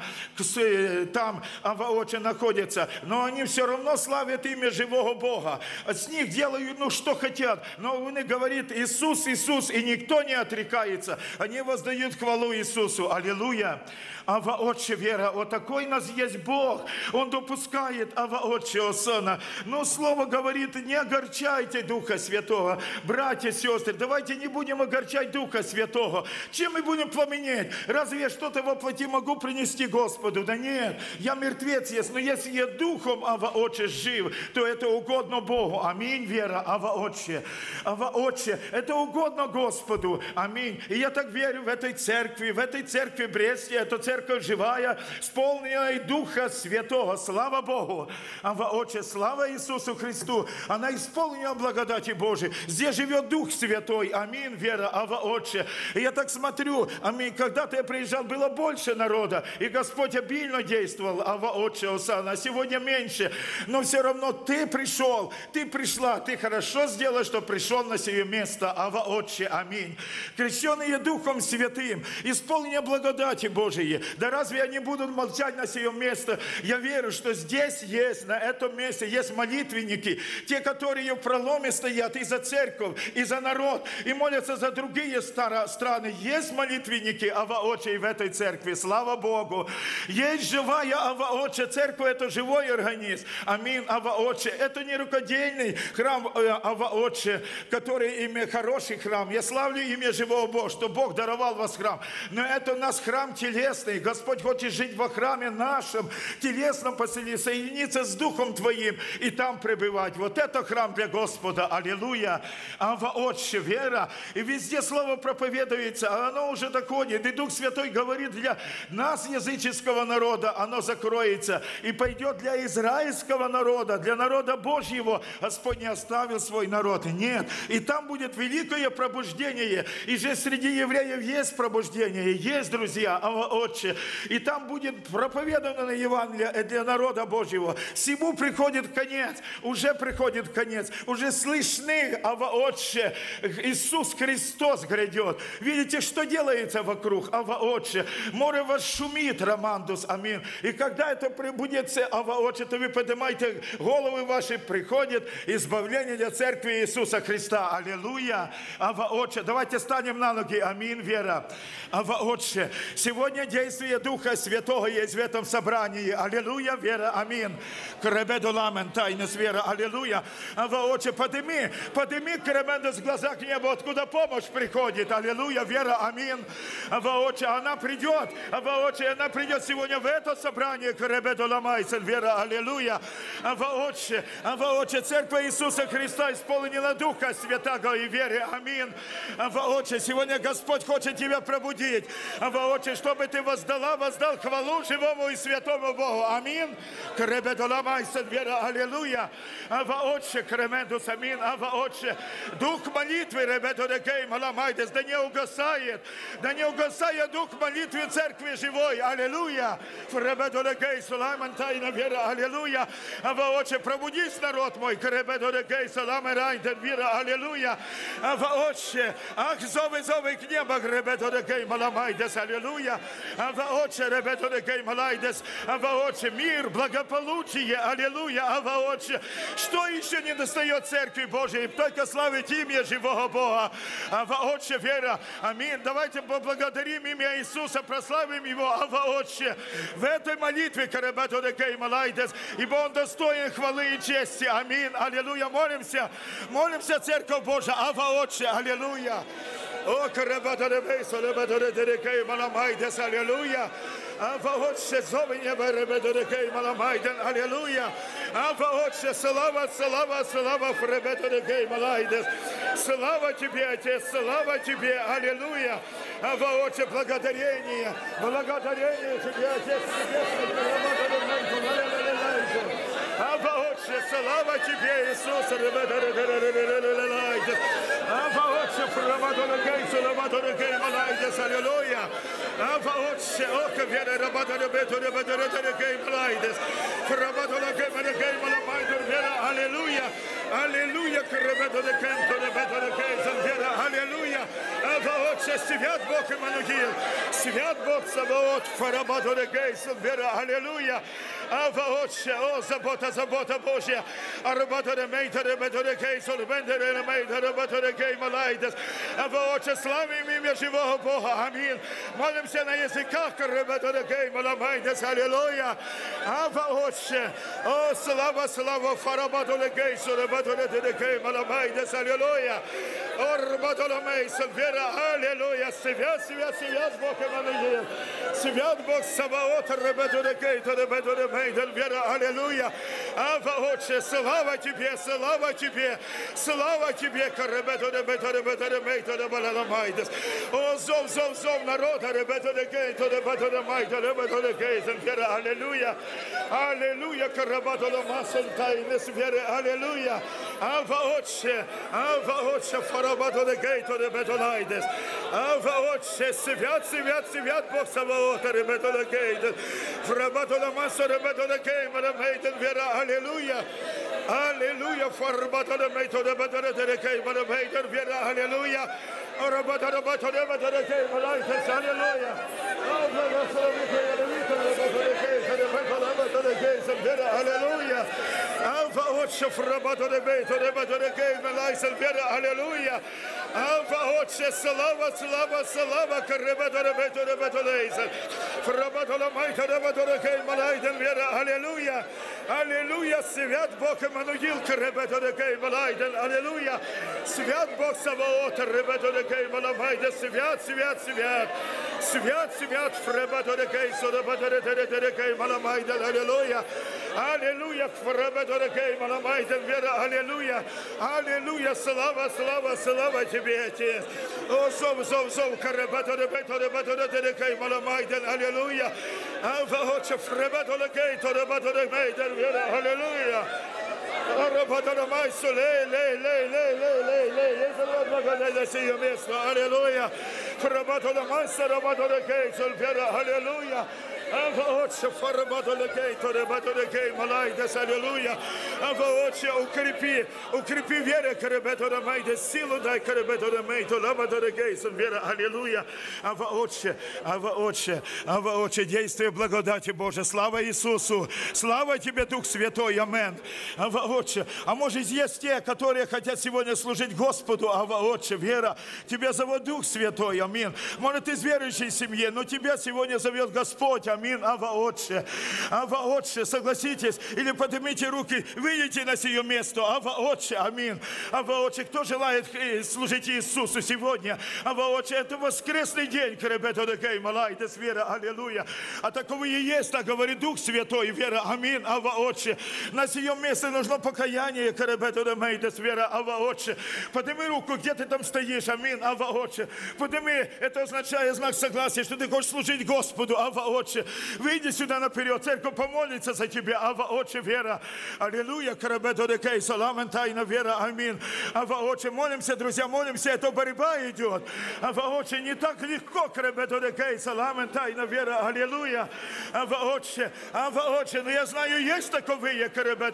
там воочию находятся, но они все равно славят имя живого Бога. С них делают, ну, что хотят. Но он говорит, Иисус, Иисус, и никто не отрекается. Они воздают хвалу Иисусу. Аллилуйя. Ава Отче, вера, вот такой у нас есть Бог. Он допускает, Ава Отче, Осана. Но Слово говорит, не огорчайте Духа Святого. Братья, сестры, давайте не будем огорчать Духа Святого. Чем мы будем пламенеть? Разве я что-то во плоти могу принести Господу? Да нет, я мертвец есть, но если я Духом, Ава Отче, жив, то это угодно Богу. Аминь, вера, Ава Отче. Ава Отче, это угодно Господу. Аминь. И я так верю в этой церкви Бресте, это церковь живая, исполненная Духа Святого. Слава Богу! Ава Отче, слава Иисусу Христу! Она исполнена благодати Божией. Здесь живет Дух Святой. Аминь, вера, Ава Отче. И я так смотрю, аминь, когда-то я приезжал, было больше народа, и Господь обильно действовал, Ава Отче, Осана, а сегодня меньше. Но все равно ты пришел, ты пришла, ты хорошо сделал, что пришел на сие место, Ава Отче, аминь. Крещенные Духом Святым, исполнение благодати Божией. Да разве они будут молчать на сие место? Я верю, что здесь есть, на этом месте есть молитвенники, те, которые в проломе стоят и за церковь, и за народ, и молятся за другие страны. Есть молитвенники, Ава Отче, в этой церкви. Слава Богу. Есть живая, Ава Отче. Церковь — это живой организм. Аминь, Ава Отче. Это не рукодельный храм, Ава Отче, который имя хороший храм. Я славлю имя живого Бога, что Бог даровал вас храм. Но это у нас храм телесный. Господь хочет жить во храме нашем, телесном поселиться, соединиться с Духом Твоим и там пребывать. Вот это храм для Господа. Аллилуйя. Ава Отче, вера. И везде слово проповедуется, а оно уже доходит. И Дух Святой говорит, для нас, языческого народа, оно закроется. И пойдет для израильского народа, для народа Божьего. Господь не оставил свой народ. Нет. И там будет великое пробуждение. И же среди евреев есть пробуждение. Есть, друзья, Ава Отче. И там будет проповедано Евангелие для народа Божьего. Всему приходит конец. Уже приходит конец. Уже слышны, Ава Отче, Иисус Христос грядет. Видите, что делается вокруг, Ава Отче? Море вас шумит, Романдус, аминь. И когда это прибудется, Ава Отче, то вы поднимаете головы ваши, приходит избавление для церкви Иисуса Христа. Аллилуйя. Ава Отче, давайте станем на ноги. Аминь, вера. Ава Отче, сегодня действие Духа Святого есть в этом собрании. Аллилуйя, вера, аминь. Кребедуламен, тайна вера, аллилуйя. Ава Отче, подними Кребеду с глаза к небу, откуда помощь приходит. Аллилуйя, вера, аминь. Ава Отче, она придет. Ава Отче, она придет сегодня в это собрание. Кребедуламайсен, вера, аллилуйя. Ава Отче, церковь Иисуса Христа исполнила Духа Святого и веры, аминь. Ава Отче, сегодня Господь хочет тебя пробудить. Ава Отче, чтобы ты воздал хвалу живому и святому Богу, аминь. Кребедуламайсен, вера, аллилуйя. Ава Отче, Кремендус, аминь. Ава Отче, дух молитвы, Ребедорекей, Маламайдес, да не угасает дух молитвы церкви живой, аллилуйя. Ребедорекей, Суламан, тайна вера, аллилуйя. Ава Отче, пробудись, народ мой, Ребедорекей, Суламан, райден, вера, аллилуйя. Ава Отче, ах, зовы к небу, Ребедорекей, Маламайдес, аллилуйя. Ава Отче, Ребедорекей, Малайдес, Ава Отче, мир, благополучие, аллилуйя. Ава Отче, что еще не достает Церкви Божией, только славить имя живого Бога. Отче, вера, аминь. Давайте поблагодарим имя Иисуса, прославим Его, Отче, в этой молитве, ибо Он достоин хвалы и чести. Аминь, аллилуйя. Молимся, молимся, Церковь Божия, Отче, аллилуйя. О, аллилуйя. Отче, зови небо, аллилуйя. Отче, слава, слава, слава, слава Тебе, Отец, слава Тебе, аллилуйя. Отче, благодарение, благодарение Тебе, Отец, Отче, слава Тебе, Иисус, аллилуйя. Отче, око вера, аллилуйя, аллилуйя, аллилуйя. Отче, свят Бог Иммануил, свят Бог Саваоф, вера, аллилуйя. Отче, о, забота, забота Божья. Отче, славим имя живого Бога. Аминь. Молимся на языках. Аллилуйя. Отче, о, слава, слава, аллилуйя. Вера, аллилуйя. Свят, свят, свят Бог Иммануил. Свят Бог Саваоф, вера, аллилуйя. Отче, слава Тебе, слава Тебе, слава Тебе. О, зов, зов, зов народа, вера, аллилуйя, аллилуйя, вера, аллилуйя. Отче, Отче, свят, свят, свят Бог Саваоф, вера, аллилуйя, аллилуйя, вера, аллилуйя, аллилуйя. Отче, аллилуйя. Отче, слава, слава, слава, вера, аллилуйя. Аллилуйя, свят Бог Иммануил, аллилуйя. Свят Бог Саваоф, свят, свят, свят. Свят, свят, аллилуйя. Аллилуйя, вера, аллилуйя. Аллилуйя, слава, слава, слава Тебе, Отец. О, зов, зов, зов, аллилуйя. Отче, вера, аллилуйя. Аллилуйя. Аллилуйя. Отче, аллилуйя. Отче, укрепи веру, силу дай, вера, аллилуйя. Отче, действие благодати Божия. Слава Иисусу, слава Тебе, Дух Святой, амин. Отче, а может есть те, которые хотят сегодня служить Господу, Отче, вера, Тебя зовет Дух Святой, амин. Может, ты из верующей семьи, но Тебя сегодня зовет Господь, амин, Отче. Отче, согласитесь, или поднимите руки, выйдите на сие место, Отче, амин. Отче, кто желает служить Иисусу сегодня, Отче, это воскресный день, вера, аллилуйя. А таковые и есть, так говорит Дух Святой, вера, амин, Отче. На сие место нужно покаяние, вера, Отче. Подними руку, где ты там стоишь, амин, Отче. Подними, это означает знак согласия, что ты хочешь служить Господу, Отче. Выйди сюда наперед, церковь помолится за тебя, Отче, вера, аллилуйя, саламен, тайна, вера, амин. Отче, молимся, друзья, молимся, это борьба идет. Отче, не так легко, саламен, тайна, вера, аллилуйя. Отче, но я знаю, есть таковые,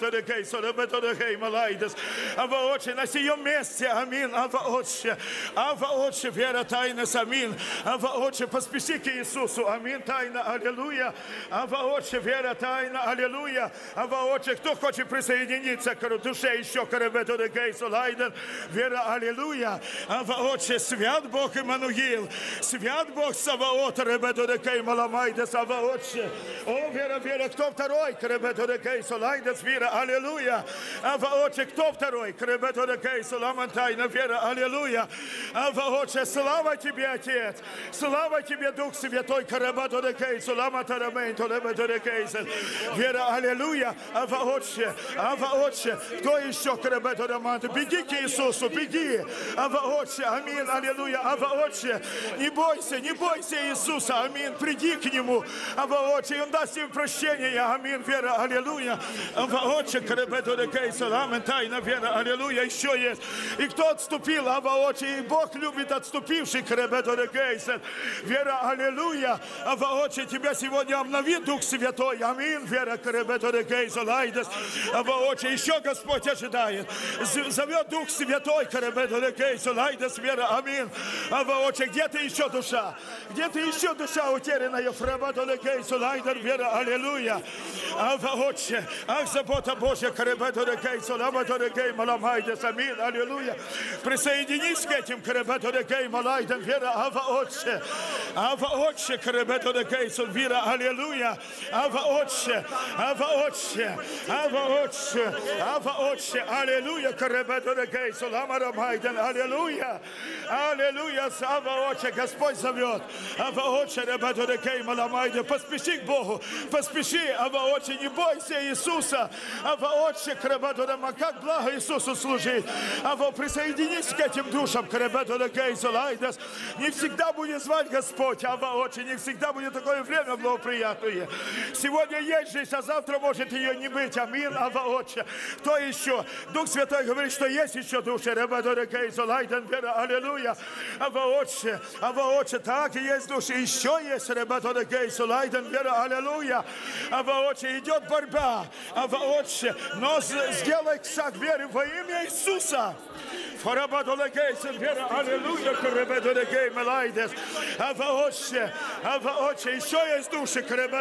Отче, на сием месте, амин, Отче, вера, тайна, амин, Отче, поспеши к Иисусу, амин, тайна, аллилуйя. аллилуйя. Ава, Отче, вера тайна, аллилуйя. Ава, Отче, кто хочет присоединиться к душе еще, вера, аллилуйя. Ава, Отче, свят Бог Иммануил, свят Бог Саваот, маламайдес, Ава, Отче. О, вера, вера, кто второй? Вера, аллилуйя. Ава, Отче, кто второй? Ламантайна, вера, аллилуйя. Ава, Отче, слава Тебе, Отец, слава Тебе, Дух Святой, вера, аллилуйя. Ава, Отче, кто еще? Беги к Иисусу, беги. Ава, Отче, аминь, аллилуйя. Ава, Отче, не бойся Иисуса, аминь, приди к Нему. Ава, Отче, Он даст тебе прощение, аминь, вера, аллилуйя. Ава, Отче, тайна, вера, аллилуйя, еще есть. И кто отступил? Ава, Отче, и Бог любит отступивших, вера, аллилуйя. Ава, Отче, тебя сегодня обновит Дух Святой, аминь, вера, Ава, Отче, еще Господь ожидает. Зовет Дух Святой, вера, аминь. Ава, Отче, где-то еще душа? Где-то еще душа утерянная? Вера, аллилуйя. Ава, Отче, ах, забота Божья, аминь, аллилуйя. Присоединись к этим, вера, Ава, Отче. Ава, Отче, вера, аллилуйя. Ава, Отче, Ава, Отче, Ава, Отче, Ава, Отче, аллилуйя, аллилуйя, аллилуйя, Ава, Отче, Господь зовет. Ава, Отче, поспеши к Богу, поспеши, Ава, Отче, не бойся Иисуса. Ава, Отче, как благо Иисусу служить. Ава, присоединись к этим душам, не всегда будет звать Господь, Ава, Отче, не всегда будет такое время благоприятное. Сегодня есть жизнь, а завтра может ее не быть, аминь, Ава, Отче. Кто еще? Дух Святой говорит, что есть еще души, аллилуйя. Ава, Отче, так и есть души, еще есть, вера, аллилуйя. Ава, Отче, идет борьба, Ава, Отче, но сделай шаг веры во имя Иисуса. Вера, аллилуйя, Ава, Отче, еще есть души,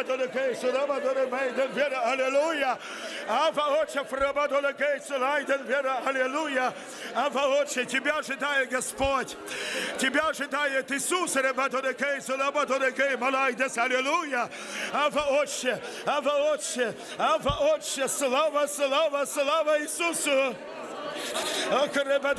вера, аллилуйя. Ава, Отче, вера, аллилуйя. Ава, Отче, тебя ожидает Господь, тебя ожидает Иисус, аллилуйя. Ава, Отче, Ава, Отче, Ава, Отче, слава, слава, слава Иисусу. Ава,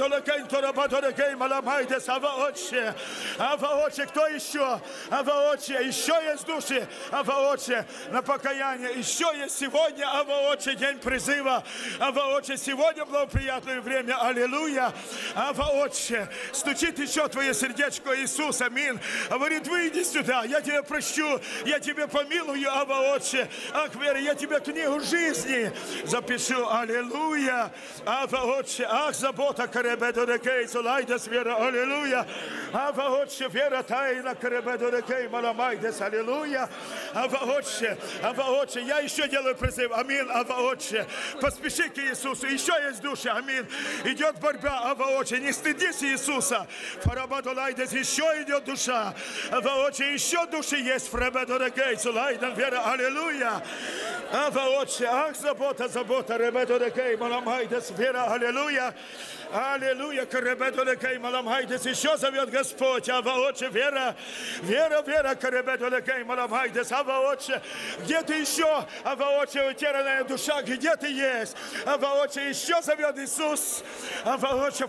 Отче, Ава, Отче, кто еще? Ава, Отче, еще есть души, Ава, Отче, на покаяние. Еще есть сегодня, Ава, Отче, день призыва. Ава, Отче, сегодня благоприятное время, аллилуйя. Ава, Отче, стучит еще твое сердечко, Иисус, аминь. Говорит, выйди сюда, я тебя прощу, я тебя помилую, Ава, Отче. Ах, вера, я тебе книгу жизни запишу, аллилуйя. Ава, Отче, ах, забота, вера, аллилуйя. Ава, Отче, вера, тайна, маламайдес, аллилуйя. Ава, Отче, я еще делаю призыв, аминь, Ава, Отче. Поспеши к Иисусу, еще есть души, аминь. Идет борьба, Ава, Отче, не стыдись Иисуса. Еще идет душа. Ава, Отче, еще души есть, вера, аллилуйя. Ава, Отче, ах, забота, маламайдес, вера, аллилуйя. Аллилуйя, еще зовет Господь, Ава, Отче, вера, вера, вера, Ава, Отче, где ты еще, Ава, Отче, утерянная душа, где ты есть, Ава, Отче, еще зовет Иисус, Ава, Отче,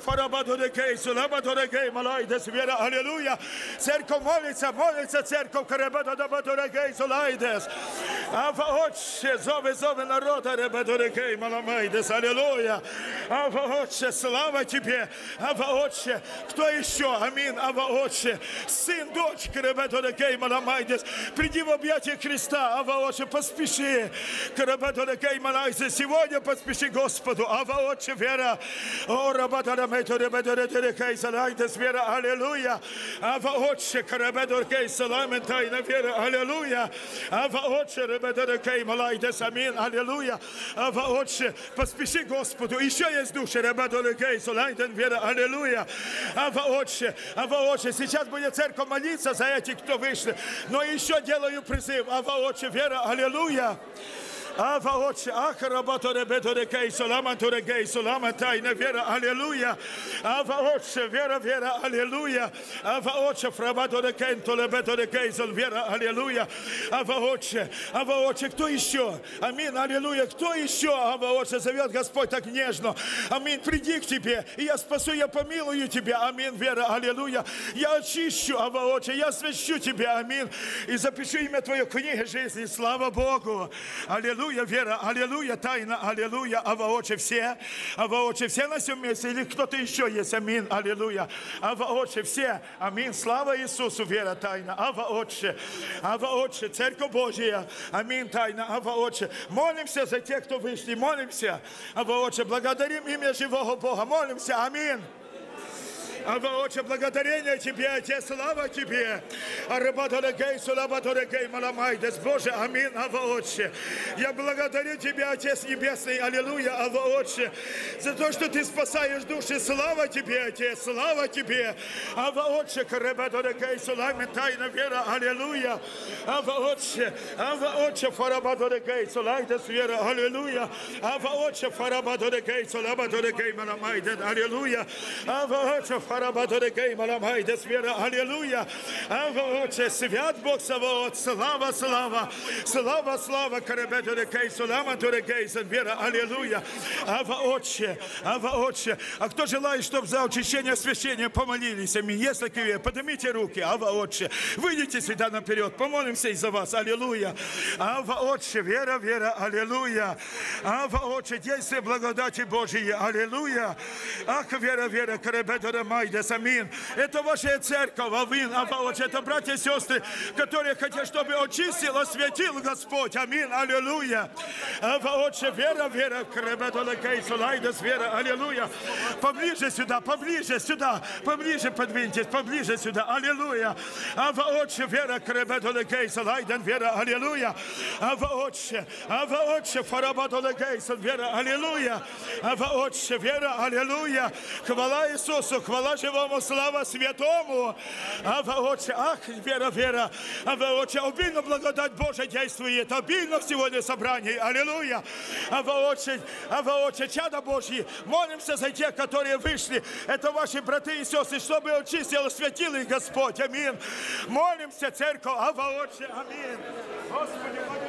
вера, аллилуйя, церковь молится, церковь, Ава, Отче, зове народа, аллилуйя, Ава, Отче, слава Тебе, Ава, Отче, кто еще, аминь, Ава, Отче, сын, дочь, приди в объятия Христа, Ава, Отче, поспеши, сегодня поспеши Господу, Ава, Отче, вера, о, вера, аллилуйя, Ава, Отче, вера, аллилуйя, Ава, Отче, Аминь, аллилуйя. Отче, поспеши Господу. Еще есть души, вера, аллилуйя. Отче, сейчас будет церковь молиться за этих, кто вышли. Но еще делаю призыв. Отче, вера, аллилуйя. Ава Отче, тайна вера, аллилуйя. Ава Отче, вера, аллилуйя. Ава Отче, вера, аллилуйя. Ава Отче, кто еще? Аминь, аллилуйя. Кто еще? Ава Отче, зовет Господь так нежно. Аминь, приди к тебе, и я спасу, я помилую тебя. Аминь, вера, аллилуйя. Я очищу, Ава Отче, я освящу тебя. Аминь. И запишу имя Твое в книге жизни. Слава Богу. Аллилуйя. Вера, аллилуйя, тайна, аллилуйя, Ава Отче, все на всем месте, или кто-то еще есть, аминь, аллилуйя, Ава Отче, все, аминь, слава Иисусу, вера, тайна, Ава Отче, Церковь Божия, аминь, тайна, Ава Отче, молимся за тех, кто вышли, молимся, Ава Отче, благодарим имя живого Бога, молимся, аминь. Ава Отче, благодарение Тебе, Отец, слава Тебе. Боже, аминь, Ава Отче. Я благодарю Тебя, Отец Небесный, аллилуйя, Ава Отче, за то, что Ты спасаешь души. Слава Тебе, Отец, слава Тебе. Ава Отче, тайна вера, аллилуйя. Ава Отче, фарабадорекей, солайдес вера, аллилуйя. Ава Отче, фарабадорекей, солабадорекей, маламайден, аллилуйя. Ава Отче, фарабадорекей, маламайдес вера, аллилуйя. Ава Отче, свят Бог Саваот, слава, слава, слава, слава, карабедорекей, соламадорекей, вера, аллилуйя. Ава Отче, а кто желает, чтобы за очищение освящения помолились, аминь, если к поднимите руки, Ава Отче, выйдите сюда наперед, помолимся из-за вас, аллилуйя. Ава Отче, вера, вера, аллилуйя. Ава Отче, действие благодати Божьей, аллилуйя. Ах, вера, вера, карабедора майдес, аминь. Это ваша церковь, аминь, Ава Отче, это братья и сестры, которые хотят, чтобы очистил, осветил Господь, аминь, аллилуйя. Ава Отче, вера, вера, карабедора кейсулайдес, вера, аллилуйя. Поближе сюда, поближе подвиньтесь, поближе сюда, аллилуйя. Ава Отче, вера, карабедора лайден, вера, аллилуйя. Ава Отче, фарабадоле гейсон, вера, аллилуйя. Ава Отче, вера, аллилуйя. Хвала Иисусу, хвала живому, слава святому. Ава Отче, ах, вера, вера. Ава Отче, обильно благодать Божия действует, обильно в сегодня собрании, аллилуйя. Ава Отче, чада Божьи, молимся за тех, которые вышли. Это ваши браты и сестры, чтобы очистил, осветил их Господь, аминь. Молимся, церковь, Ава Отче, аминь. Господи,